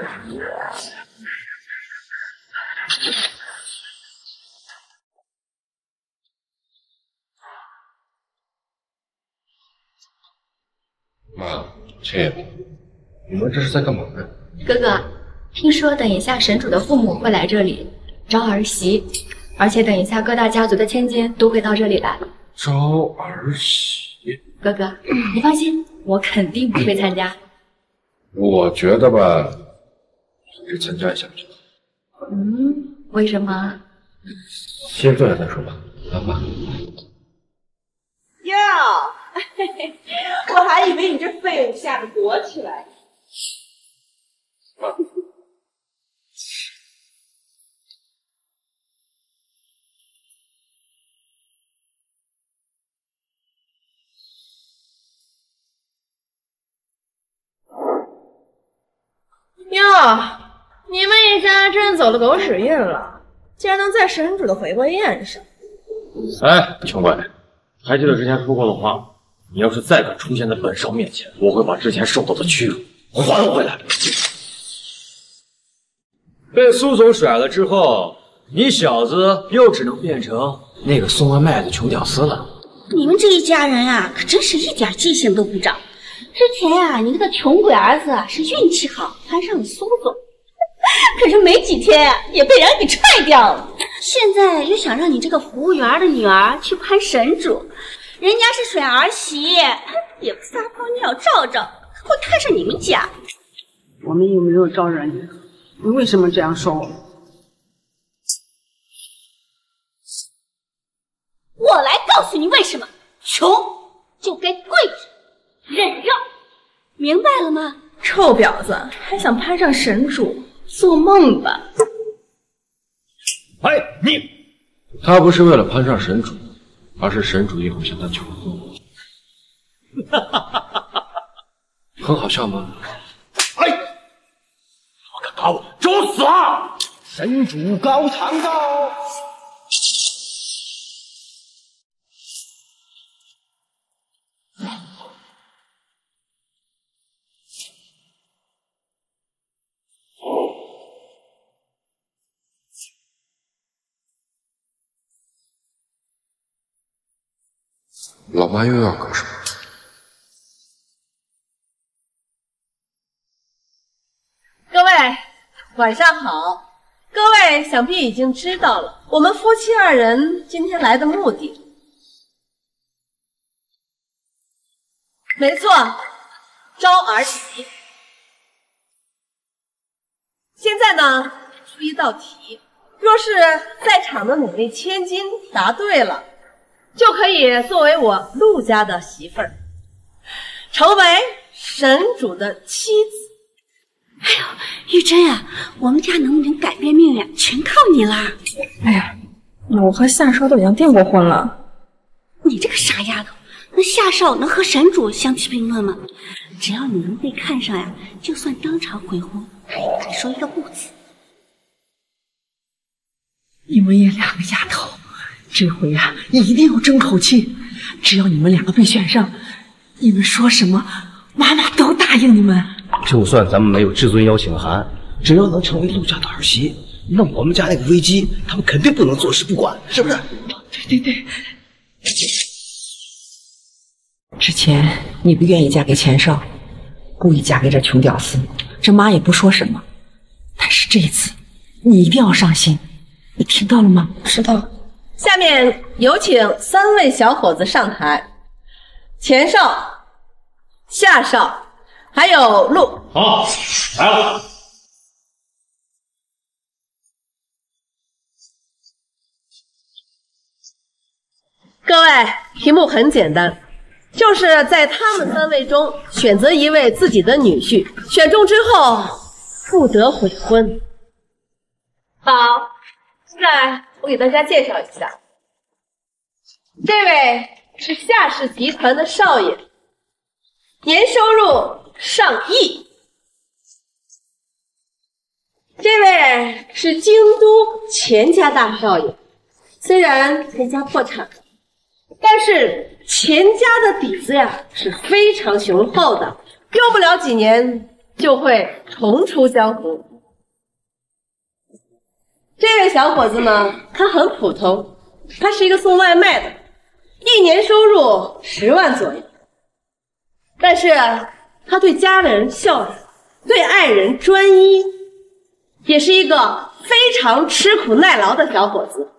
妈，亲，你们这是在干嘛呢？ 哥哥，听说等一下神主的父母会来这里招儿媳，而且等一下各大家族的千金都会到这里来。 招儿媳？ 哥哥，你放心，我肯定不会参加。 我觉得吧，去参加一下就好。 嗯，为什么？ 先坐下再说吧，来吧。 哟，我还以为你这废物吓得躲起来。 哟，你们一家真走了狗屎运了，竟然能在神主的回归宴上。 哎，穷鬼，还记得之前说过的话？你要是再敢出现在本少面前，我会把之前受到的屈辱还回来。被苏总甩了之后，你小子又只能变成那个送外卖的穷屌丝了。 你们这一家人呀、啊，可真是一点记性都不长。之前呀、啊，你那个穷鬼儿子啊是运气好攀上了苏总，可是没几天呀、啊、也被人给踹掉了。现在又想让你这个服务员的女儿去攀神主，人家是甩儿媳，也不撒泡尿照照，会看上你们家。 我们有没有招惹你？你为什么这样说我们？ 我来告诉你为什么，穷就该跪着忍让，明白了吗？ 臭婊子，还想攀上神主，做梦吧！ 哎，你， 他不是为了攀上神主，而是神主以后向他求婚。哈哈哈哈哈！很好笑吗？ 哎，我敢打我，找死啊！ 神主高堂高。 老妈又要搞什么？ 各位晚上好，各位想必已经知道了我们夫妻二人今天来的目的。没错，招儿媳。现在呢，出一道题，若是在场的哪位千金答对了，就可以作为我陆家的媳妇儿，成为神主的妻子。 哎呦，玉珍呀、啊，我们家能不能改变命运，全靠你啦！ 哎呀，我和夏少都已经订过婚了。 你这个傻丫头，那夏少能和神主相提并论吗？只要你能被看上呀，就算当场悔婚，还得说一个不字。 你们也两个丫头，这回呀、啊，一定要争口气。只要你们两个被选上，你们说什么，妈妈都答应你们。 就算咱们没有至尊邀请函，只要能成为陆家的儿媳，那我们家那个危机，他们肯定不能坐视不管，是不是？ 对对对。之前你不愿意嫁给钱少，故意嫁给这穷屌丝，这妈也不说什么。但是这一次，你一定要上心，你听到了吗？ 知道。 下面有请三位小伙子上台，钱少、夏少，还有陆。 好，来了。 各位，题目很简单，就是在他们三位中选择一位自己的女婿，选中之后不得悔婚。好，现在我给大家介绍一下，这位是夏氏集团的少爷，年收入上亿。这位是京都钱家大少爷，虽然钱家破产了，但是钱家的底子呀是非常雄厚的，用不了几年就会重出江湖。这位小伙子呢，他很普通，他是一个送外卖的，一年收入十万左右，但是他对家人孝顺，对爱人专一，也是一个非常吃苦耐劳的小伙子。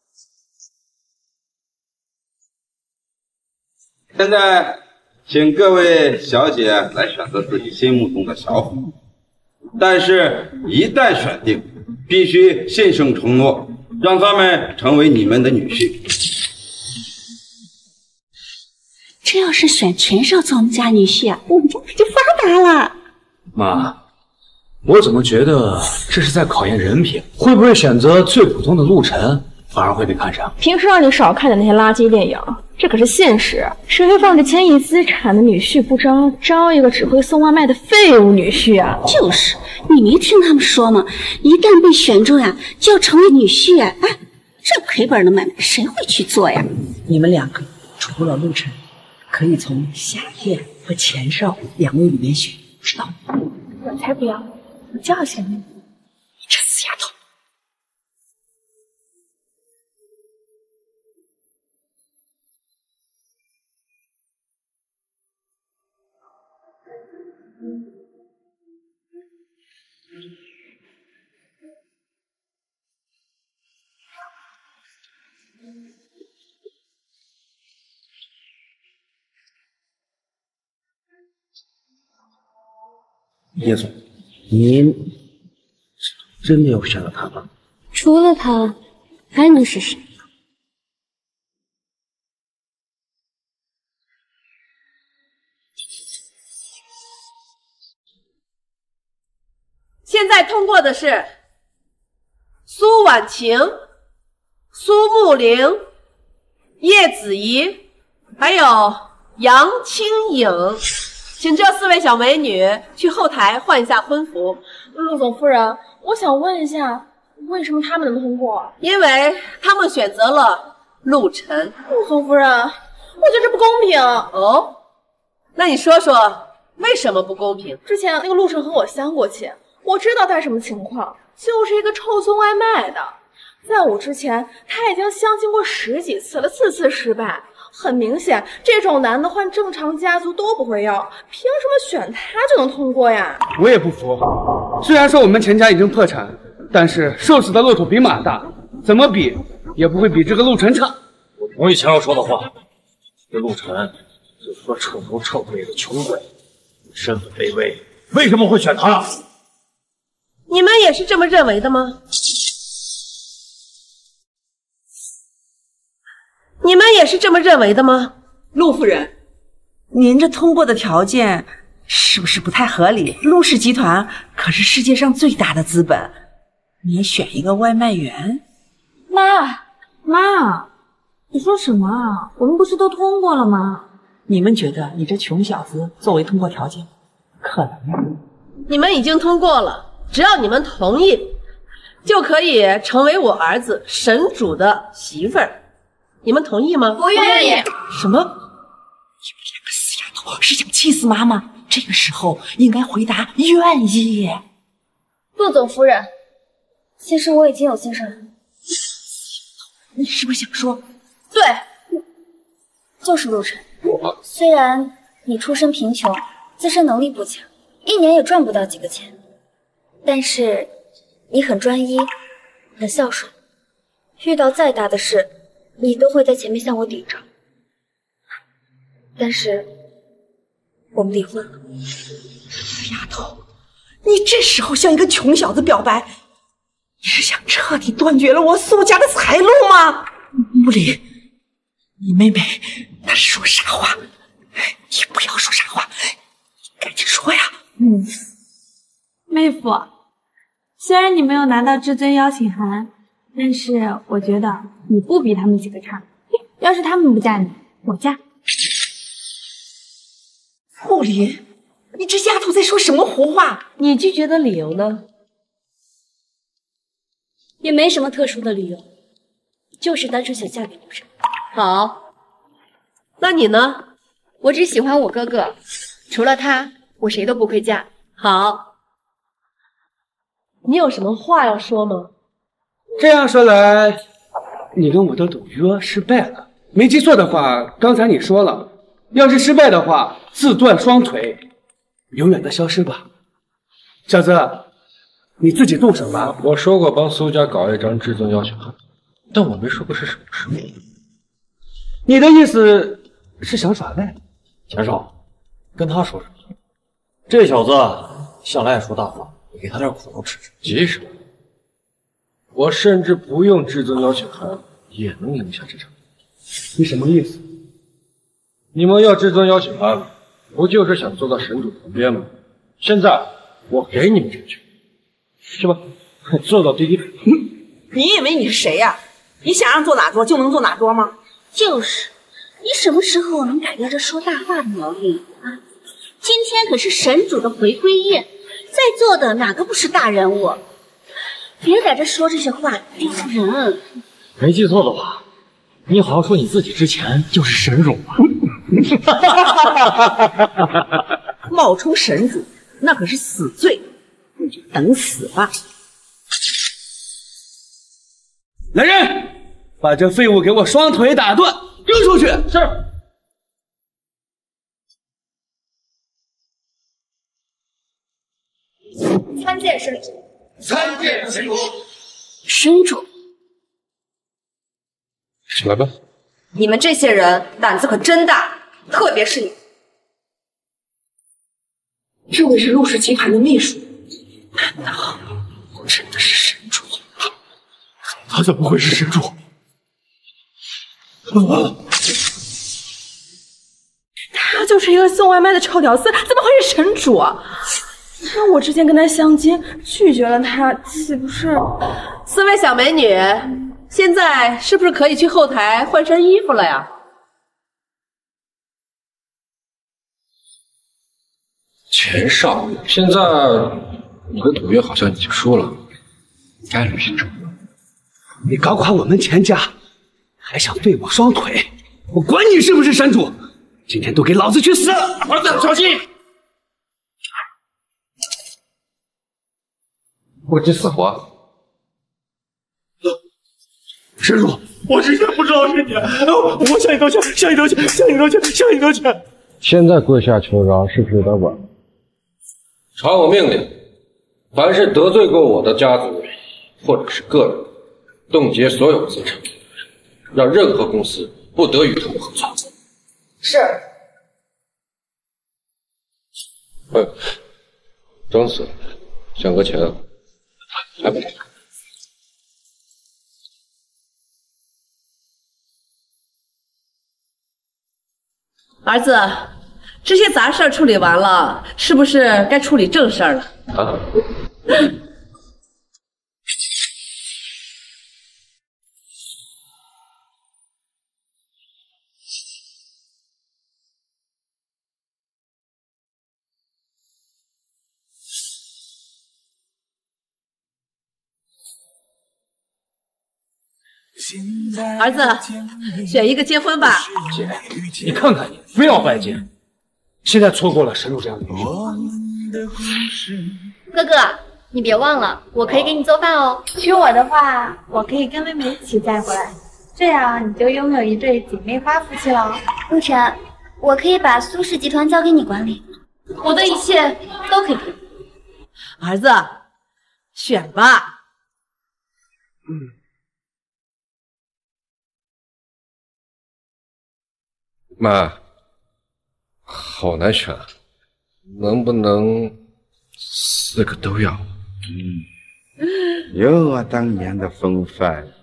现在，请各位小姐来选择自己心目中的小伙，但是，一旦选定，必须信守承诺，让他们成为你们的女婿。 这要是选钱少做我们家女婿啊，我们家可就发达了。 妈，我怎么觉得这是在考验人品？会不会选择最普通的陆晨，反而会被看上？ 平时让你少看点那些垃圾电影，这可是现实。谁会放着千亿资产的女婿不招，招一个只会送外卖的废物女婿啊？ 就是，你没听他们说吗？一旦被选中呀，就要成为女婿啊！哎，这赔本的买卖谁会去做呀？ 你们两个除了陆晨，可以从夏燕和钱少两位里面选，知道吗？ 我才不要，我就要选你。 你这死丫头！ 叶总，您真的要选了他吗？ 除了他，还能是谁？ 现在通过的是苏婉晴、苏沐玲、叶子怡，还有杨清颖。请这四位小美女去后台换一下婚服。 陆总夫人，我想问一下，为什么他们能通过？ 因为他们选择了陆晨。 陆总夫人，我觉得这不公平。 哦，那你说说为什么不公平？ 之前那个陆晨和我相过亲，我知道他什么情况，就是一个臭送外卖的。在我之前，他已经相亲过十几次了，次次失败。很明显，这种男的换正常家族都不会要，凭什么选他就能通过呀？ 我也不服。虽然说我们钱家已经破产，但是瘦死的骆驼比马大，怎么比也不会比这个陆晨差。 我同意钱少说的话，这陆晨是个臭头臭尾的穷鬼，身份卑微，为什么会选他？ 你们也是这么认为的吗？你们也是这么认为的吗？ 陆夫人，您这通过的条件是不是不太合理？陆氏集团可是世界上最大的资本，你也选一个外卖员？ 妈，妈，你说什么啊？我们不是都通过了吗？ 你们觉得你这穷小子作为通过条件，可能吗？ 你们已经通过了，只要你们同意，就可以成为我儿子神主的媳妇儿。你们同意吗？ 不愿意。 什么？你们两个死丫头是想气死妈妈？这个时候应该回答愿意。 陆总夫人，其实我已经有先生了。 你是不是想说？ 对，就是陆晨。虽然你出身贫穷，自身能力不强，一年也赚不到几个钱，但是你很专一，很孝顺，遇到再大的事，你都会在前面向我顶着。但是我们离婚了。 死丫头，你这时候向一个穷小子表白，你是想彻底断绝了我苏家的财路吗？穆里，你妹妹她是说啥话？你不要说啥话，赶紧说呀！ 嗯，妹夫，虽然你没有拿到至尊邀请函，但是我觉得你不比他们几个差。要是他们不嫁你，我嫁。 穆林，你这丫头在说什么胡话？ 你拒绝的理由呢？ 也没什么特殊的理由，就是单纯想嫁给陆晨。 好，那你呢？ 我只喜欢我哥哥，除了他，我谁都不会嫁。 好，你有什么话要说吗？ 这样说来，你跟我的赌约失败了。没记错的话，刚才你说了，要是失败的话，自断双腿，永远的消失吧。小子，你自己动手吧。 我说过帮苏家搞一张至尊邀请函，但我没说过是什么时候。 你的意思是想耍赖？ 钱少，跟他说什么？这小子向来爱说大话，你给他点苦头吃吃。 急什么？我甚至不用至尊邀请函也能赢下这场。 你什么意思？ 你们要至尊邀请函，不就是想坐到神主旁边吗？现在我给你们这个权利，去吧，坐到第一排。 你以为你是谁呀？你想让坐哪桌就能坐哪桌吗？ 就是，你什么时候能改掉这说大话的毛病啊？今天可是神主的回归宴，在座的哪个不是大人物？别在这说这些话，丢人。 没记错的话，你好像说你自己之前就是神主吧？ 冒充神主，那可是死罪，你就等死吧。 来人，把这废物给我双腿打断，扔出去！ 是。 参见神主。 参见神主。 神主， 起来吧。 你们这些人胆子可真大，特别是你。 这位是陆氏集团的秘书，难道真的是神主？ 他怎么会是神主？ 啊！ 他就是一个送外卖的臭屌丝，怎么会是神主啊？那我之前跟他相亲，拒绝了他，岂不是？ 四位小美女，现在是不是可以去后台换身衣服了呀？ 钱少，现在你的赌约好像已经输了，该履行承诺。 你搞垮我们钱家，还想废我双腿？我管你是不是神主，今天都给老子去死！ 儿子，小心！不知死活。 神主，我之前不知道是你，我向你道歉，向你道歉，向你道歉，向你道歉。 现在跪下求饶是不是有点晚？传我命令，凡是得罪过我的家族或者是个人，冻结所有资产，让任何公司不得与他们合作。 是。 哎，装死，想个钱，还不给？ 儿子， 这些杂事儿处理完了，是不是该处理正事儿了？ 啊。 儿子，选一个结婚吧。 姐，你看看你，非要拜见，现在错过了神主这样的女婿。哥哥，你别忘了，我可以给你做饭哦。 娶我的话，我可以跟妹妹一起带回来，这样你就拥有一对姐妹花夫妻了。 陆晨，我可以把苏氏集团交给你管理， 我的一切都可以给你。 儿子，选吧。 嗯。 妈，好难选，能不能四个都要？ 嗯，有我当年的风范。